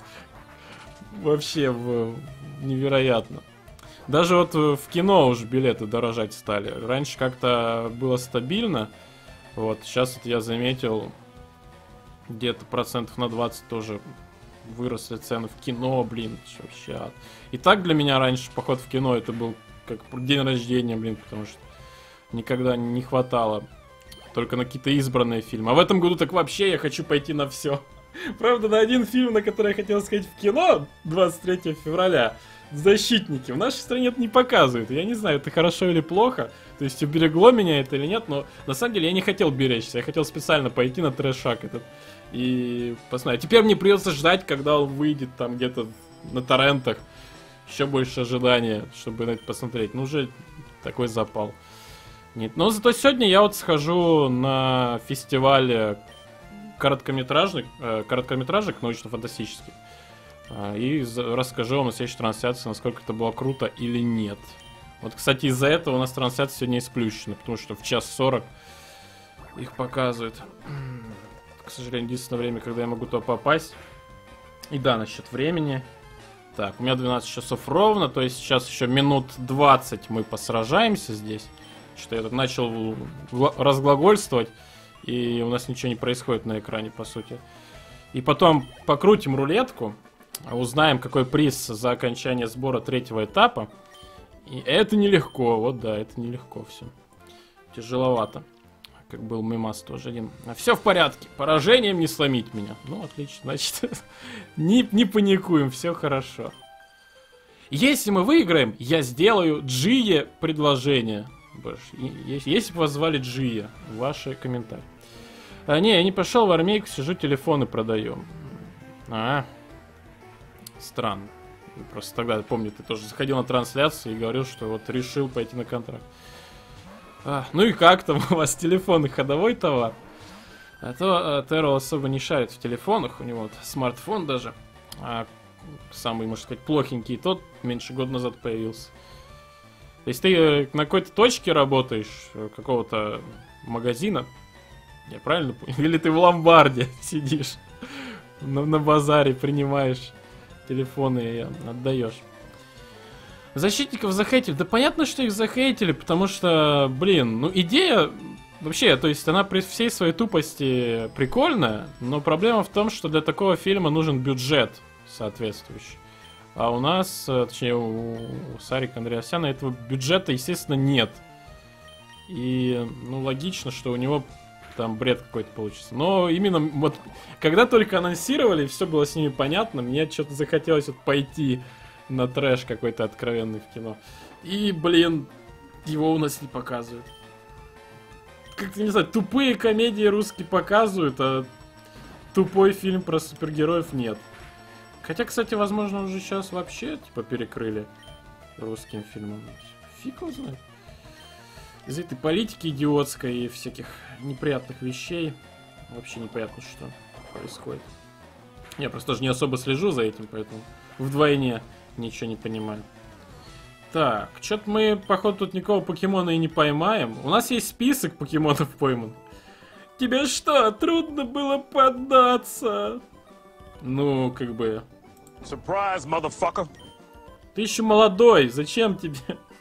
Вообще в... невероятно. Даже вот в кино уже билеты дорожать стали. Раньше как-то было стабильно. Вот, сейчас вот я заметил, где-то процентов на двадцать тоже выросли цены в кино, блин, вообще ад. И так для меня раньше поход в кино это был как день рождения, блин, потому что никогда не хватало. Только на какие-то избранные фильмы. А в этом году так вообще я хочу пойти на все. Правда, на один фильм, на который я хотел сходить в кино двадцать третьего февраля, «Защитники», в нашей стране это не показывают. Я не знаю, это хорошо или плохо. То есть уберегло меня это или нет, но на самом деле я не хотел беречься. Я хотел специально пойти на трэшак этот и посмотреть. Теперь мне придется ждать, когда он выйдет там где-то на торрентах. Еще больше ожидания, чтобы на это посмотреть. Ну, уже такой запал. Нет. Но зато сегодня я вот схожу на фестиваль короткометражных, э, короткометражек научно-фантастических. Э, и за, расскажу вам на следующей трансляции, насколько это было круто или нет. Вот, кстати, из-за этого у нас трансляция сегодня исключена, потому что в час сорок их показывают. К сожалению, единственное время, когда я могу туда попасть. И да, насчет времени. Так, у меня двенадцать часов ровно, то есть сейчас еще минут двадцать мы посражаемся здесь. Что я тут начал разглагольствовать, и у нас ничего не происходит на экране, по сути. И потом покрутим рулетку, узнаем, какой приз за окончание сбора третьего этапа. И это нелегко, вот да, это нелегко все. Тяжеловато. Как был мемас тоже один. А все в порядке, поражением не сломить меня. Ну, отлично, значит, не, не паникуем, все хорошо. Если мы выиграем, я сделаю Джие предложение. Если бы вас звали Джия, ваши комментарии. А, не, я не пошел в армейку, сижу, телефоны продаю. А, странно. Просто тогда, помню, ты тоже заходил на трансляцию и говорил, что вот решил пойти на контракт. А, ну и как там у вас телефоны, ходовой товар? А то а, Террел особо не шарит в телефонах, у него вот смартфон даже. А самый, можно сказать, плохенький, тот меньше года назад появился. Если ты на какой-то точке работаешь, какого-то магазина, я правильно понял? Или ты в ломбарде сидишь, на, на базаре принимаешь телефоны и отдаешь. Защитников захейтили. Да понятно, что их захейтили, потому что, блин, ну идея вообще, то есть она при всей своей тупости прикольная, но проблема в том, что для такого фильма нужен бюджет соответствующий. А у нас, точнее, у Сарика Андреасяна этого бюджета, естественно, нет. И, ну, логично, что у него там бред какой-то получится. Но именно вот, когда только анонсировали, все было с ними понятно, мне что-то захотелось вот пойти на трэш какой-то откровенный в кино. И, блин, его у нас не показывают. Как-то, не знаю, тупые комедии русские показывают, а тупой фильм про супергероев нет. Хотя, кстати, возможно, уже сейчас вообще, типа, перекрыли русским фильмом. Фиг его знает. Из этой политики идиотской и всяких неприятных вещей вообще непонятно, что происходит. Я просто тоже не особо слежу за этим, поэтому вдвойне ничего не понимаю. Так, что-то мы, походу, тут никакого покемона и не поймаем. У нас есть список покемонов пойман. Тебе что, трудно было поддаться? Ну, как бы... Surprise, motherfucker! Ты еще молодой, зачем тебе?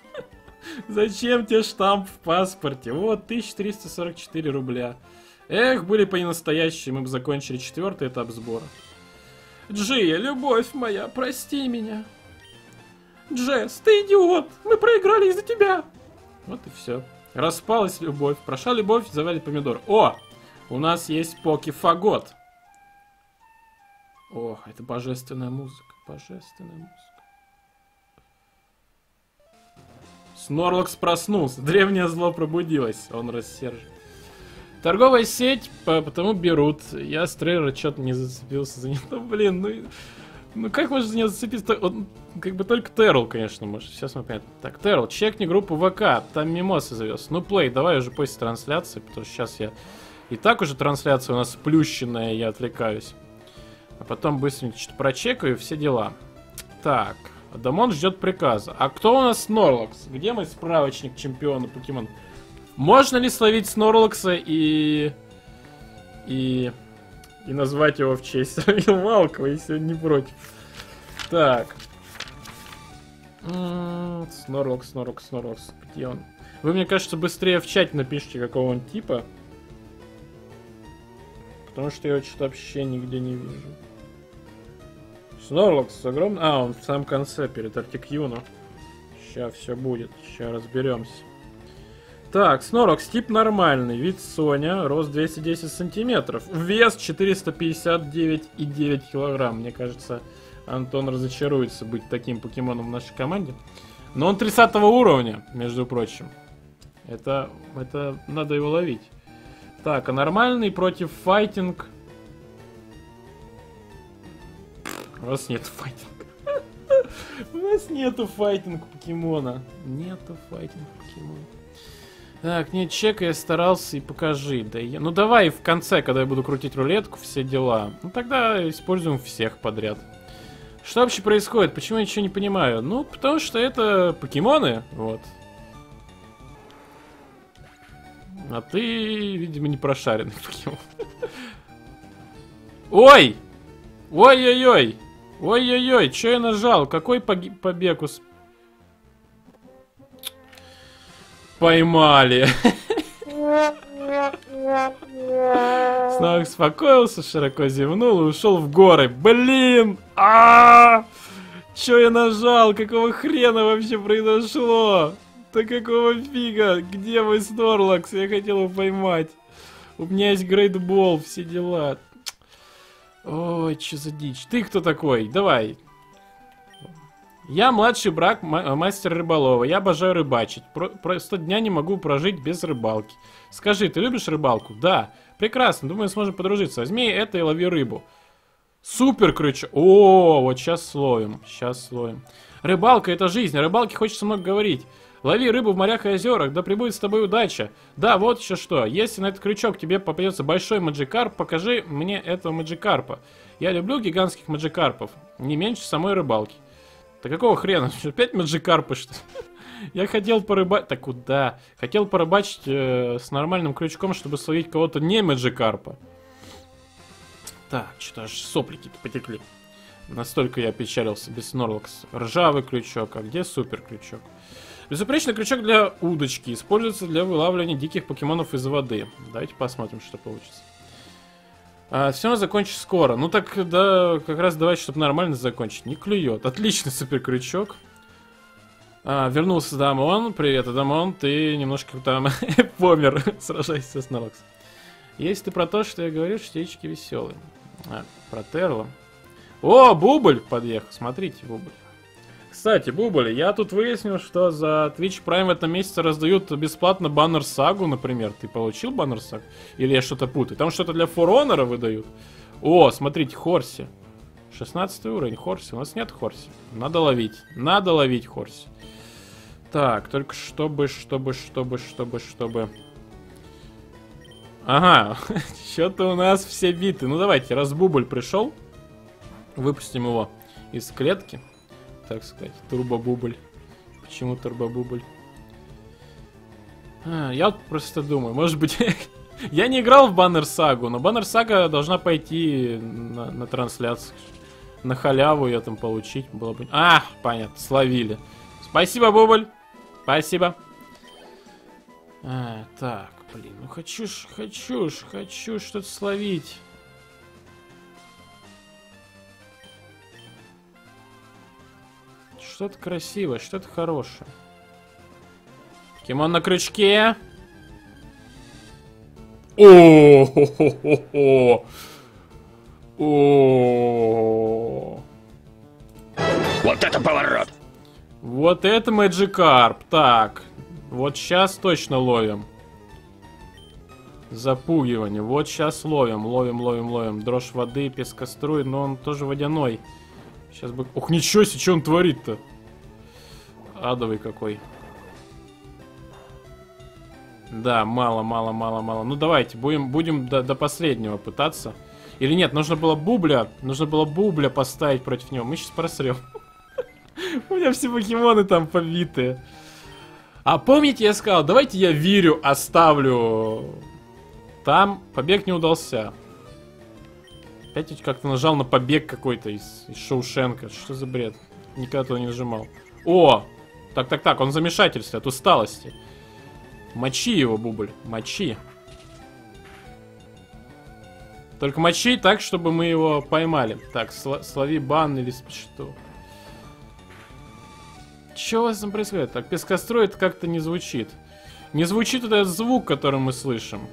Зачем тебе штамп в паспорте? Вот, тысяча триста сорок четыре рубля. Эх, были бы не настоящие, мы бы закончили четвертый этап сбора. Джия, любовь моя, прости меня. Джесс, ты идиот, мы проиграли из-за тебя. Вот и все. Распалась любовь, прошла любовь, завали помидор. О, у нас есть покефагот. О, это божественная музыка, божественная музыка. Снорлокс проснулся, древнее зло пробудилось, он рассержен. Торговая сеть, потому берут. Я с трейлера что-то не зацепился за него. Ну, блин, ну... Ну как можно за него зацепиться? Он, как бы только Терл, конечно, может. Сейчас мы понятно. Так, Терл, чекни группу ВК. Там мимосы завез. Ну, плей, давай уже после трансляции, потому что сейчас я... И так уже трансляция у нас сплющенная, я отвлекаюсь. А потом быстренько что-то прочекаю, все дела. Так, Адамон ждет приказа. А кто у нас Снорлакс? Где мой справочник чемпиона покемон? Можно ли словить Снорлакса и... И... И назвать его в честь Малкова, если он не против. Так. Снорлакс, Снорлакс, Снорлакс. Где он? Вы, мне кажется, быстрее в чате напишите, какого он типа. Потому что я его что-то вообще нигде не вижу. Снорлакс огромный... А, он в самом конце, перед Артикьюно. Сейчас все будет, сейчас разберемся. Так, Снорлакс, тип нормальный, вид Соня, рост двести десять сантиметров, вес четыреста пятьдесят девять и девять килограмм. Мне кажется, Антон разочаруется быть таким покемоном в нашей команде. Но он тридцатого уровня, между прочим. Это, это надо его ловить. Так, а нормальный против файтинг. У нас нет файтинга. У нас нету файтинг покемона. Нету файтинг покемона. Так, нет, чекай, я старался и покажи. Да я... Ну давай в конце, когда я буду крутить рулетку, все дела. Ну тогда используем всех подряд. Что вообще происходит? Почему я ничего не понимаю? Ну, потому что это покемоны, вот. А ты, видимо, не прошаренный покемон. Ой! Ой-ой-ой! Ой-ой-ой, что я нажал? Какой побег усп... Поймали. Снова успокоился, широко зевнул и ушел в горы. Блин! А! Чё я нажал? Какого хрена вообще произошло? Да какого фига? Где мой Снорлакс? Я хотел его поймать. У меня есть грейдбол, все дела. Ой, что за дичь? Ты кто такой? Давай. Я младший брат мастера рыболова. Я обожаю рыбачить. Про просто дня не могу прожить без рыбалки. Скажи, ты любишь рыбалку? Да. Прекрасно. Думаю, сможем подружиться. Возьми это и лови рыбу. Супер крючок. О, вот сейчас словим. Сейчас словим. Рыбалка — это жизнь. О рыбалке хочется много говорить. Лови рыбу в морях и озерах, да пребудет с тобой удача. Да, вот еще что. Если на этот крючок тебе попадется большой маджикарп, покажи мне этого маджикарпа. Я люблю гигантских маджикарпов. Не меньше самой рыбалки. Да какого хрена? Опять маджикарпы, что ли? Я хотел порыбачить... Так куда? Хотел порыбачить э, с нормальным крючком, чтобы словить кого-то не маджикарпа. Так, что-то аж соплики-то потекли. Настолько я печалился без Снорлакса. Ржавый крючок. А где супер крючок? Безупречный крючок для удочки. Используется для вылавливания диких покемонов из воды. Давайте посмотрим, что получится. А, все закончится скоро. Ну так, да, как раз давайте, чтобы нормально закончить. Не клюет. Отличный супер крючок. А, вернулся Дамон. Привет, Адамон. Ты немножко там помер. Сражайся с Снорлаксом. Если ты про то, что я говорю, штечки веселые. А, про Терла. О, Бубль подъехал. Смотрите, Бубль. Кстати, Бубль, я тут выяснил, что за Twitch Prime в этом месяце раздают бесплатно баннер Сагу, например. Ты получил баннер Сагу? Или я что-то путаю? Там что-то для For Honor выдают. О, смотрите, Хорси. шестнадцатый уровень, Хорси. У нас нет Хорси. Надо ловить. Надо ловить Хорси. Так, только чтобы, чтобы, чтобы, чтобы, чтобы... Ага, что-то у нас все биты. Ну давайте, раз Бубль пришел, выпустим его из клетки. Так сказать, турбобубль. Почему турбобубль? А, я вот просто думаю, может быть... Я не играл в Баннер Сагу, но Баннер Сага должна пойти на, на трансляцию. На халяву ее там получить было бы... А, понятно, словили. Спасибо, Бубль. Спасибо. А, так, блин, ну хочу ж, хочу ж, хочу что-то словить. Что-то красивое, что-то хорошее. Покемон на крючке. О-хо-хо-хо-хо. О. Вот это поворот! Вот это Мэджикарп. Так, вот сейчас точно ловим. Запугивание. Вот сейчас ловим, ловим, ловим, ловим. Дрожь воды, пескоструй, но он тоже водяной. Сейчас бы... Ух, ничего себе, что он творит-то? Адовый какой. Да, мало, мало, мало, мало. Ну давайте, будем, будем до, до последнего пытаться. Или нет, нужно было бубля. Нужно было бубля поставить против него. Мы сейчас просрем. У меня все покемоны там побитые. А помните, я сказал, давайте я Вирю оставлю. Там побег не удался. Опять как-то нажал на побег какой-то из, из Шоушенка. Что за бред? Никогда туда не нажимал. О! Так, так, так, он в замешательстве от усталости. Мочи его, Бубль, мочи. Только мочи так, чтобы мы его поймали. Так, сл слови бан или что? Что у вас там происходит? Так, пескострой это как-то не звучит. Не звучит этот звук, который мы слышим.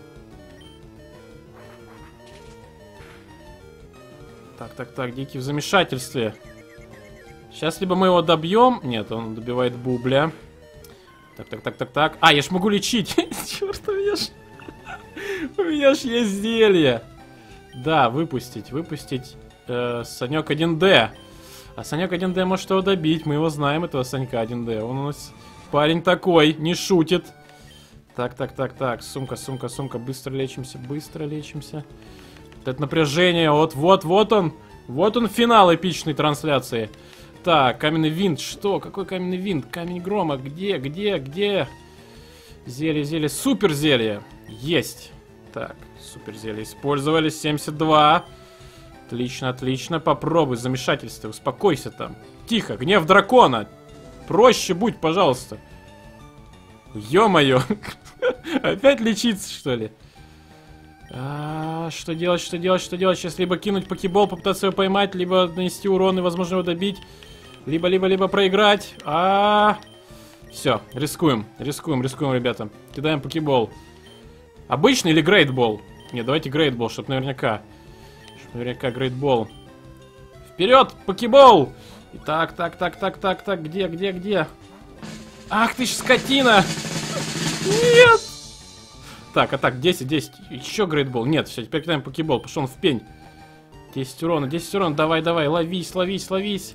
Так, так, так, Дикий в замешательстве. Сейчас либо мы его добьем. Нет, он добивает Бубля. Так, так, так, так, так. А, я ж могу лечить. Черт, у меня ж... У меня ж есть зелье. Да, выпустить, выпустить э, Санек один дэ. А Санек один дэ может его добить. Мы его знаем, этого Санька один дэ. Он у нас парень такой, не шутит. Так, так, так, так. Сумка, сумка, сумка. Быстро лечимся, быстро лечимся. Вот это напряжение. Вот, вот, вот он. Вот он финал эпичной трансляции. Так, каменный винт. Что? Какой каменный винт? Камень грома. Где? Где? Где? Зелье, зелье. Супер зелье. Есть. Так, супер зелье использовали. семьдесят два. Отлично, отлично. Попробуй замешательство. Успокойся там. Тихо. Гнев дракона. Проще будь, пожалуйста. Ё-моё. Опять лечиться, что ли? А, что делать, что делать, что делать? Сейчас либо кинуть покебол, попытаться его поймать, либо нанести урон и, возможно, его добить. Либо, либо, либо проиграть. А, все, рискуем, рискуем, рискуем, ребята. Кидаем покебол. Обычный или грейтбол? Нет, давайте грейтбол, чтоб наверняка. Чтоб наверняка грейтбол. Вперед, покебол! Так, так, так, так, так, так, где, где, где? Ах ты ж скотина! Нет! Так, а так, десять, десять. Еще грейтбол. Нет, все, теперь кидаем покебол. Пошел он в пень. десять урона, десять урона. Давай, давай, ловись, ловись, ловись.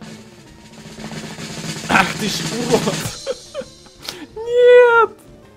Ах ты ж урод! Нет!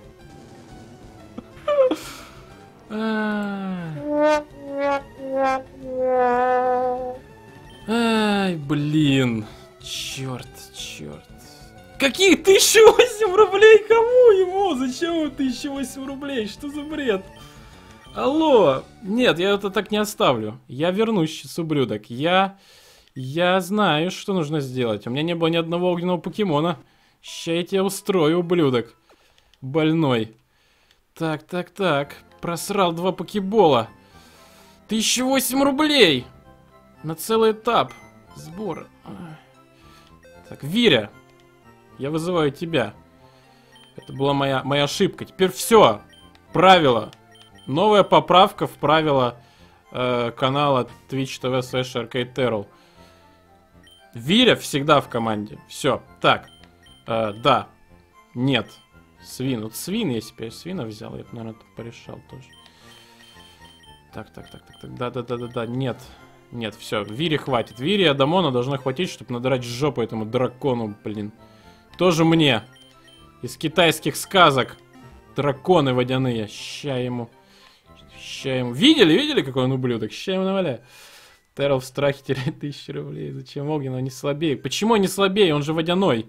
Ай, блин. Черт, черт. Какие тысяча восемь рублей? Кому ему? Зачем ему тысяча восемь рублей? Что за бред? Алло. Нет, я это так не оставлю. Я вернусь сейчас, ублюдок. Я... Я знаю, что нужно сделать. У меня не было ни одного огненного покемона. Ща я тебя устрою, ублюдок. Больной. Так, так, так. Просрал два покебола. тысяча восемь рублей. На целый этап. Сбор. Так, Виря. Я вызываю тебя. Это была моя, моя ошибка. Теперь все. Правила. Новая поправка в правила э, канала Twitch ти ви слэш Arcade Terror. Виря всегда в команде. Все. Так. Э, да. Нет. Свин. Вот свин, если бы я свина взял, я бы, наверное, порешал тоже. Так, так, так, так, так. Да-да-да-да-да. Нет. Нет, все. Вире хватит. Вире и Адамона должно хватить, чтобы надрать жопу этому дракону, блин. Тоже мне. Из китайских сказок. Драконы водяные. Ща ему. Ща ему. Видели? Видели, какой он ублюдок? Ща ему наваляю. Террел в страхе теряет тысячу рублей. Зачем огненного? Не слабее. Почему не слабее? Он же водяной.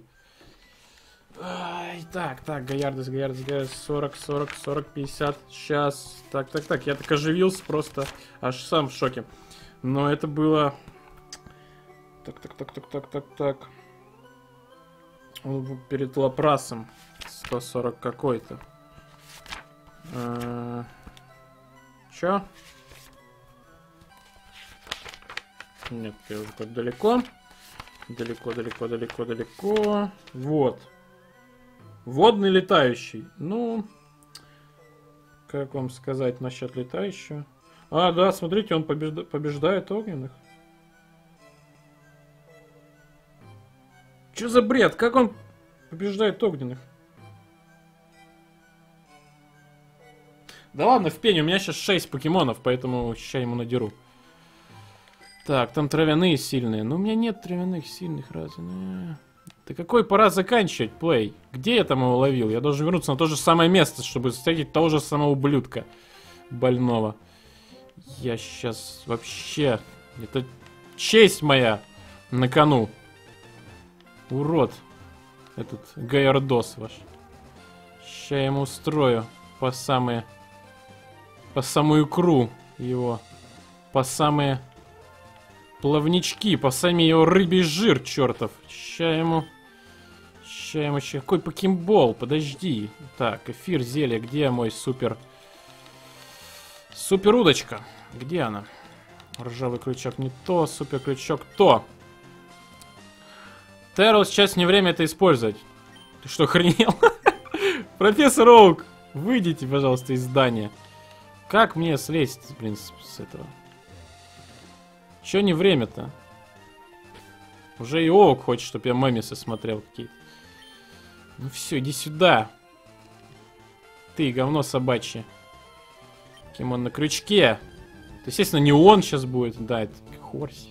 Ай, так, так, Гаярдес, Гаярдес, Гаярдес. сорок, сорок, сорок, пятьдесят. Сейчас. Так, так, так. Я так оживился просто. Аж сам в шоке. Но это было... Так, так, так, так, так, так, так. Он перед Лапрасом. сто сорок какой-то. А... Чё? Нет, я уже как далеко. Далеко, далеко, далеко, далеко. Вот. Водный летающий. Ну... Как вам сказать насчет летающего? А, да, смотрите, он побежда... побеждает огненных. Чё за бред? Как он побеждает огненных? Да ладно, в пене, у меня сейчас шесть покемонов, поэтому ща ему надеру. Так, там травяные сильные. Но у меня нет травяных сильных, разве? Да какой, пора заканчивать плей. Где я там его ловил? Я должен вернуться на то же самое место, чтобы встретить того же самого ублюдка больного. Я сейчас вообще... Это честь моя на кону. Урод. Этот Гайардос ваш. Ща я ему устрою по самые... По самую икру его. По самые... Плавнички, по сами его рыбий жир, чертов. Ща ему... Ща ему... Ща... Какой покембол? Подожди. Так, эфир, зелье. Где мой супер... Супер удочка? Где она? Ржавый крючок не то, супер крючок то. Террел, сейчас не время это использовать. Ты что, охренел? Профессор Оук, выйдите, пожалуйста, из здания. Как мне слезть, блин, с, с этого? Чё не время-то? Уже и Оук хочет, чтобы я мемесы смотрел какие-то. Ну все, иди сюда. Ты, говно собачье. Покемон на крючке. То, естественно, не он сейчас будет. Да, это Хорси.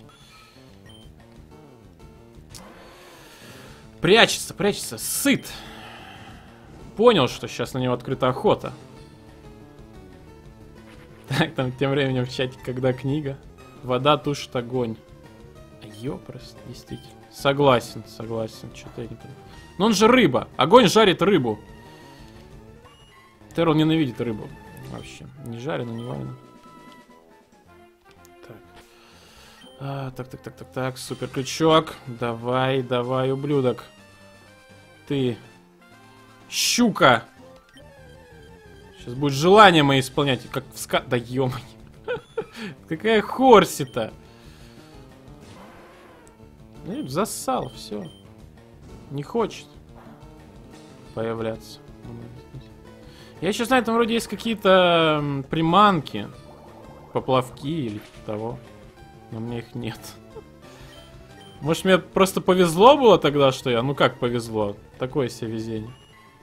Прячется, прячется. Сыт. Понял, что сейчас на него открыта охота. Так, там тем временем в чате, когда книга. Вода тушит огонь. А ёпрост, действительно. Согласен, согласен. Что-то я не понимаю. Но он же рыба. Огонь жарит рыбу. Террел ненавидит рыбу. Вообще. Не жарено, не варено. Так. А, так, так, так, так, так. Супер крючок. Давай, давай, ублюдок. Ты. Щука. Сейчас будет желание мои исполнять. Как в ска... Да ё-моё. Какая Хорси-то? Ну, засал, все. Не хочет появляться. Я еще знаю, там вроде есть какие-то приманки. Поплавки или типа того. Но мне их нет. Может, мне просто повезло было тогда, что я... Ну как повезло? Такое себе везение.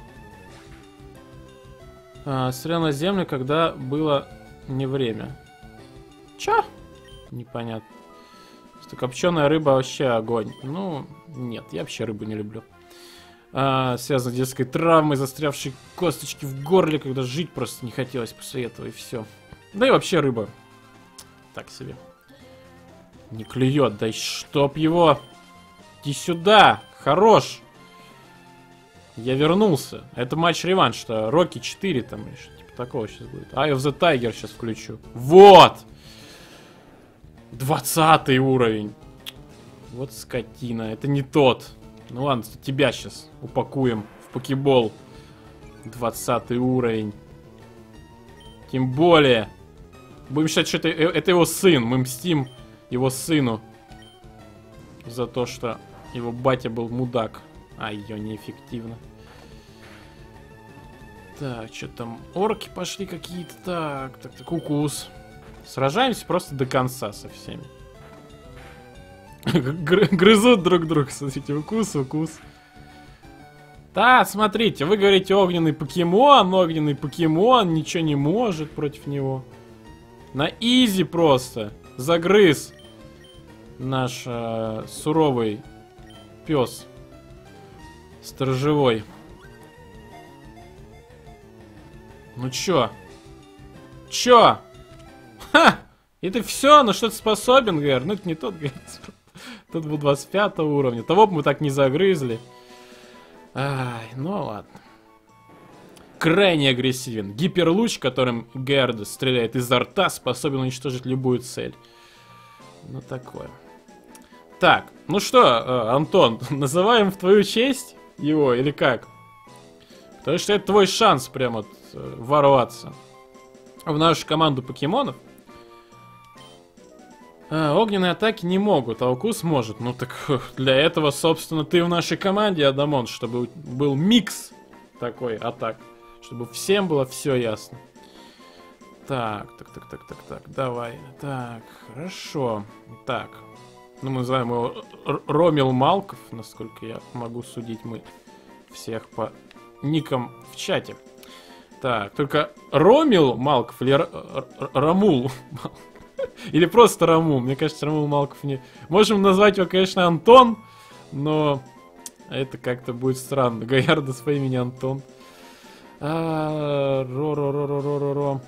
А, стрелял на землю, когда было не время. Чё? Непонятно. Что копченая рыба вообще огонь. Ну, нет, я вообще рыбу не люблю. А, связано с детской травмой, застрявшей косточки в горле, когда жить просто не хотелось после этого, и все. Да и вообще рыба. Так себе. Не клюет, да чтоб его. Иди сюда, хорош. Я вернулся. Это матч-реванш, что Рокки четыре там, или что типа такого сейчас будет. Eye of the Tiger сейчас включу. Вот! двадцатый уровень. Вот скотина, это не тот. Ну ладно, тебя сейчас упакуем в покебол. двадцатый уровень. Тем более. Будем считать, что это, это его сын. Мы мстим его сыну. За то, что его батя был мудак. А ее неэффективно. Так, что там? Орки пошли какие-то. Так, так, так, укус. Сражаемся просто до конца со всеми. Грызут друг друга, смотрите, укус, укус. Да, смотрите, вы говорите, огненный покемон, огненный покемон, ничего не может против него. На изи просто загрыз наш э, суровый пес сторожевой. Ну чё? Чё? Ха! И ты все, на что ты способен, Гэр? Ну это не тот, Гэр. Тут был двадцать пятого уровня. Того бы мы так не загрызли. Ай, ну ладно. Крайне агрессивен. Гиперлуч, которым Герд стреляет изо рта, способен уничтожить любую цель. Ну такое. Так, ну что, Антон, называем в твою честь его или как? Потому что это твой шанс прям вот ворваться в нашу команду покемонов. А, огненные атаки не могут, а укус может. Ну так для этого, собственно, ты в нашей команде, Адамон, чтобы был микс такой атак. Чтобы всем было все ясно. Так, так, так, так, так, так, давай. Так, хорошо. Так. Ну, мы называем его Ромил Малков, насколько я могу судить, мы всех по никам в чате. Так, только Ромил Малков или Р Р Рамул? Или просто Рамул? Мне кажется, Рамул Малков не... Можем назвать его, конечно, Антон, но это как-то будет странно. Гаярдос по имени Антон. Ро-ро-ро-ро-ро-ро-ро.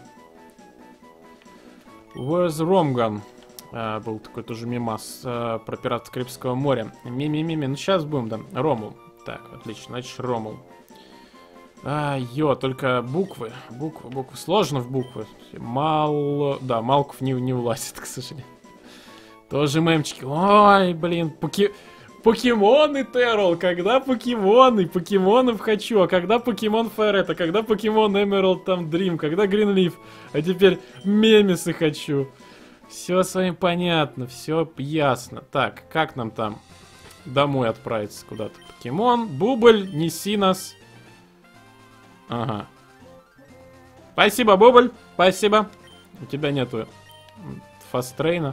Where's Ромган? А, был такой тоже мемас а, про пиратов Карибского моря. Ми-ми-ми-ми. Ну сейчас будем, да. Ромул. Так, отлично. Значит, Ромул. А, ё, только буквы. Буквы, буквы. Сложно в буквы. Мал... Да, Малков не, не влазит, к сожалению. Тоже мемчики. Ой, блин. Поки... Покемоны, Террол. Когда покемоны? Покемонов хочу. А когда покемон Файрет? А когда покемон Эмералд там Дрим? Когда Гринлиф? А теперь мемесы хочу. Все с вами понятно. Все ясно. Так, как нам там домой отправиться куда-то? Покемон. Бубль, неси нас. Ага. Спасибо, Бубль. Спасибо. У тебя нету фастрейна.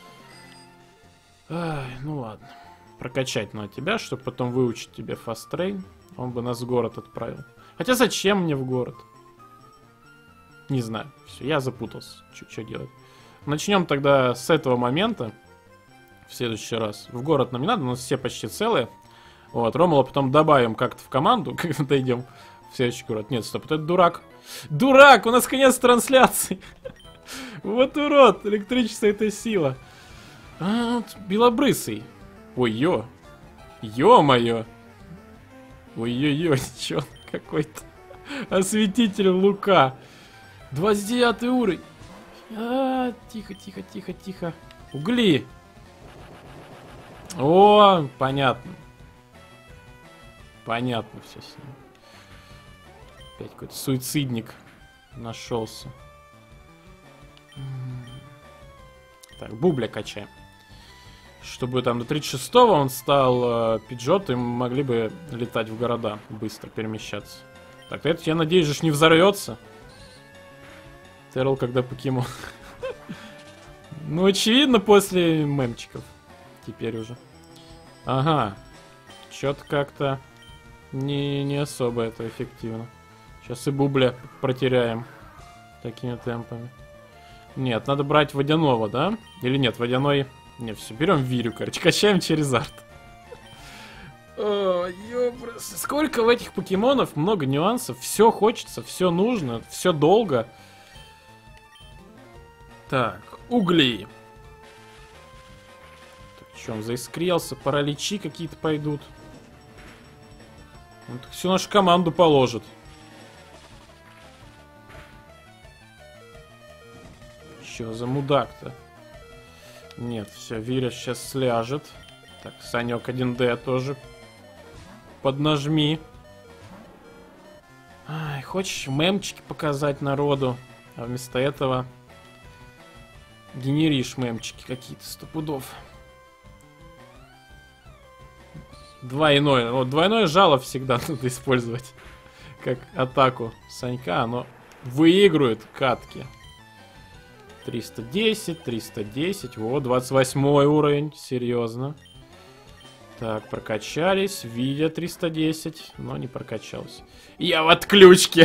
Ай, ну ладно. Прокачать надо тебя, чтобы потом выучить тебе фастрейн. Он бы нас в город отправил. Хотя зачем мне в город? Не знаю. Все, я запутался. Что делать? Начнем тогда с этого момента. В следующий раз. В город нам не надо, у нас все почти целые. Вот, Ромула потом добавим как-то в команду, когда дойдем в следующий город. Нет, стоп, это дурак. Дурак! У нас конец трансляции. Вот урод! Электричество — это сила. А, вот белобрысый. Ой, ё. Ё-моё. Ой-ё-ё, чё какой-то. Осветитель Лука. двадцать девятый уровень. А, тихо, тихо, тихо, тихо. Угли. О, понятно. Понятно все с ним. Опять какой-то суицидник нашелся. Так, Бубля качаем. Чтобы там до тридцать шестого он стал э, пиджот, и мы могли бы летать в города, быстро перемещаться. Так, это, я надеюсь, же не взорвется. Террол, когда покемон. Ну, очевидно, после мемчиков. Теперь уже. Ага. Чё-то как-то не, не особо это эффективно. Сейчас и Бубля протеряем такими темпами. Нет, надо брать водяного, да? Или нет, водяной... Не, все, берем Вирю, короче, качаем через арт. О, ёброс. Сколько в этих покемонов, много нюансов, все хочется, все нужно, все долго. Так, угли. Так, что, он заискрился, параличи какие-то пойдут. Он всю нашу команду положит. Что за мудак-то? Нет, все, Виря сейчас сляжет. Так, Санек один дэ тоже. Поднажми. Ай, хочешь мемчики показать народу, а вместо этого генеришь мемчики какие-то сто пудов. Двойное. Вот двойное жало всегда надо использовать как атаку Санька. Оно выигрывает катки. триста десять, триста десять, вот, двадцать восьмой уровень, серьезно. Так, прокачались, видя триста десять, но не прокачался. Я в отключке.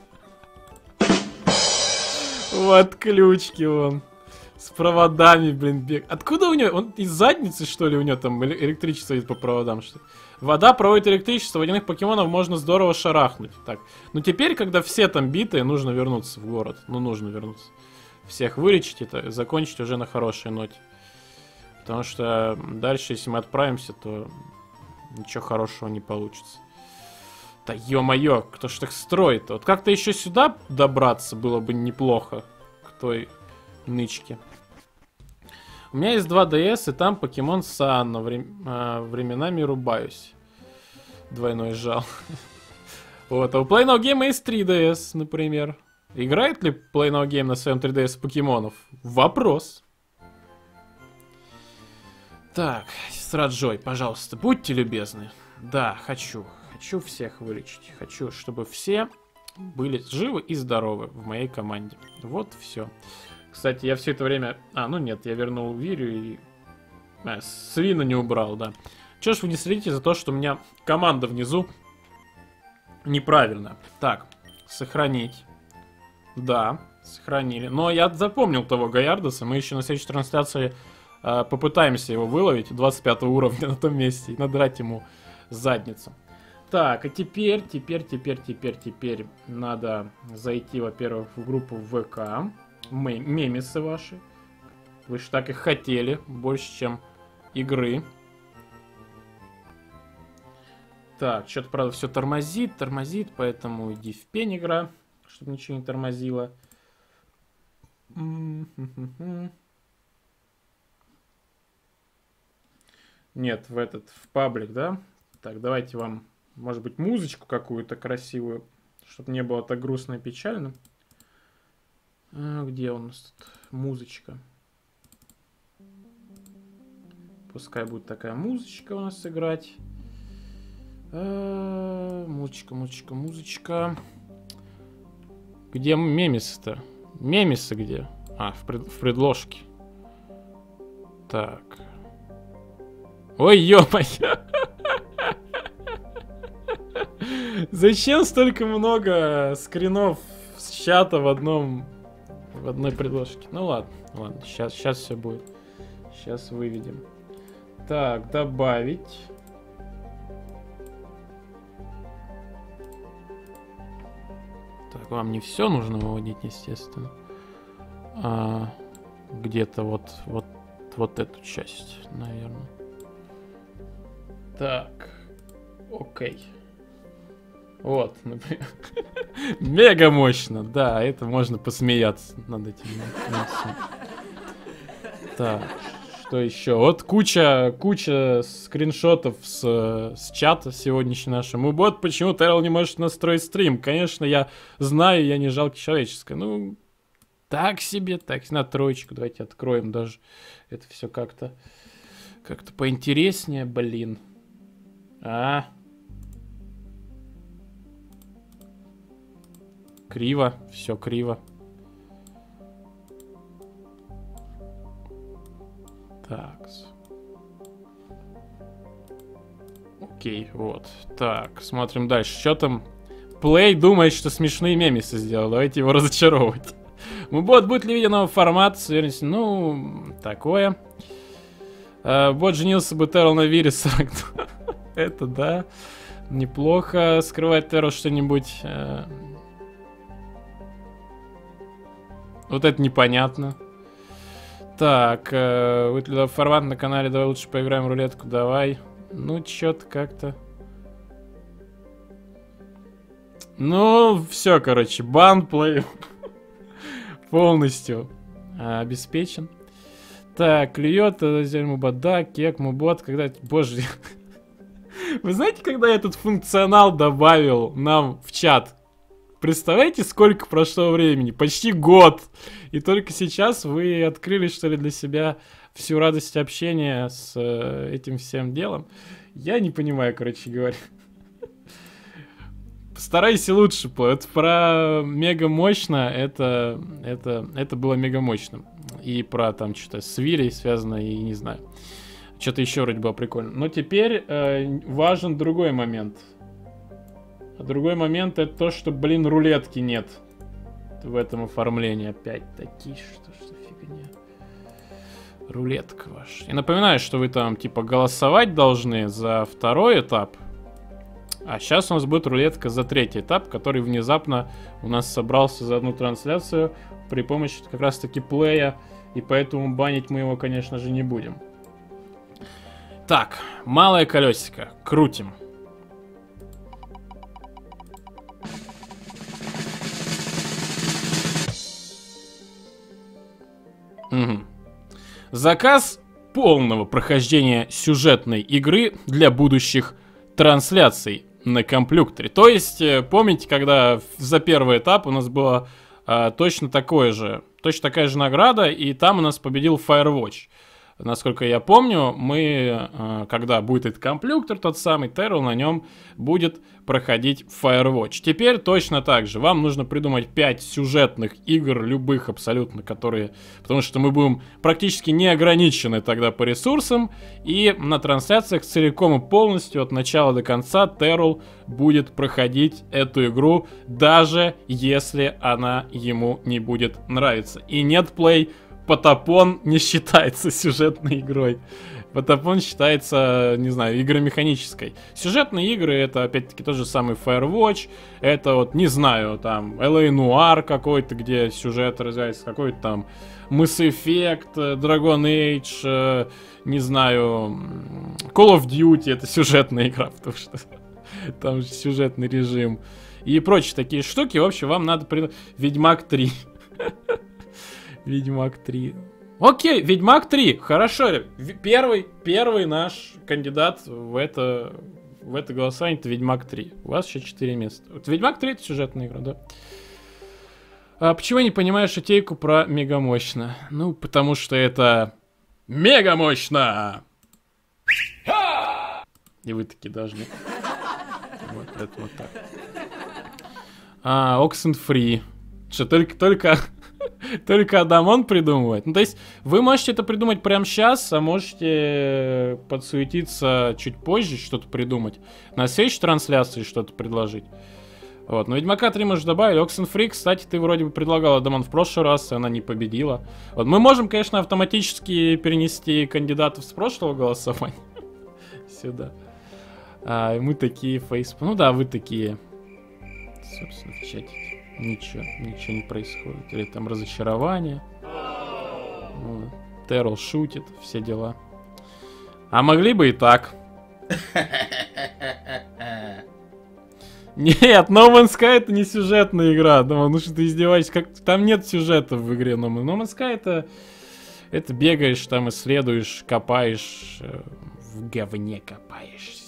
В отключке он. С проводами, блин, бег. Откуда у него? Он из задницы, что ли, у него там электричество идет по проводам, что ли? Вода проводит электричество, водяных покемонов можно здорово шарахнуть. Так, ну теперь, когда все там битые, нужно вернуться в город. Ну, нужно вернуться. Всех вылечить это, закончить уже на хорошей ноте. Потому что дальше, если мы отправимся, то ничего хорошего не получится. Да ё-моё, кто ж так строит? Вот как-то еще сюда добраться было бы неплохо. К той нычке. У меня есть два дэ эс, и там покемон Сан, но врем... а, временами рубаюсь. Двойной жал. Вот, а у Play No Game есть три дэ эс, например. Играет ли Play No Game на своем три дэ эс покемонов? Вопрос. Так, сестра Джой, пожалуйста, будьте любезны. Да, хочу. Хочу всех вылечить. Хочу, чтобы все были живы и здоровы в моей команде. Вот все. Кстати, я все это время... А, ну нет, я вернул Вирю и... А, Свина не убрал, да. Чё ж вы не следите за то, что у меня команда внизу неправильно. Так, Сохранить. Да, сохранили. Но я запомнил того Гаярдоса. Мы еще на следующей трансляции э, попытаемся его выловить. двадцать пятого уровня на том месте. И надрать ему задницу. Так, а теперь, теперь, теперь, теперь, теперь надо зайти, во-первых, в группу в ВК. Мемесы ваши. Вы же так и хотели. Больше, чем игры. Так, что-то, правда, все тормозит, тормозит, поэтому иди в пень, игра, чтобы ничего не тормозило. Нет, в этот, в паблик, да? Так, давайте вам, может быть, музычку какую-то красивую, чтобы не было так грустно и печально. А, где у нас тут музычка? Пускай будет такая музычка у нас играть. А, музычка, музычка, музычка. Где мемесы-то? Мемесы где? А, в, пред, в предложке. Так. Ой, ё-моё! Зачем столько много скринов с чата в одном... В одной предложке? Ну ладно, ладно, сейчас, сейчас все будет. Сейчас выведем. Так, добавить. Так, вам не все нужно выводить, естественно. А, где-то вот, вот, вот эту часть, наверное. Так, окей. Вот, например. Мега мощно, да, это можно посмеяться над этим. Так, что еще? Вот куча, куча скриншотов с, с чата сегодняшнего нашего. Бот, почему Террел не может настроить стрим? Конечно, я знаю, я не жалко человеческое. Ну, так себе, так, на троечку. Давайте откроем даже. Это все как-то, как-то поинтереснее, блин. А. Криво, все криво. Так. Окей, вот. Так, смотрим дальше. Что там? Плей думает, что смешные мемесы сделал. Давайте его разочаровывать. Бот, будет ли видео новый формат? С вероятностью, ну, такое. А, бот женился бы Террел на Вире сорок два. Это да. Неплохо. Скрывает Террел что-нибудь. Вот это непонятно. Так, э, выглядел формат на канале, давай лучше поиграем в рулетку, давай. Ну, чё-то как-то. Ну, все, короче, бан плей полностью а, обеспечен. Так, клюет, мубот, да, кек, мубот, когда... Боже, вы знаете, когда я этот функционал добавил нам в чат? Представляете, сколько прошло времени? Почти год. И только сейчас вы открыли, что ли, для себя всю радость общения с э, этим всем делом. Я не понимаю, короче говоря. Постарайся лучше. Это про мега мощно. Это, это, это было мега мощно. И про там что-то с Вирей связано, и не знаю. Что-то еще вроде было прикольно. Но теперь э, важен другой момент. А другой момент это то, что, блин, рулетки нет в этом оформлении. Опять такие, что что фигня. Рулетка ваша. И напоминаю, что вы там типа голосовать должны за второй этап. А сейчас у нас будет рулетка за третий этап, который внезапно у нас собрался за одну трансляцию при помощи как раз таки плея. И поэтому банить мы его, конечно же, не будем. Так, малое колесико. Крутим. Угу. Заказ полного прохождения сюжетной игры для будущих трансляций на компьютере. То есть, помните, когда за первый этап у нас было а, точно такое же, точно такая же награда, и там у нас победил Firewatch. насколько я помню, мы, когда будет этот комплюктор, тот самый Террел, на нем будет проходить Firewatch. Теперь точно так же. Вам нужно придумать пять сюжетных игр, любых абсолютно, которые... Потому что мы будем практически не ограничены тогда по ресурсам. И на трансляциях целиком и полностью от начала до конца Террел будет проходить эту игру, даже если она ему не будет нравиться. И NetPlay Потапон не считается сюжетной игрой. Потапон считается, не знаю, игромеханической. Сюжетные игры — это, опять-таки, тот же самый Firewatch. Это вот, не знаю, там, эл эй Noire какой-то, где сюжет развивается, какой-то там Mass Effect, Dragon Age, не знаю, Call of Duty — это сюжетная игра, потому что там же сюжетный режим. И прочие такие штуки. В общем, вам надо придумать... Ведьмак три. Ведьмак три. Окей, Ведьмак три. Хорошо. Первый, первый наш кандидат в это, в это голосование — это Ведьмак три. У вас еще четыре места. Вот Ведьмак три — это сюжетная игра, да? А почему не понимаешь идейку про мегамощно? Ну, потому что это мегамощно! И вы таки должны. Вот это вот так. А, Oxenfree. Что, только, только... Только Адамон придумывает. Ну, то есть, вы можете это придумать прямо сейчас, а можете подсуетиться чуть позже, что-то придумать. На следующей трансляции что-то предложить. Вот. Но Ведьмака три мы же добавили. Oxenfree, кстати, ты вроде бы предлагал Адамон в прошлый раз, и она не победила. Вот. Мы можем, конечно, автоматически перенести кандидатов с прошлого голосования сюда. А, и мы такие фейс... Ну да, вы такие... Собственно, в чате. Ничего, ничего не происходит. Или там разочарование. Вот. Террел шутит, все дела. А могли бы и так. Нет, No Man's Sky — это не сюжетная игра. Ну что ты издеваешься? Как... Там нет сюжета в игре No Man's, No Man's Sky — это... Это бегаешь, там исследуешь, копаешь. В говне копаешься.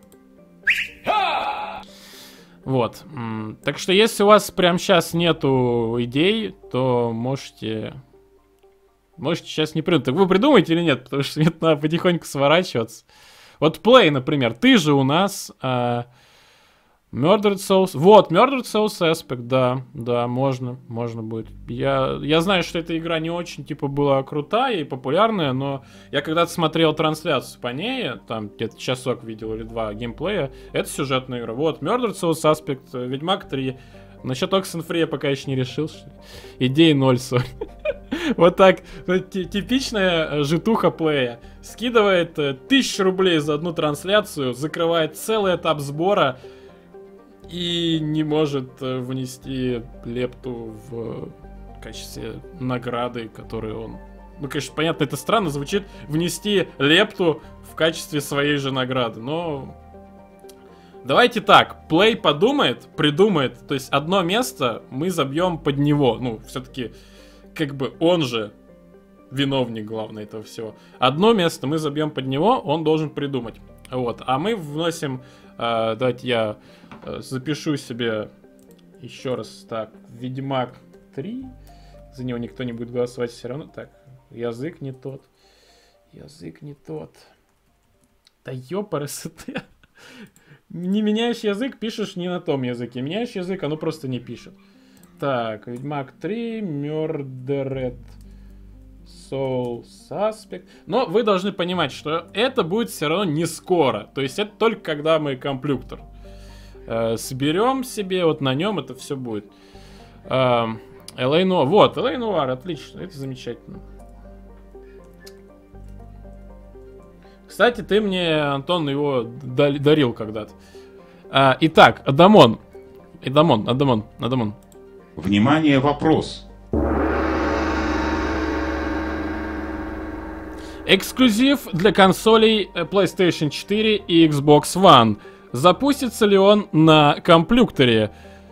Вот. Так что если у вас прямо сейчас нету идей, то можете... Можете сейчас не придумать. Так вы придумаете или нет? Потому что нет, надо потихоньку сворачиваться. Вот Play, например. Ты же у нас... А... Murdered Souls. Вот, Murdered Souls Aspect, да. Да, можно. Можно будет. Я, я знаю, что эта игра не очень, типа, была крутая и популярная, но я когда-то смотрел трансляцию по ней, там где-то часок видел или два геймплея. Это сюжетная игра. Вот, Murdered Souls Aspect, Ведьмак три. Насчет Oxenfree я пока еще не решил. Идеи ноль, сори. Вот так. Типичная житуха плея. Скидывает тысячу рублей за одну трансляцию, закрывает целый этап сбора и не может внести лепту в качестве награды, которую он... Ну, конечно, понятно, это странно звучит, внести лепту в качестве своей же награды, но... Давайте так, Play подумает, придумает, то есть одно место мы забьем под него. Ну, все-таки, как бы он же виновник главный этого всего. Одно место мы забьем под него, он должен придумать. Вот, а мы вносим... Э, давайте я э, запишу себе еще раз так. Ведьмак три. За него никто не будет голосовать все равно. Так, язык не тот. Язык не тот. Да ёпарасоте. Не меняешь язык, пишешь не на том языке. Меняешь язык, оно просто не пишет. Так, Ведьмак три, Murdered Soul Suspect. Но вы должны понимать, что это будет все равно не скоро. То есть это только когда мы комплюктор э, соберем себе, вот на нем это все будет. Э, эл эй Noire. Вот, эл эй Noire, отлично, это замечательно. Кстати, ты мне, Антон, его дарил когда-то. А, итак, Адамон. Адамон, Адамон, Адамон. Внимание, вопрос. Эксклюзив для консолей PlayStation четыре и Xbox One. Запустится ли он на компьютере?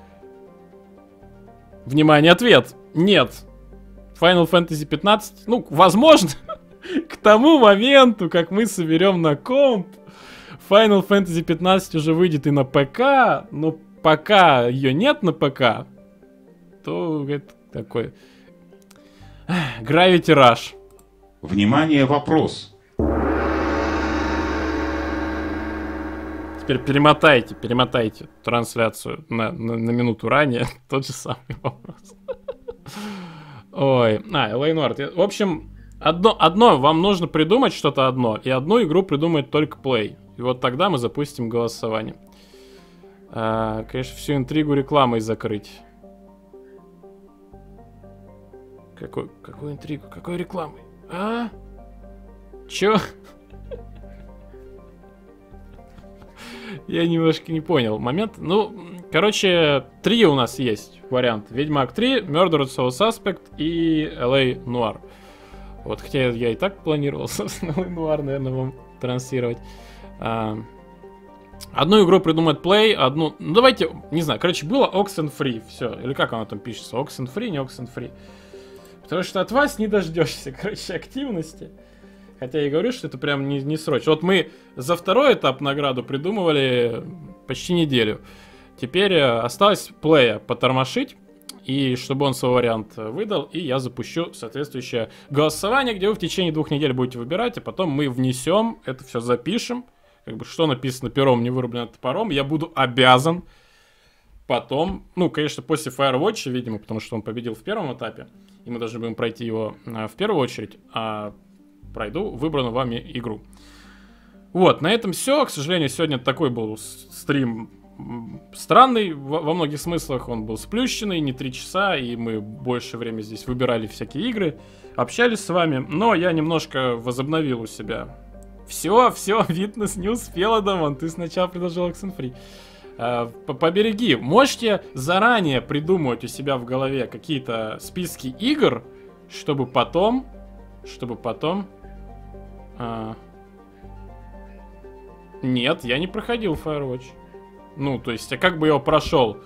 Внимание, ответ. Нет. Final Fantasy пятнадцать, ну, возможно... К тому моменту, как мы соберем на комп, Final Fantasy пятнадцать уже выйдет и на ПК, но пока ее нет на ПК, то это такой Gravity Rush. Внимание, вопрос. Теперь перемотайте, перемотайте трансляцию на, на, на минуту ранее. Тот же самый вопрос. Ой, а, Л А Noir. В общем, одно, одно, вам нужно придумать что-то одно, и одну игру придумает только Play. И вот тогда мы запустим голосование. А, конечно, всю интригу рекламой закрыть. Какой, какую интригу? Какой рекламой? А? Чё? Я немножко не понял момент. Ну, короче, три у нас есть вариант. Ведьмак три, Murdered Soul Suspect и Л А Noir. Вот, хотя я и так планировал, собственно, Л А Noir, наверное, вам транслировать. А, одну игру придумает Play, одну... Ну, давайте, не знаю, короче, было Oxenfree, все. Или как оно там пишется? Oxenfree, не Oxenfree. Потому что от вас не дождешься, короче, активности. Хотя я и говорю, что это прям не, не срочно. Вот мы за второй этап награду придумывали почти неделю. Теперь осталось Плея потормошить, и чтобы он свой вариант выдал, и я запущу соответствующее голосование, где вы в течение двух недель будете выбирать, а потом мы внесем, это все запишем. Как бы что написано пером, не вырублено топором, я буду обязан потом, ну, конечно, после Firewatch, видимо, потому что он победил в первом этапе, и мы должны будем пройти его в первую очередь, а пройду выбранную вами игру. Вот, на этом все. К сожалению, сегодня такой был стрим странный во, во многих смыслах. Он был сплющенный, не три часа, и мы больше времени здесь выбирали всякие игры, общались с вами. Но я немножко возобновил у себя. Все, все, Витнес не успела, Дамон. Ты сначала предложил Oxenfree. Побереги. Можете заранее придумывать у себя в голове какие-то списки игр, чтобы потом... Чтобы потом... А... Нет, я не проходил Firewatch. Ну, то есть, а как бы я его прошел?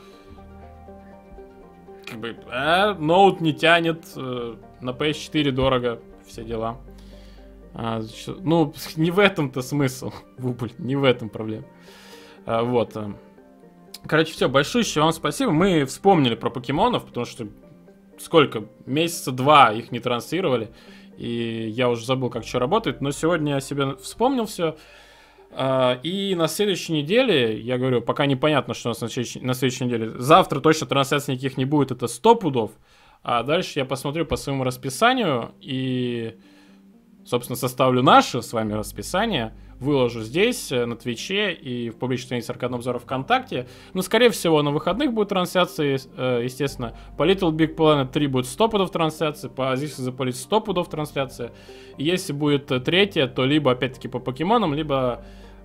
Как бы, а, ноут не тянет, э, на пи эс четыре дорого, все дела. А, что, ну, не в этом-то смысл, Вубль, не в этом проблема. А, вот. Короче, все, большое вам спасибо. Мы вспомнили про покемонов, потому что сколько? Месяца два их не транслировали. И я уже забыл, как что работает. Но сегодня я себе вспомнил все. И на следующей неделе, я говорю, пока непонятно, что у нас на следующей, на следующей неделе. Завтра точно трансляций никаких не будет, это сто пудов. А дальше я посмотрю по своему расписанию и, собственно, составлю наше с вами расписание. Выложу здесь, на Твиче и в публичной странице Аркадного обзора ВКонтакте. Но, скорее всего, на выходных будут трансляции, естественно. По Little Big Planet три будет сто пудов трансляции, по This is the Police сто пудов трансляция. И если будет третья, то либо, опять-таки, по покемонам, либо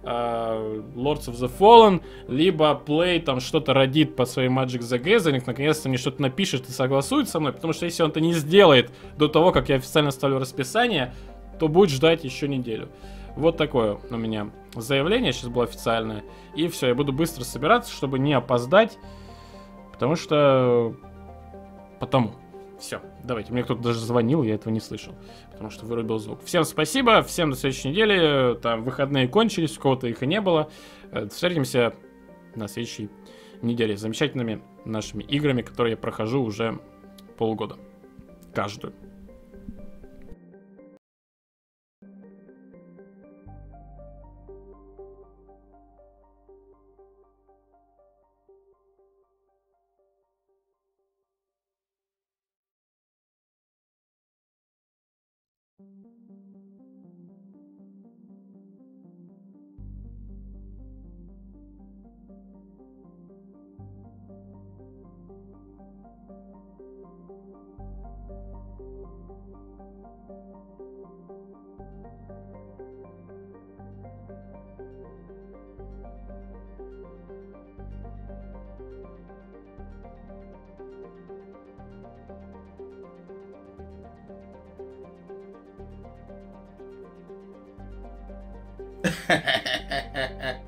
uh, Lords of the Fallen, либо Play там что-то родит по своей Magic the Gathering, наконец-то мне что-то напишет и согласует со мной, потому что если он это не сделает до того, как я официально ставлю расписание, то будет ждать еще неделю. Вот такое у меня заявление сейчас было официальное. И все, я буду быстро собираться, чтобы не опоздать. Потому что... Потому. Все, давайте. Мне кто-то даже звонил, я этого не слышал. Потому что вырубил звук. Всем спасибо, всем до следующей недели. Там выходные кончились, у кого-то их и не было. Встретимся на следующей неделе с замечательными нашими играми, которые я прохожу уже полгода. Каждую. Ha ha ha ha ha.